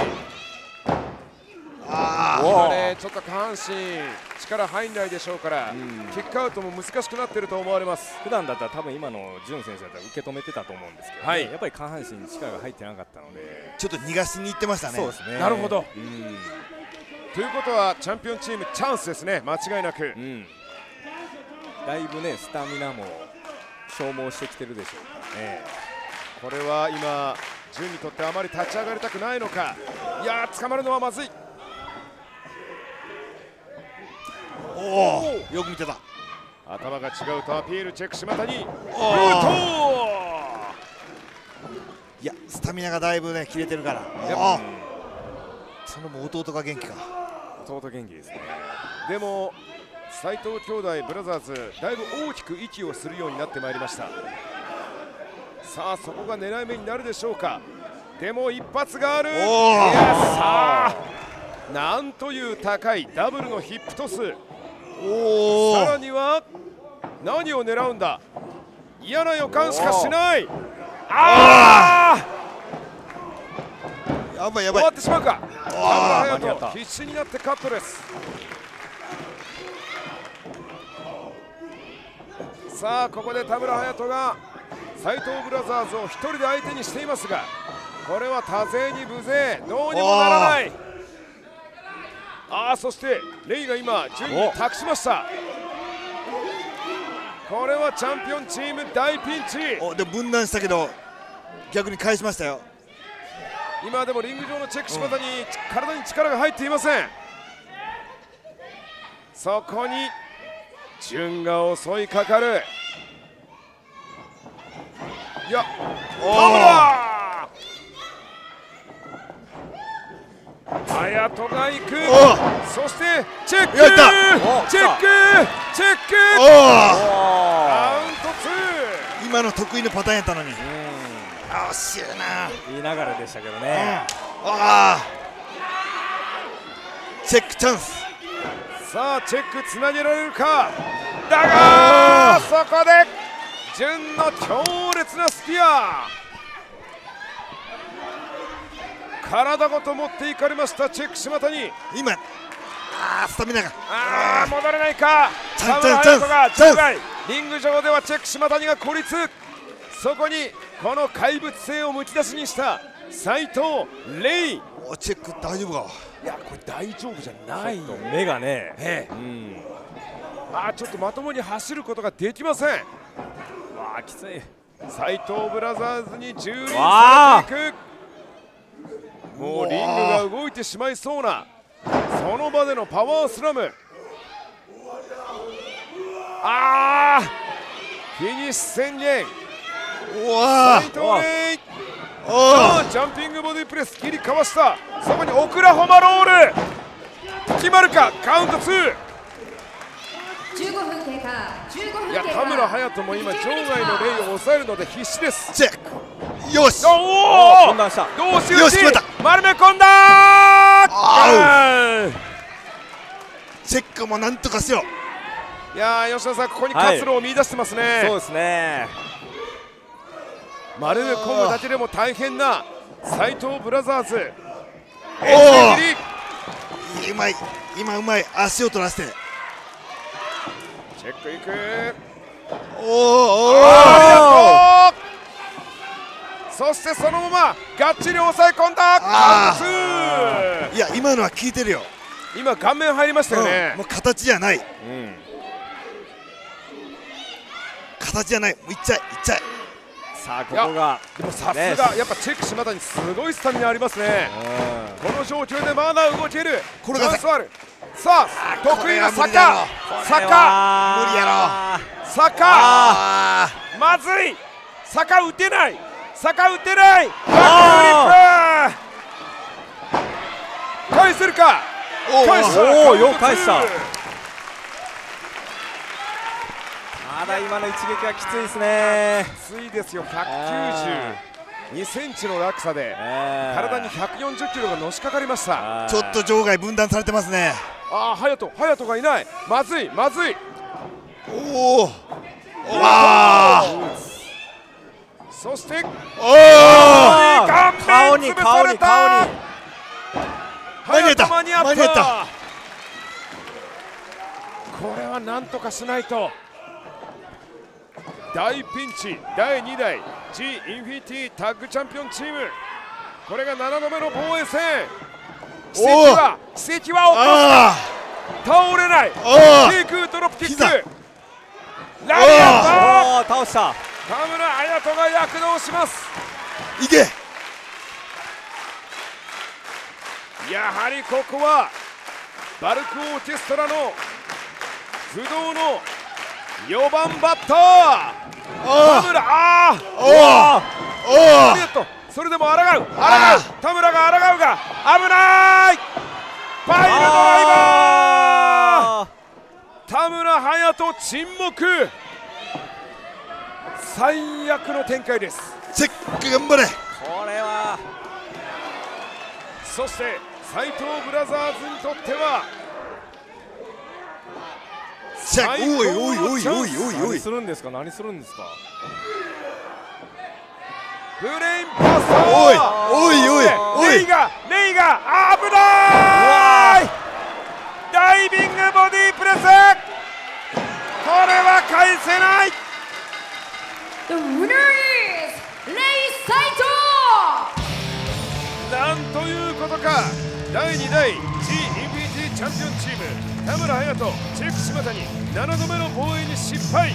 今ね、ちょっと下半身力入んないでしょうから、キックアウトも難しくなっていると思われます。
普段だったら多分今のジュン選手だったら受け止めてたと思うんですけど、やっぱり下半身に力が入ってなかったので、
ちょっと逃がしにいってましたね。
そうですね。
なるほど。ということはチャンピオンチームチャンスですね、間違いなく。
だいぶね、スタミナも消耗してきてるでしょうからね。
これは今ジュンにとってあまり立ち上がりたくないのか。いやー、捕まるのはまずい。
よく見てた。
頭が違うとアピール、チェック島谷。い
や、スタミナがだいぶね切れてるから。その弟が元気か。
弟元気ですね。
でも斉藤兄弟ブラザーズ、だいぶ大きく息をするようになってまいりました。さあ、そこが狙い目になるでしょうか。でも一発がある。いや、さあ、なんという高いダブルのヒップトス。さらには何を狙うんだ。嫌な予感しかしない。
やばいやばい、
終わってしまうか。田村隼人必死になってカットです。さあ、ここで田村隼人が斉藤ブラザーズを1人で相手にしていますが、これは多勢に無勢、どうにもならない。そしてレイが今順位に託しました。これはチャンピオンチーム大ピンチ。
でも分断したけど逆に返しましたよ。
今でもリング上のチェック島田に体に力が入っていません。そこに順が襲いかかる。いや、田村隼人が行く。そしてチェック、チェック、チェック、カウント2。
今の得意のパターンやったのに。惜しいな。
いい流れでしたけどね。
チェックチャンス。
さあ、チェックつなげられるか。だがそこで順の強烈なスピア。体ごと持っていかれましたチェック島谷。
今スタミナが
戻れないか。田村隼人が場外。リング上ではチェック島谷が孤立。そこにこの怪物性をむき出しにした斉藤レイ。
チェック大丈夫か。
いや、これ大丈夫じゃない。
目がね、
ちょっとまともに走ることができません。
きつい。
斉藤ブラザーズに蹂躙されていく。もうリングが動いてしまいそうなその場でのパワースラム。フィニッシュ宣言。斉藤レイ。ジャンピングボディプレス切りかわした。そこにオクラホマロール。 決まるか。カウント2。
15分経過。15分経過。
いや、田村隼人も今場外のレイを抑えるので必死です。
チェック。よし。
おお。
混乱した。
どうしよう。
よし、決まった。
丸め込んだー。
チェックもなんとかしよ
う。いやー、吉田さん、ここに活路を見出してますね。
そうですね。
丸め込むだけでも大変な斉藤ブラザーズ。
おお、うまい。今うまい。足を取らせて。
チェックいく。
おお。
そしてそのままがっちり抑え込んだ。
いや、今のは効いてるよ。
今顔面入りましたよね。
もう形じゃない。形じゃない。もういっちゃい、いっちゃい。
さあ、ここが
でもさすがやっぱチェック島田にすごいスタミナありますね。この状況でまだ動ける。
これが
チャンスある。さあ、得意な坂。
無理やろ。
坂。まずい。坂打てない。坂打てない。バックフリップ。返せるか。返した。
おお、よく返した。まだ今の一撃はきついですね。
きついですよ。192センチの落差で体に140キロがのしかかりました。
ちょっと場外分断されてますね。
ああ、隼人がいない。まずい。
おお。
わあ。そして
顔に
間に合った。
これはなんとかしないと。大ピンチ。第2代 G インフィニティタッグチャンピオンチーム、これが7度目の防衛戦。奇跡は起こした。倒れない。低空ドロップキック。ラリアット。
倒した。
田村隼人が躍動します。
いけ。
やはりここはバルクオーケストラの不動の4番バッター田村。それでも抗う。田村が抗うが危ない。パイルドライバー。田村隼人沈黙。最悪の展開です。
チェック頑張れ。
これは
そして斉藤ブラザーズにとっては
何するんですか。
ブレインパス。レイが危ない。ダイビングボディープレス。これは返せない。
The winner is レイ斉藤。
なんということか。第2代 G インフィニティチャンピオンチーム田村隼人、チェック島田に7度目の防衛に失敗。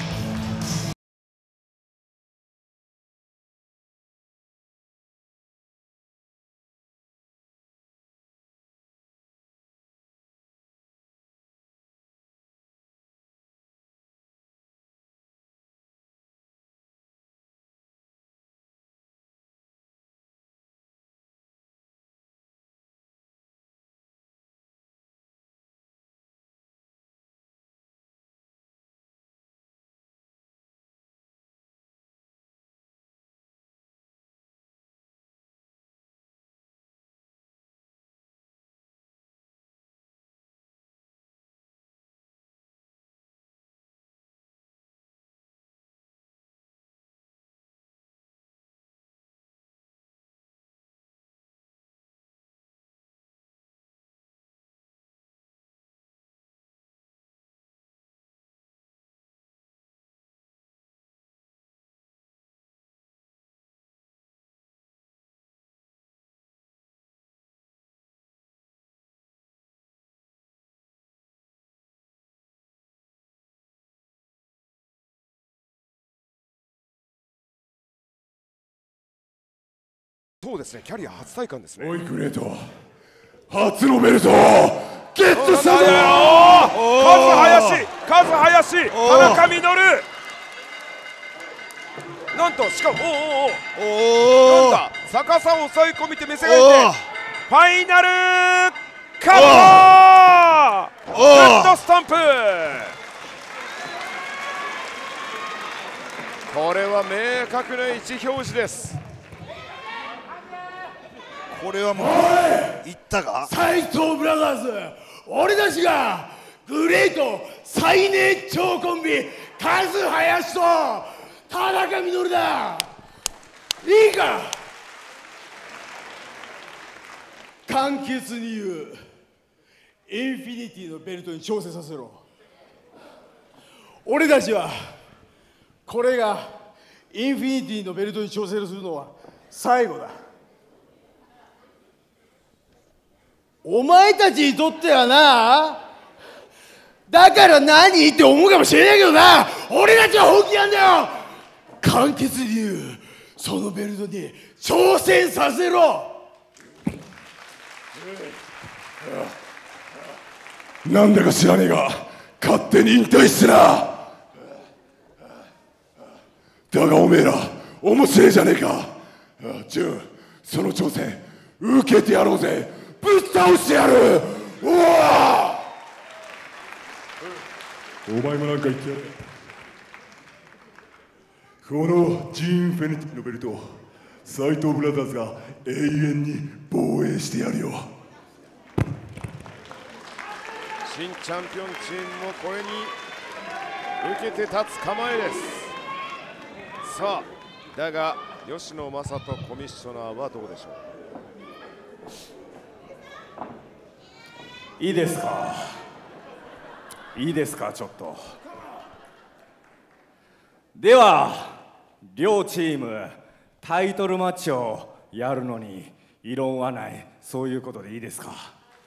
そうですね、キャリア初体感ですね。
おいグレート、初のベルトゲットしたぞ。
カズハヤシ、田中稔。なんとしかもなんだ、逆さを抑え込みて目線がいてファイナルカット。 ッドスタンプ。これは明確な位置表示です。
これはもういったか。
斎藤ブラザーズ、俺たちがグレート最年長コンビカズハヤシと田中稔だ。いいか、簡潔に言う、インフィニティのベルトに挑戦させろ。俺たちはこれがインフィニティのベルトに挑戦するのは最後だ。お前たちにとってはな、だから何って思うかもしれないけどな、俺たちは本気なんだよ。簡潔に言う、そのベルトに挑戦させろ。
なんだか知らねえが勝手に引退してな。だがおめえら面白いじゃねえか。ジュン、その挑戦受けてやろうぜ。ぶっ倒してやる。お前もなんか言ってやれ。このジーンフェニティのベルト、斎藤ブラザーズが永遠に防衛してやるよ。
新チャンピオンチームもこれに受けて立つ構えです。さあ、だが吉野正人コミッショナーはどうでしょう。
いいですか、いいですか、ちょっと。では両チームタイトルマッチをやるのに異論はない、そういうことでいいですか。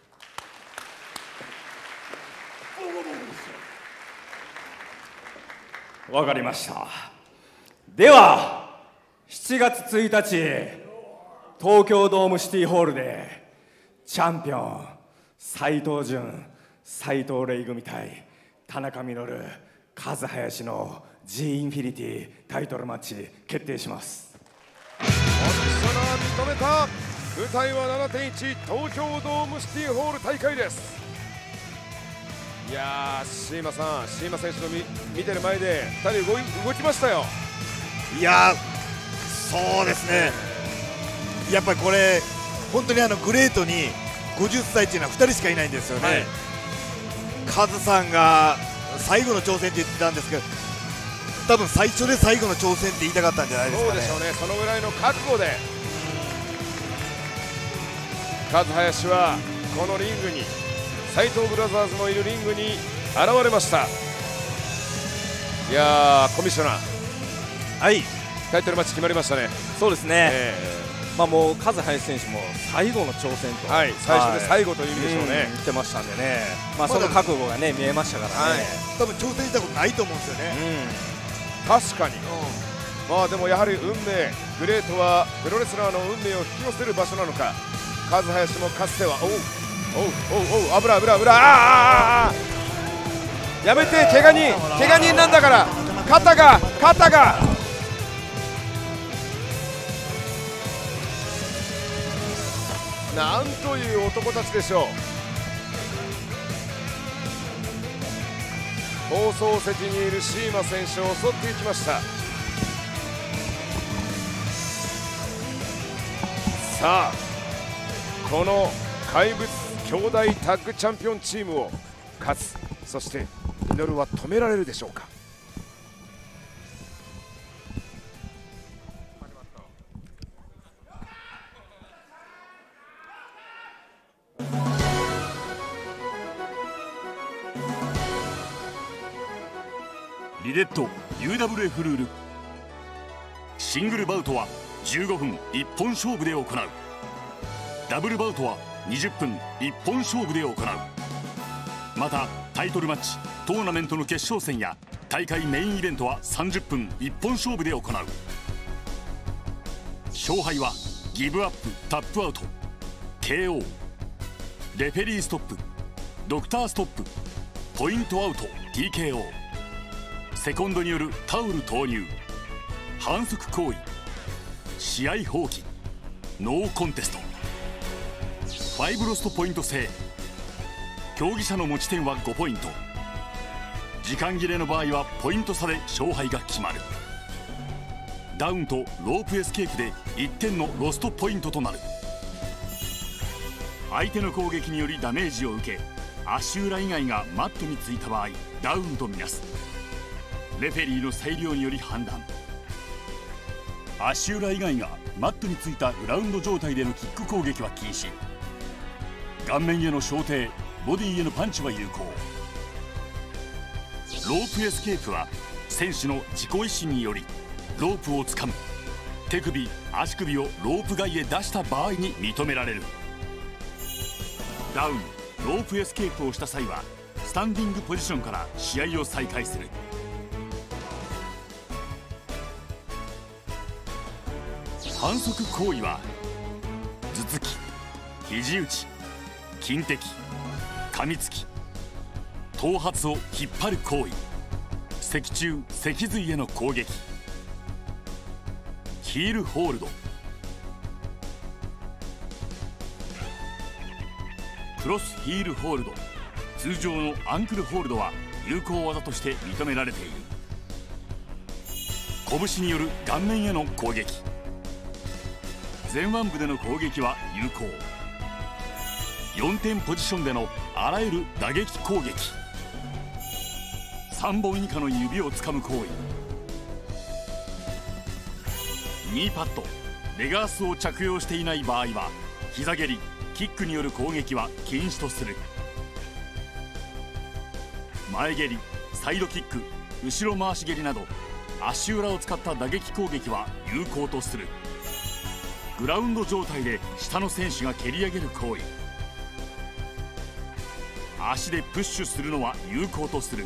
わかりました。では7月1日東京ドームシティホールでチャンピオン斎藤潤、斎藤玲組対田中稔、カズハヤシの G インフィニティタイトルマッチ決定します。
コミッショナー認めた。舞台は 7.1 東京ドームシティホール大会です。いやー、シーマさん、シーマ選手の見てる前で2人動きましたよ。
いやー、そうですね、やっぱりこれ本当にグレートに50歳っていうのは2人しかいないんですよね、はい、カズさんが最後の挑戦って言ってたんですけど、多分最初で最後の挑戦って言いたかったんじゃないですかね。
そうでしょうね、そのぐらいの覚悟でカズハヤシはこのリングに、斎藤ブラザーズのいるリングに現れました。いやー、コミッショナー、
はい、
タイトルマッチ決まりましたね。
そうですね、もうカズハヤシ選手も最後の挑戦と、
はい、最初で最後という意味でしょうね、
言ってましたんでね、その覚悟がね見えましたからね、
多分挑戦したことないと思うんですよね、
確かに、でもやはり運命、グレートはプロレスラーの運命を引き寄せる場所なのか。カズハヤシもかつては、油やめて、怪我人なんだから、肩がなんという男たちでしょう。放送席にいるシーマ選手を襲っていきました。さあ、この怪物兄弟タッグチャンピオンチームをカズ、そしてミノルは止められるでしょうか。
リレット UWF ルール、シングルバウトは15分一本勝負で行う。ダブルバウトは20分一本勝負で行う。またタイトルマッチ、トーナメントの決勝戦や大会メインイベントは30分一本勝負で行う。勝敗はギブアップ、タップアウト、 KO、 レフェリーストップ、ドクターストップ、ポイントアウト、 TKO、 セコンドによるタオル投入、反則行為、試合放棄、ノーコンテスト、5ロストポイント制。 競技者の持ち点は5ポイント。時間切れの場合はポイント差で勝敗が決まる。ダウンとロープエスケープで1点のロストポイントとなる。相手の攻撃によりダメージを受け、足裏以外がマットについた場合ダウンとみなす。レフェリーの裁量により判断。足裏以外がマットについたグラウンド状態でのキック攻撃は禁止。顔面への小手、ボディへのパンチは有効。ロープエスケープは選手の自己意志によりロープをつかむ、手首足首をロープ外へ出した場合に認められる。ダウンロープエスケープをした際はスタンディングポジションから試合を再開する。反則行為は頭突き、肘打ち、金的、噛みつき、頭髪を引っ張る行為、脊柱脊髄への攻撃、ヒールホールド、クロスヒールホールド、通常のアンクルホールドは有効技として認められている。拳による顔面への攻撃、前腕部での攻撃は有効。4点ポジションでのあらゆる打撃攻撃、3本以下の指をつかむ行為、ニーパッドレガースを着用していない場合は膝蹴りキックによる攻撃は禁止とする。前蹴り、サイドキック、後ろ回し蹴りなど足裏を使った打撃攻撃は有効とする。グラウンド状態で下の選手が蹴り上げる行為、足でプッシュするのは有効とする。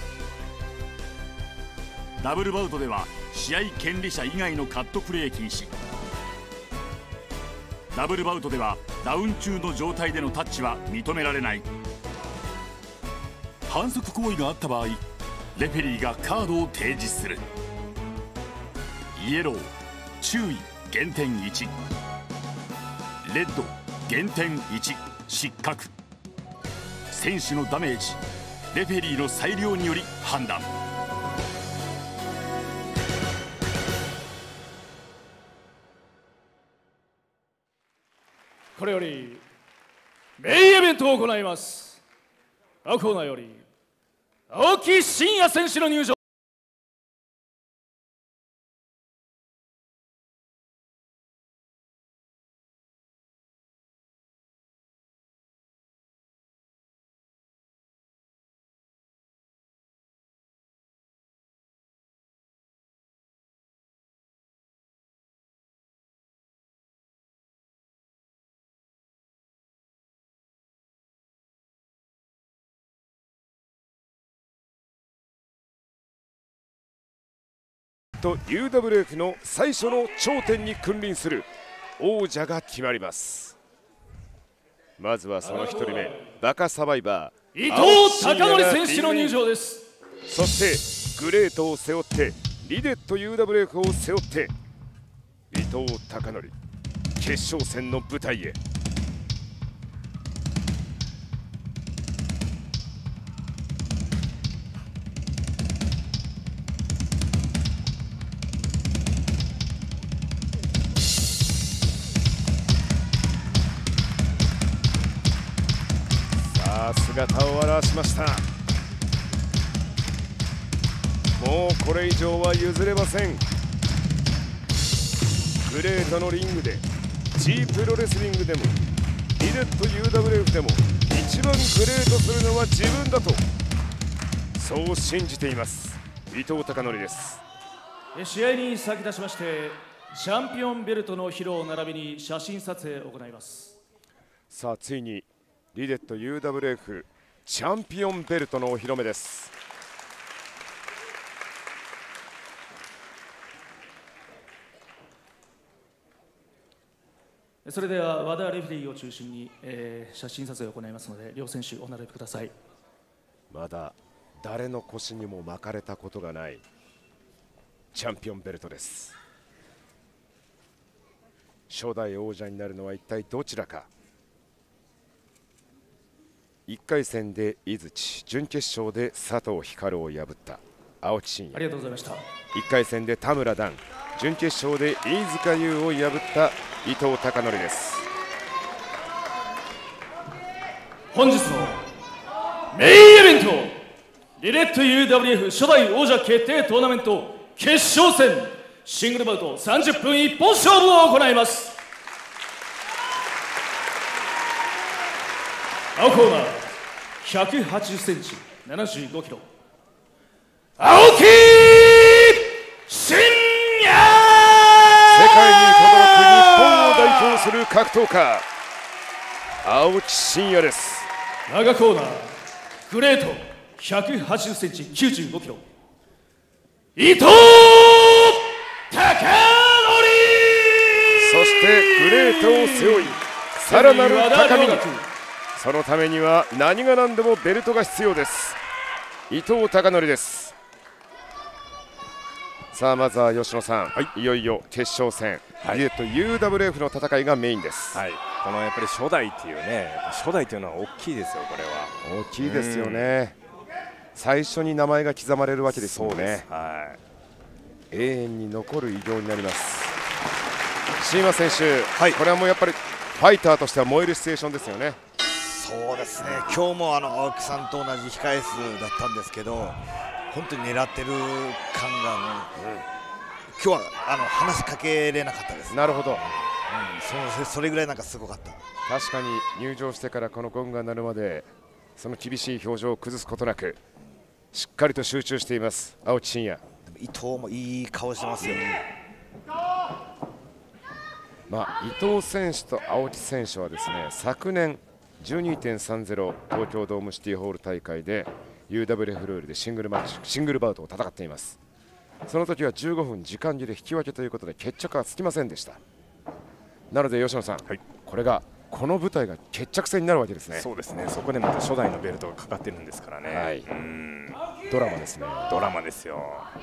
ダブルバウトでは試合権利者以外のカットプレー禁止。ダブルバウトではダウン中の状態でのタッチは認められない。反則行為があった場合レフェリーがカードを提示する。イエロー注意減点1、レッド減点1、失格。選手のダメージレフェリーの裁量により判断。
これよりメインイベントを行います。青コーナーより青木真也選手の入場。
と UWF の最初の頂点に君臨する王者が決まります。まずはその1人目、バカサバイバ
ー伊藤孝則選手の入場です。
そしてグレートを背負ってリデット UWF を背負って伊藤孝則決勝戦の舞台へ。姿を現しました。もうこれ以上は譲れません。グレートのリングで G プロレスリングでもリデット UWF でも一番グレートするのは自分だとそう信じています伊藤孝則です。
試合に先立ちましてチャンピオンベルトの披露並びに写真撮影を行います。
さあついにリデット UWF チャンピオンベルトのお披露目です。
それでは和田レフェリーを中心に、写真撮影を行いますので両選手お並びください。
まだ誰の腰にも巻かれたことがないチャンピオンベルトです。初代王者になるのは一体どちらか。 1回戦で井槌、準決勝で佐藤光を破った青木真也。
ありがとうございました。
1回戦で田村段、準決勝で飯塚優を破った伊藤孝則です。
本日のメインイベント、リレット UWF 初代王者決定トーナメント決勝戦シングルバウト30分一本勝負を行います。青コーナー180センチ75キロ青木真也、
世界に轟く日本を代表する格闘家青木真也です。
長コーナーグレート180センチ95キロ伊藤孝則、
そしてグレートを背負いさらなる高みに、そのためには何が何でもベルトが必要です。伊藤孝則です。さあまずは吉野さん、いよいよ決勝戦、リレット UWF の戦いがメインです。
このやっぱり初代っていうね、初代というのは大きいですよ。これは
大きいですよね。最初に名前が刻まれるわけですよね。永遠に残る偉業になります。椎間選手、これはもうやっぱりファイターとしては燃えるシチュエーションですよね。
そうですね、今日も青木さんと同じ控え室だったんですけど、本当に狙ってる感が、今日は話しかけれなかったです。
なるほど、
それぐらいなんかすごかった。
確かに入場してからこのゴンが鳴るまでその厳しい表情を崩すことなくしっかりと集中しています青木真也。
伊藤もいい顔してますよ。
伊藤選手と青木選手はですね、昨年 12.30 東京ドームシティホール大会で UWF ルールでシングルバウトを戦っています。その時は15分時間切れ引き分けということで決着はつきませんでした。なので吉野さん、これがこの舞台が決着戦になるわけですね。
そうですね、そこでまた初代のベルトがかかってるんですからね。
ドラマですね。
ドラマですよ。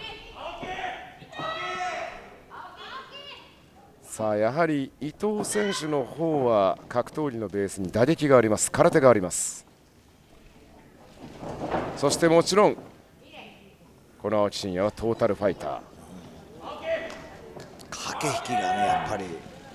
さあやはり伊藤選手の方は格闘技のベースに打撃があります、空手があります。そしてもちろんこの青木真也はトータルファイター。
駆け引きがね、やっぱり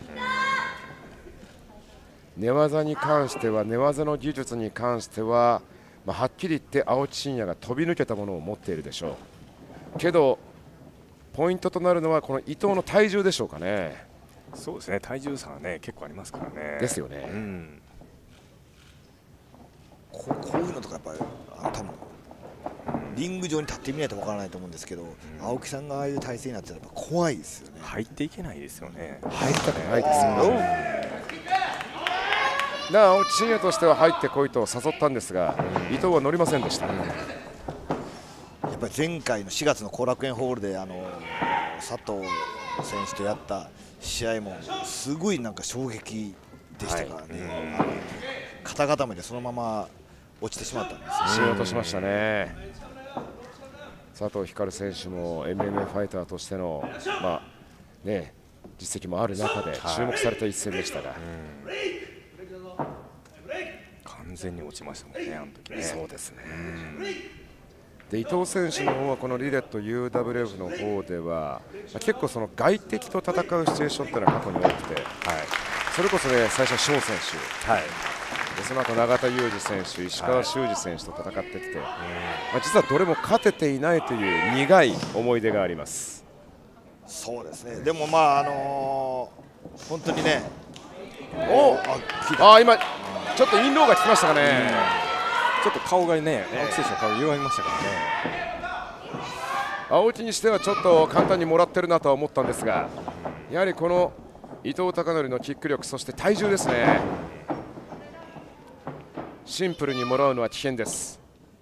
寝技に関しては、寝技の技術に関しては、はっきり言って青木真也が飛び抜けたものを持っているでしょうけど、ポイントとなるのはこの伊藤の体重でしょうかね。
そうですね、体重差はね結構ありますからね。
ですよね。
こういうのとかやっぱり多分リング上に立ってみないとわからないと思うんですけど、青木さんがああいう体勢になってたらやっぱ怖いですよね。
入っていけないですよね。
入りたくないですよ。青木真也としては入ってこいと誘ったんですが、伊藤は乗りませんでした。
やっぱり前回の4月の後楽園ホールで佐藤選手とやった試合もすごいなんか衝撃でしたからね。肩固めでそのまま落ちてしまったんですね。
しようとしましたね。佐藤光選手も MMA ファイターとしての実績もある中で注目された一戦でしたが、
完全に落ちましたもんね、あの時ね。
そうですね。で伊藤選手の方はこのリレット UWF の方では結構その外敵と戦うシチュエーションというのは過去に多くて、それこそね最初は翔選手、でその後永田裕二選手、石川修司選手と戦ってきて、実はどれも勝てていないという苦い思い出があります。
そうですね。でも本当にね、
今ちょっとインローが効きましたかね。
ちょっと顔がね、青木選手の顔が歪みましたからね。
青木にしてはちょっと簡単にもらってるなとは思ったんですが、やはりこの伊藤孝則のキック力、そして体重ですね。シンプルにもらうのは危険です。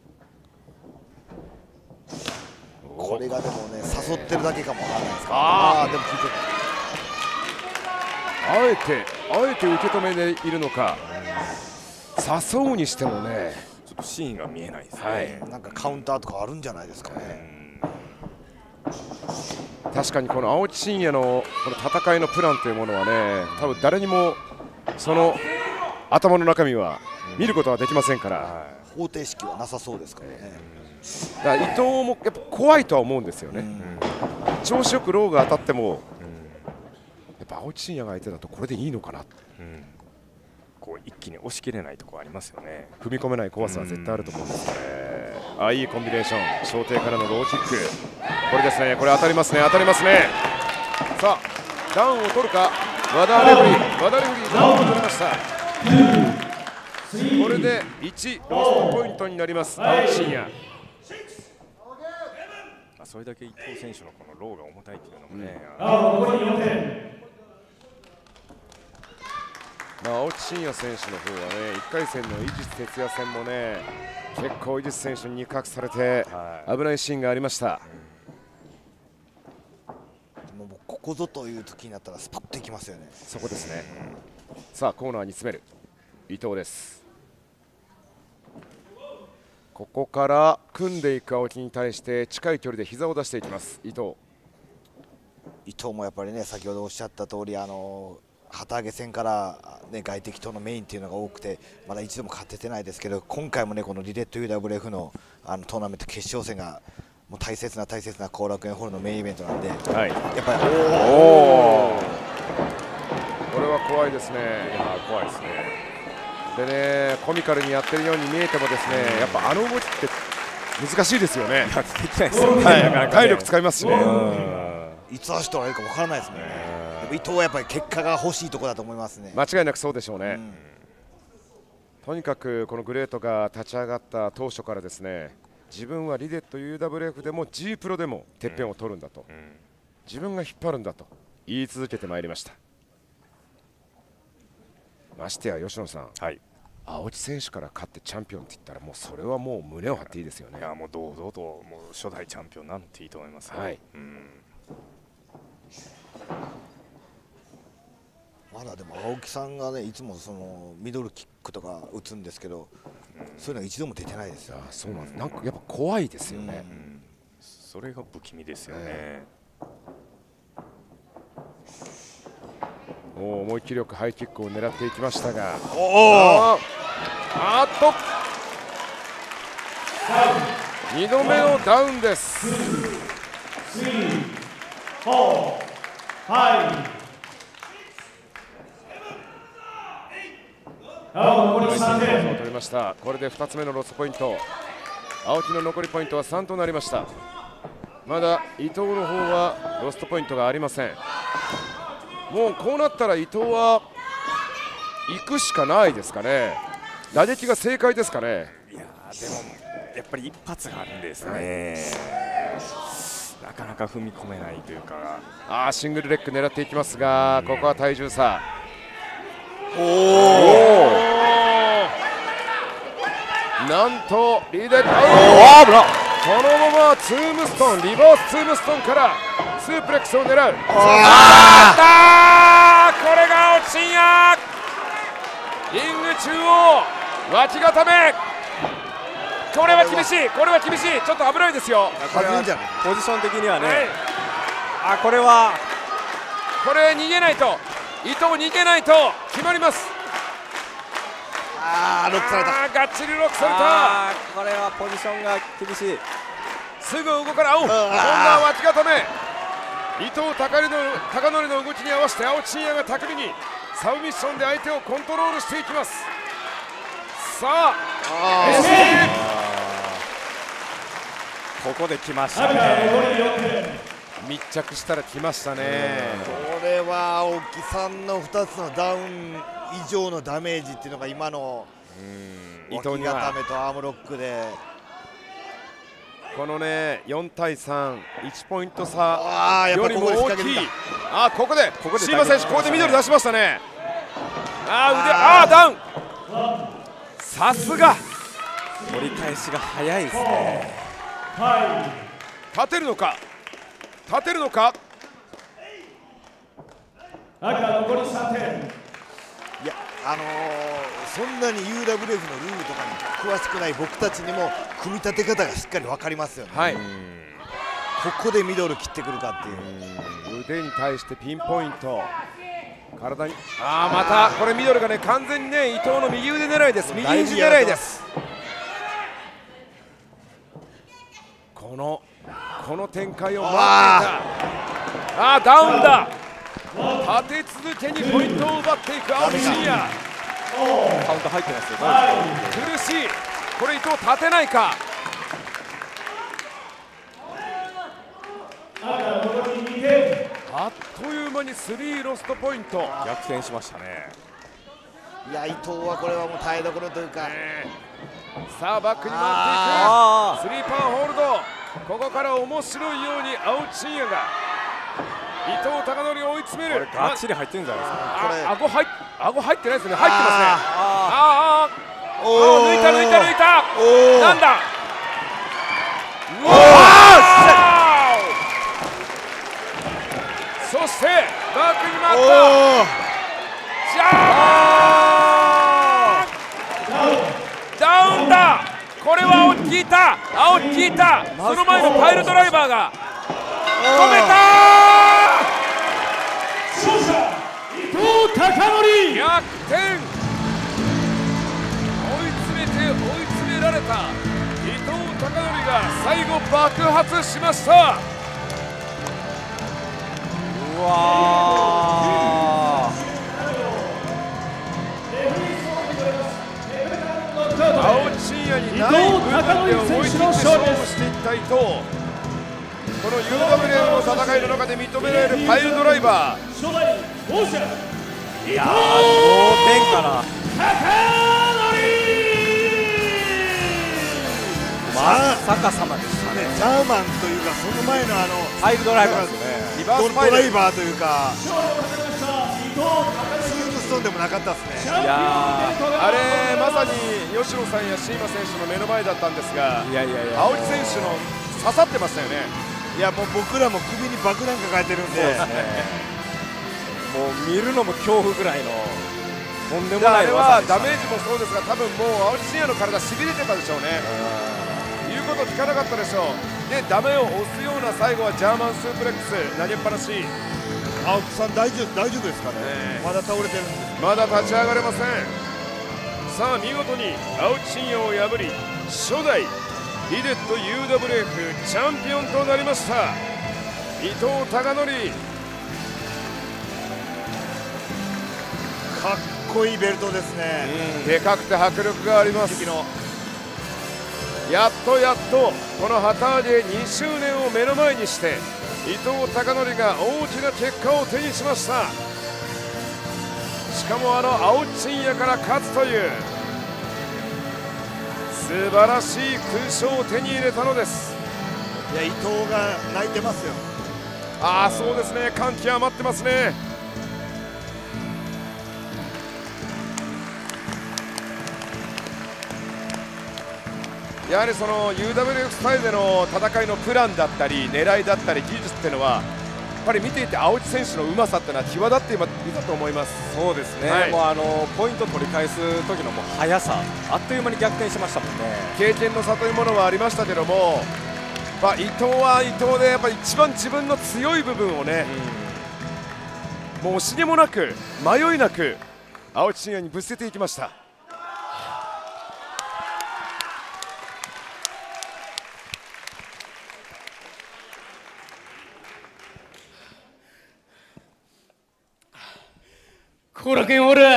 これがでもね、誘ってるだけかもわからないですから。でも
あえて受け止めているのか、誘うにしてもね、
ちょっとシーンが見えないですね。
なんかカウンターとかあるんじゃないですかね。
確かにこの青木真也のこの戦いのプランというものはね、多分誰にもその頭の中身は見ることはできませんから、
方程式はなさそうですからね。
だから伊藤もやっぱ怖いとは思うんですよね。調子よくローが当たっても、やっぱ青木真也が相手だとこれでいいのかな、
こう一気に押し切れないところありますよね。
踏み込めない怖さは絶対あると思うんですね。いいコンビネーション、小艇からのローキック、これですね、これ当たりますね、当たりますね。さあダウンを取るか、和田レフリーダウンを取りました。これで1ロストポイントになります、青木真也。
それだけ伊藤選手のこのローが重たいというのもね、
残り4点。
青木真也選手の方はね、1回戦の井筒哲也戦もね、結構井筒選手に肉薄されて危ないシーンがありました。
もうここぞという時になったらスパッといきますよね。
そこですね。さあコーナーに詰める伊藤です。ここから組んでいく青木に対して近い距離で膝を出していきます伊藤
もやっぱりね、先ほどおっしゃった通り旗揚げ戦から、ね、外敵とのメインっていうのが多くて、まだ一度も勝ててないですけど、今回もねこのリレット UWF のトーナメント決勝戦がもう大切な後楽園ホールのメインイベントなんで、やっぱり
これは怖いですね。
怖いですね。
でね、コミカルにやってるように見えてもですね、やっぱ動きって難しいですよね。
できないですよね。
体力使いますしね。
いつ足取られるかわからないですもんね。伊藤はやっぱり結果が欲しいところだと思いますね。
間違いなくそうでしょうね。とにかくこのグレートが立ち上がった当初からですね、自分はリデット UWF でも G プロでもてっぺんを取るんだと、自分が引っ張るんだと言い続けてまいりました。ましてや吉野さん、青木選手から勝ってチャンピオンって言ったら、もうそれはもう胸を張っていいですよね。
いやもう堂々ともう初代チャンピオンなんていいと思います。
まだでも青木さんがね、いつもそのミドルキックとか打つんですけど、そういうのが一度も出てないですよ。
そうなんです。なんかやっぱ怖いですよね。
それが不気味ですよね。
もう思い切りよくハイキックを狙っていきましたが、2度目のダウンです。取りました。これで2つ目のロストポイント。青木の残りポイントは3となりました。まだ伊藤の方はロストポイントがありません。もうこうなったら伊藤は行くしかないですかね。打撃が正解ですかね。
いやでもやっぱり一発があるんですね。なかなか踏み込めないというか、
シングルレッグ狙っていきますが、ここは体重差。なんとリーデッド、このままツームストーン、リバースツームストーンからスープレックスを狙う。これが青木真也、リング中央脇固め。これは厳しい、これは厳しい、ちょっと危ないですよ。
ポジション的にはね、これ逃げないと、伊藤逃げないと決まります。
ロックされた。
がっちりロックされた。
これはポジションが厳しい。
すぐ動かない。今度は脇固め。伊藤貴則の動きに合わせて青木真也が巧みにサブミッションで相手をコントロールしていきます。さあ、
ここで来ましたね。
密着したら来ましたね。
これは青木さんの2つのダウン以上のダメージっていうのが今の脇固めとアームロックで、
このね4対3、1ポイント差よりも大きい。ここで椎葉選手、ここでミドル出しましたね。ダウン。さすが
取り返しが早いですね。
立てるのか。
残り3点。
いやそんなに UWF のルールとかに詳しくない僕たちにも組み立て方がしっかり分かりますよね。ここでミドル切ってくるかっていう。
腕に対してピンポイント。 体にまたこれミドルがね完全にね伊藤の右腕狙いです。右肘狙いです。この展開を待っていた。ダウンだ。立て続けにポイントを奪っていく青木真也。
カウント入ってますよ。
苦しい。これ伊藤立てないか。あっという間に3ロストポイント。
逆転しましたね。
いや伊藤はこれはもう耐えどころというか、
さあバックに回っていく。スリーパーホールド。ここから面白いように青木真也が伊藤孝則を追い詰める。
これがっちり入ってるんじゃないですか。
顎入ってないですね。入ってますね。抜いたなんだ。そしてバックに回った。ダウンだ。これは青木効いた。その前のパイルドライバーが止めた。
勝者伊藤孝則。
逆転。追い詰められた伊藤孝則が最後爆発しました。
うわ
青木真也にない部分で思い切って勝負していった伊藤。この UWF の戦いの中で認められるパイルドライバー。
いや同点から逆さまでしたね。
ジャーマンというかその前の
パイルドライバーですね。
リバースドライバーというかスーツストーンでもなかったですね。
あれまさに吉野さんや椎間選手の目の前だったんですが、青木選手の刺さってましたよね。
いやもう僕らも首に爆弾抱えてるんで、
もう見るのも恐怖ぐらいのとんでもない
技でした。あれはダメージもそうですが、多分もう青木真也の体しびれてたでしょうね。言うこと聞かなかったでしょう。でダメを押すような最後はジャーマンスープレックス投げっぱなし。
青木さん大丈夫ですかね。まだ倒れてるんです。
まだ立ち上がれません。さあ見事に青木真也を破り初代リデット UWF チャンピオンとなりました伊藤孝則。
かっこいいベルトですね。
でかくて迫力があります。やっとこの旗揚げ2周年を目の前にして伊藤孝則が大きな結果を手にしました。しかも青木真也から勝つという素晴らしい勲章を手に入れたのです。
いや伊藤が泣いてますよ。
そうですね。感極まってますね。やはりその UWF スタイルでの戦いのプランだったり狙いだったり技術っていうのはやっぱり見ていて青木選手のうまさっていうのは際立っていたと思います。
そうですね、もうポイント取り返す時のもう速さ、あっという間に逆転しましたもんね。
経験の差というものはありましたけども、伊藤は伊藤でやっぱり一番自分の強い部分をね、もう惜しげもなく迷いなく青木真也にぶつけていきました。
後楽園ホール、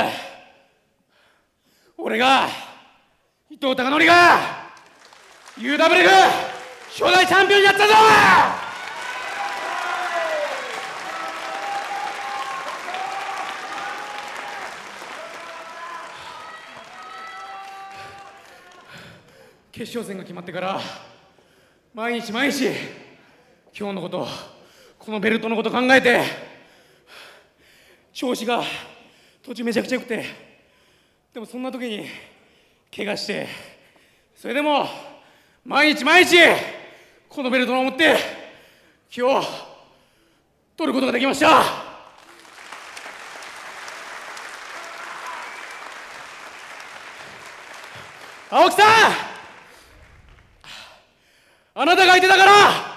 俺が伊藤孝則が UWF 初代チャンピオンになったぞ。決勝戦が決まってから毎日今日のこと、このベルトのこと考えて調子が途中めちゃくちゃ良くて、でもそんな時に怪我して、それでも毎日このベルトを持って今日取ることができました。青木さん、あなたがいてたから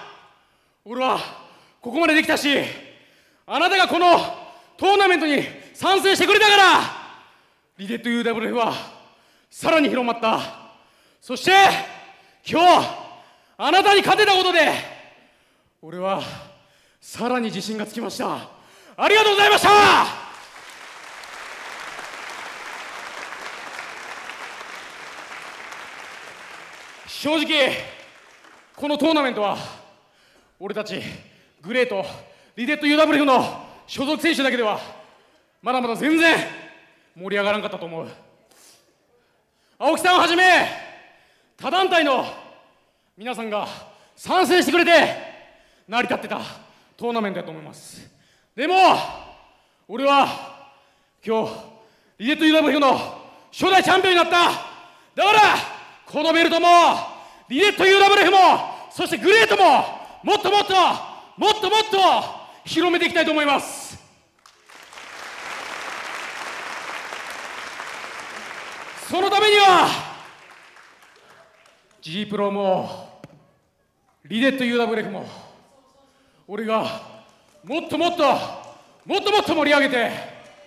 俺はここまでできたし、あなたがこのトーナメントに賛成してくれたからリデッド UWF はさらに広まった。そして今日あなたに勝てたことで俺はさらに自信がつきました。ありがとうございました。正直このトーナメントは俺たちグレートリデッド UWF の所属選手だけではまだまだ全然盛り上がらんかったと思う。青木さんをはじめ他団体の皆さんが賛成してくれて成り立ってたトーナメントだと思います。でも俺は今日リデッド UWF の初代チャンピオンになった。だからこのベルトもリデッド UWF もそしてグレートももっともっともっともっと広めていきたいと思います。そのためには G プロもリデッド UWF も俺がもっともっともっともっと盛り上げて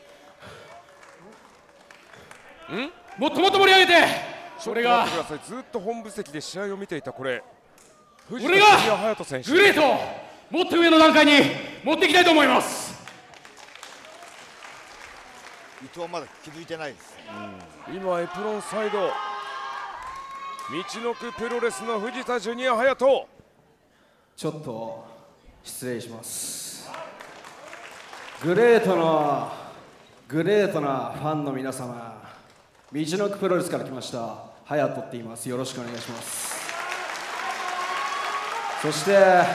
もっともっと盛り上げて俺が
ずっと本部席で試合を見ていたこれ
俺がグレートをもっと上の段階に持っていきたいと思います。
伊藤はまだ気づいてないです、
今エプロンサイド道のくプロレスの藤田ジュニア隼人、
ちょっと失礼します。グレートなファンの皆様、道のくプロレスから来ました隼人って言います。よろしくお願いします。そして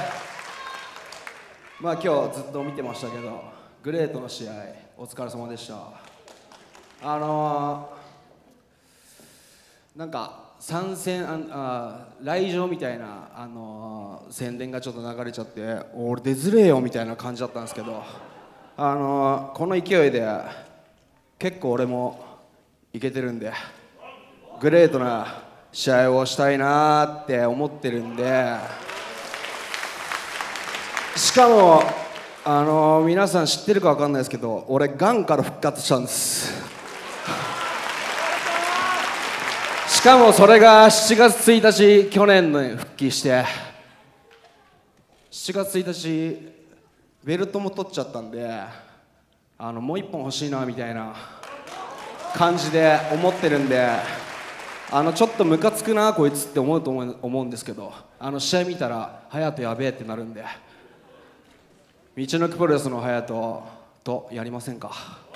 まあ今日ずっと見てましたけど、グレートの試合お疲れ様でした。なんか参戦来場みたいな宣伝がちょっと流れちゃって、俺出づれえよみたいな感じだったんですけど、この勢いで結構俺もいけてるんで、グレートな試合をしたいなって思ってるんで、しかも皆さん知ってるか分かんないですけど、俺がんから復活したんです。しかもそれが7月1日去年の復帰して7月1日ベルトも取っちゃったんで、もう一本欲しいなみたいな感じで思ってるんで、ちょっとムカつくなこいつって思うんですけど、試合見たら隼人やべえってなるんで、道のくプロレスの隼人とやりませんか。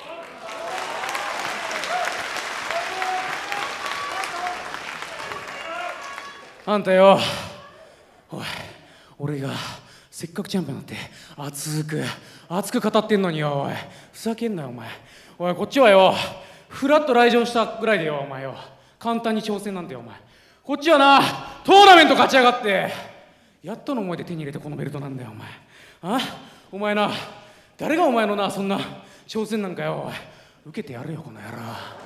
あんたよ、おい、俺がせっかくチャンピオンになって熱く語ってんのによ、おいふざけんなよお前。おいこっちはよフラッと来場したぐらいでよ、お前よ簡単に挑戦なんてよ、お前こっちはなトーナメント勝ち上がってやっとの思いで手に入れてこのベルトなんだよ、お前。お前な、誰がお前のなそんな挑戦なんかよ、おい受けてやるよこの野郎。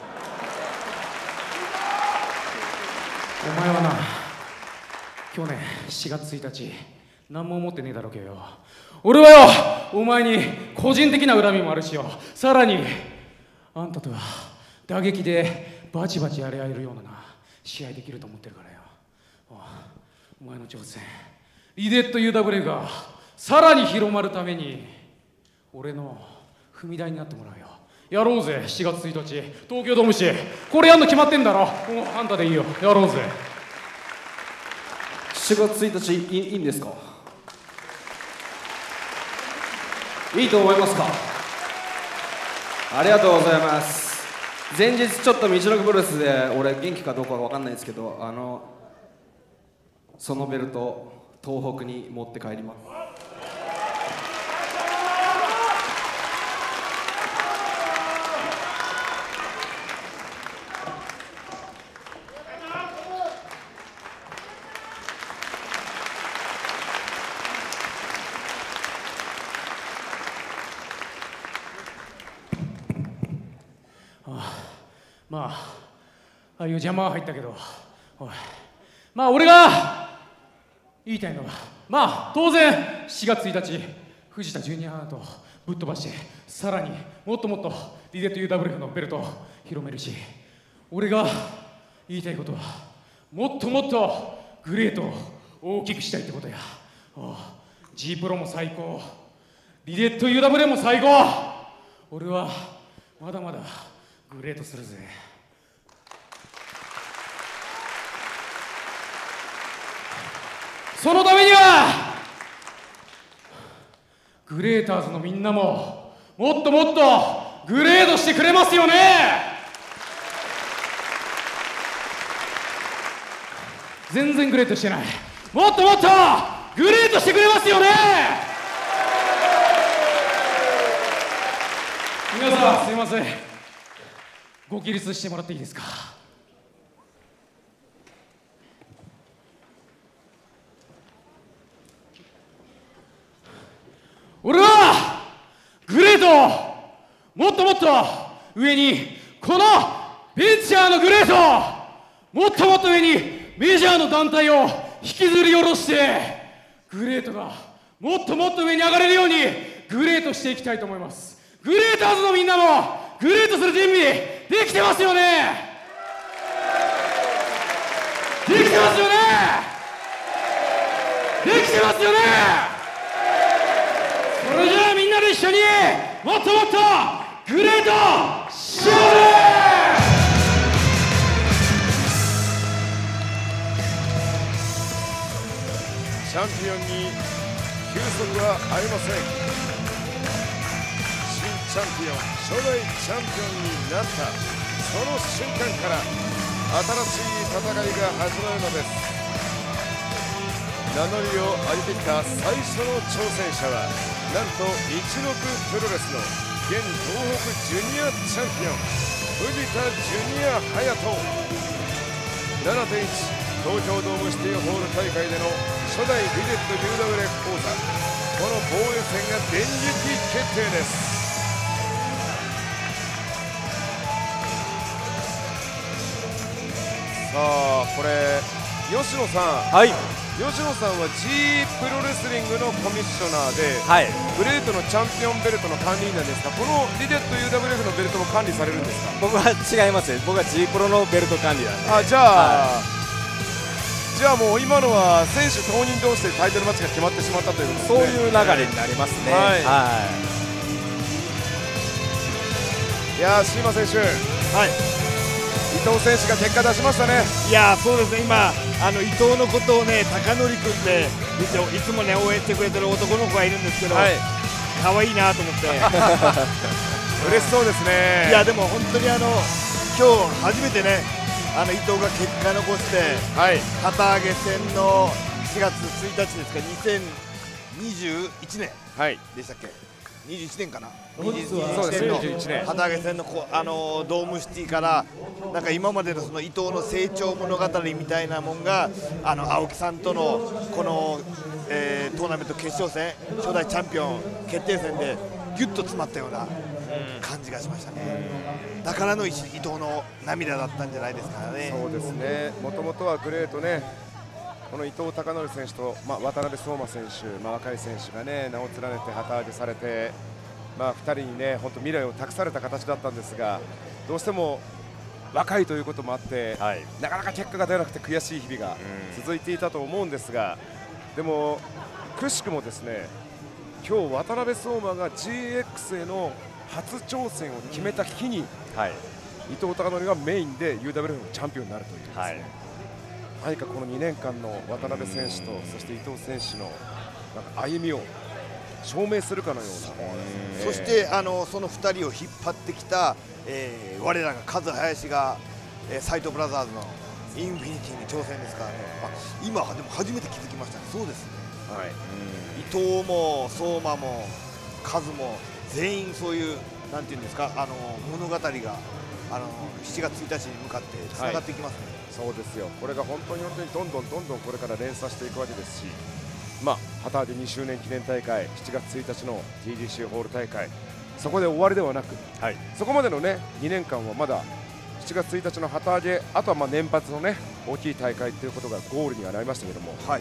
お前はな去年4月1日何も思ってねえだろうけどよ、俺はよお前に個人的な恨みもあるしよ、さらにあんたとは打撃でバチバチやり合えるような試合できると思ってるからよ。お前の挑戦リデッド UWF がさらに広まるために俺の踏み台になってもらうよ。やろうぜ7月1日東京ドームシ、これやんの決まってんだろ、もうあんたでいいよ、やろうぜ。
7月1日いいんですか。いいと思いますか。ありがとうございます。前日ちょっと道のくプロレスで俺元気かどうかは分かんないですけど、そのベルト東北に持って帰ります。
まあああいう邪魔は入ったけど、おいまあ俺が言いたいのは、まあ当然4月1日
藤田ジュニアとぶっ飛ばして、さらにもっともっとリレット UWF のベルトを広めるし、俺が言いたいことはもっともっとグレートを大きくしたいってことや。G プロも最高、リレット UWF も最高。俺はまだまだグレートするぜ。そのためにはグレーターズのみんなももっともっとグレードしてくれますよね。全然グレートしてない。もっともっとグレートしてくれますよね。皆さんすいません、ご起立してもらっていいですか。俺はグレートをもっともっと上に、このベンチャーのグレートをもっともっと上に、メジャーの団体を引きずり下ろして、グレートがもっともっと上に上がれるようにグレートしていきたいと思います。グレーターズのみんなもグレートする準備できてますよね。できてますよね。できてますよね。それじゃあみんなで一緒にもっともっとグレートしようぜ。
チャンピオンに休息はありません。新チャンピオン、初代チャンピオンになったその瞬間から新しい戦いが始まるのです。名乗りを上げてきた最初の挑戦者はなんと一六プロレスの現東北ジュニアチャンピオン藤田ジュニア隼人。 7.1 東京ドームシティホール大会での初代リレット UWF 王座、この防衛戦が電撃決定です。さあこれ吉野さん、はい、吉野さんは G プロレスリングのコミッショナーで、はい、グレートのチャンピオンベルトの管理人なんですが、このリレット UWF のベルトも管理されるんですか。
僕は違います。僕は G プロのベルト管理なんで。
じゃあ、じゃあもう今のは選手当人同士でタイトルマッチが決まってしまったということですね。
そういう流れになりますね。はい。
いやー、シーマ選手、はい、伊藤選手が結果出しましたね。
いやー、そうですね。今伊藤のことをね、貴則君っていつもね応援してくれてる男の子がいるんですけど、はい、可愛いなと思って
嬉しそうですね。
いやでも本当に今日初めてね、伊藤が結果残して、はい、旗揚げ戦の4月1日ですか、2021年、はい、でしたっけ、21年かな、21年の旗揚げ戦のドームシティから、なんか今までのその伊藤の成長物語みたいなもんが、青木さんとのこの、トーナメント決勝戦、初代チャンピオン決定戦でギュッと詰まったような感じがしましたね。だからの伊藤の涙だったんじゃないですかね。
そうですね。もともとはグレートね、この伊藤孝則選手と、渡辺相馬選手、若い選手がね名を連ねて旗揚げされて、2人にね本当未来を託された形だったんですが、どうしても若いということもあって、はい、なかなか結果が出なくて悔しい日々が続いていたと思うんですが、でもくしくもですね、今日渡辺相馬が GX への初挑戦を決めた日に、はい、伊藤孝則がメインで UWF のチャンピオンになるというですね、はい、何かこの2年間の渡辺選手とそして伊藤選手の歩みを証明するかのような、
そしてその2人を引っ張ってきた、我らがカズ林が、斎藤ブラザーズのインフィニティに挑戦ですからね、今でも初めて気づきましたね。そうですね、はい、伊藤も相馬もカズも全員そういうなんていうんですか、物語が7月1日に向かってつながっていきますね。
はい、そうですよ。これが本当にどんどんこれから連鎖していくわけですし、旗揚げ2周年記念大会7月1日の TDC ホール大会、そこで終わりではなく、はい、そこまでのね2年間はまだ7月1日の旗揚げ、あとは年末のね大きい大会ということがゴールにはなりましたけども、はい、こ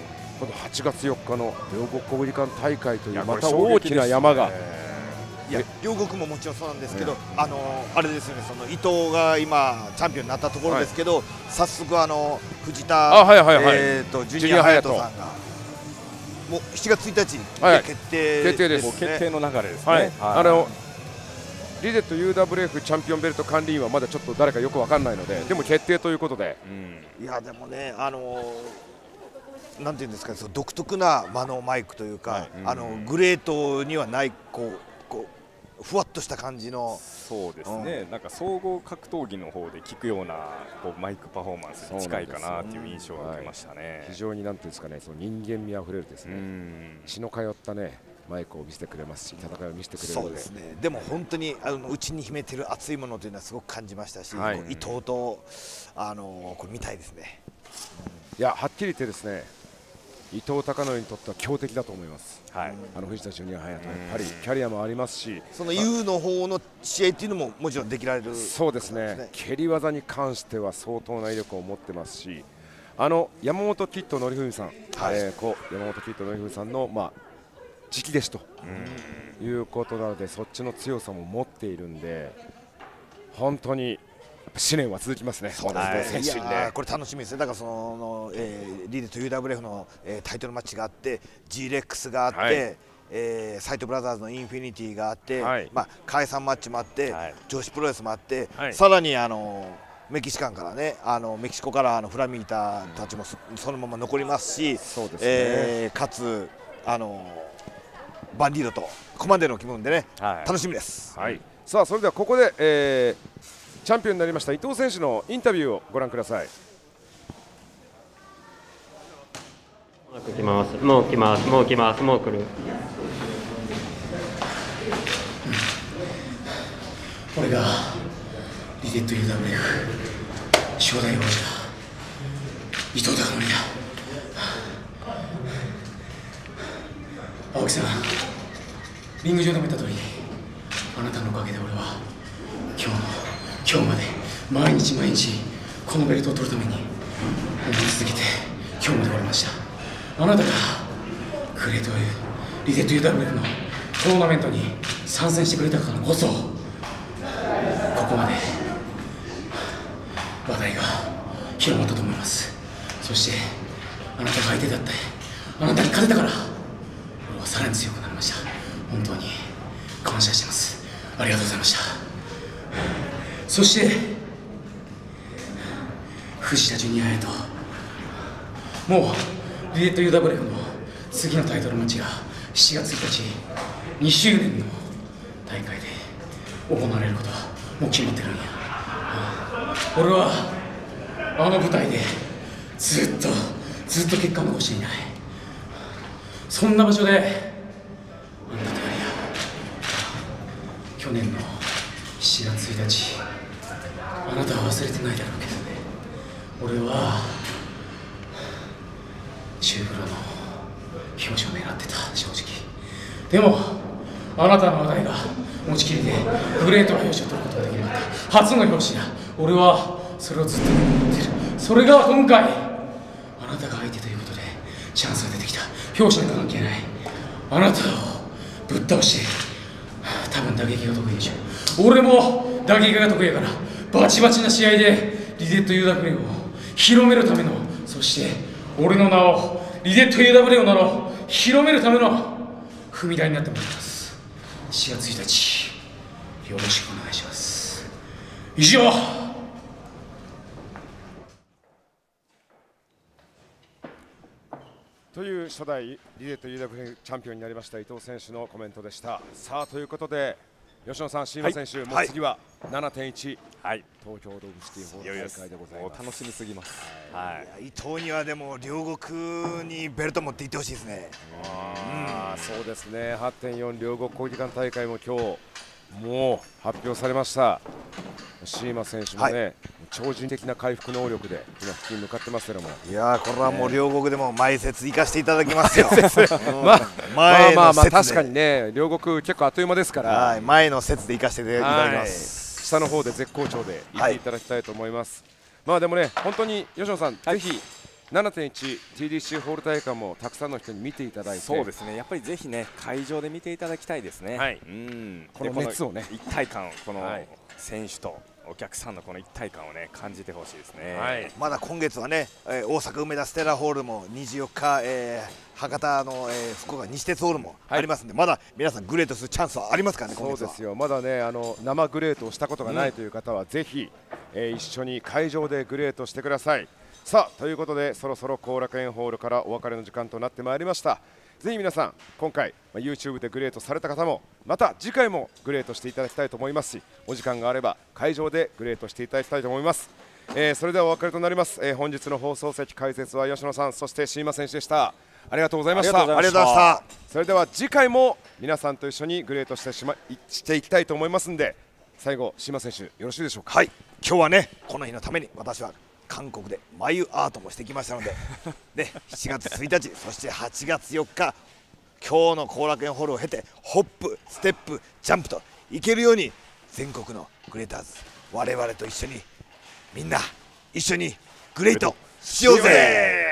この8月4日の両国国技館大会というまた大きな山が。
いや両国ももちろんそうなんですけど、あれですよね、その伊藤が今チャンピオンになったところですけど、早速藤田ジュニア隼人さんがもう7月1日で決定
です。
決定の流れですね。
リデット UWF チャンピオンベルト管理員はまだちょっと誰かよくわかんないので、でも決定ということで、
いやでもね、なんていうんですか、その独特な間のマイクというか、グレートにはないこうふわっとした感じの。
そうですね、なんか総合格闘技の方で聞くようなマイクパフォーマンスに近いかなという印象を受けましたね。
非常になんていうんですかね、その人間味あふれるですね、血の通ったねマイクを見せてくれますし、戦いを見せてくれるので。
そうですね。でも本当に内に秘めてる熱いものというのはすごく感じましたし、伊藤とこれ見たいですね。
いや、はっきり言ってですね、伊藤孝則にとっては強敵だと思います。藤田ジュニア隼人、やっぱりキャリアもありますし、
その U の方の試合っていうのももちろんできられる。
そうですね。蹴り技に関しては相当な威力を持ってますし、山本キッド典文さん、山本キッド典文さんの直弟子ということなので、そっちの強さも持っているんで、本当に試練は続きますね。
そうですね。いやこれ楽しみですね。だからそのリデット UWF のタイトルマッチがあって、G レックスがあって、サイトブラザーズのインフィニティがあって、解散マッチもあって、女子プロレスもあって、さらにメキシカンからね、メキシコからフラミータたちもそのまま残りますし、かつバンディードとコマンデの気分でね、楽しみです。
さあそれではここで、チャンピオンになりました伊藤選手のインタビューをご覧ください。
来ます。もう来ます。もう来ます。もう来る。
俺がリデット UWF 初代王者伊藤孝則だ。青木さん、リング上でも言った通り、あなたのおかげで俺は今日まで毎日このベルトを取るために思い続けて今日までおりました。あなたがグレートリデット UWF のトーナメントに参戦してくれたからこそ、ここまで話題が広まったと思います。そしてあなたが相手だって、あなたに勝てたから俺はさらに強くなりました。本当に感謝してます。ありがとうございました。そして藤田ジュニアへと、もうリデット UWF の次のタイトルマッチが7月1日2周年の大会で行われることはもう決まってるんや。俺はあの舞台でずっと結果を残していない。そんな場所であんたとやりゃ去年の7月1日、あなたは忘れてないだろうけどね、俺はチューブロの表彰を狙ってた、正直。でもあなたの話題が持ちきりでグレートな表彰を取ることができなかった。初の表紙だ。俺はそれをずっと思ってる。それが今回あなたが相手ということでチャンスが出てきた。表紙なんか関係ない。あなたをぶっ倒して、多分打撃が得意でしょ。俺も打撃が得意やから、バチバチな試合でリデット UWF を広めるための、そして俺の名を、リデット UWF の名を広めるための踏み台になってもらいます。4月1日よろしくお願いします。以上。
という初代リデット UWF チャンピオンになりました伊藤選手のコメントでした。さあということで吉野さん、椎名選手、もう次は 7.1、東京ドームシティホール大会でございます。
楽しみすぎます。
伊藤にはでも両国にベルト持っていってほしいですね。
そうですね。8.4 両国国技館大会も今日もう発表されました。椎名選手もね、超人的な回復能力で今付近に向かってますけども、
いやこれはもう両国でも前説行かせていただきますよ。
まあ確かにね、両国結構あっという間ですから、
前の説で行かせていただきます。
下の方で絶好調で行っていただきたいと思います。まあでもね、本当に吉野さん、ぜひ 7.1TDC ホール大会もたくさんの人に見ていただいて、
そうですね、やっぱりぜひね会場で見ていただきたいですね。
はい、
この熱をね、一体感、この選手とお客さんのこの一体感をね感じてほしいですね。
はい、まだ今月はね、大阪梅田ステラホールも24日、博多の、福岡西鉄ホールもありますんで、まだ皆さんグレートするチャンスはありますからね。
そうですよ、まだね生グレートをしたことがないという方は、ぜひ、一緒に会場でグレートしてください。さあということで、そろそろ後楽園ホールからお別れの時間となってまいりました。ぜひ皆さん今回、YouTube でグレートされた方もまた次回もグレートしていただきたいと思いますし、お時間があれば会場でグレートしていただきたいと思います。それではお別れとなります。本日の放送席解説は吉野さん、そして椎間選手でした。ありがとうございました。
ありがとうございました。
それでは次回も皆さんと一緒にグレートしていきたいと思いますんで、最後椎間選手よろしいでしょうか。
はい、今日はねこの日のために私は韓国で眉アートもしてきましたのでね、7月1日そして8月4日今日の後楽園ホールを経てホップステップジャンプといけるように、全国のグレーターズ我々と一緒にみんな一緒にグレートしようぜ。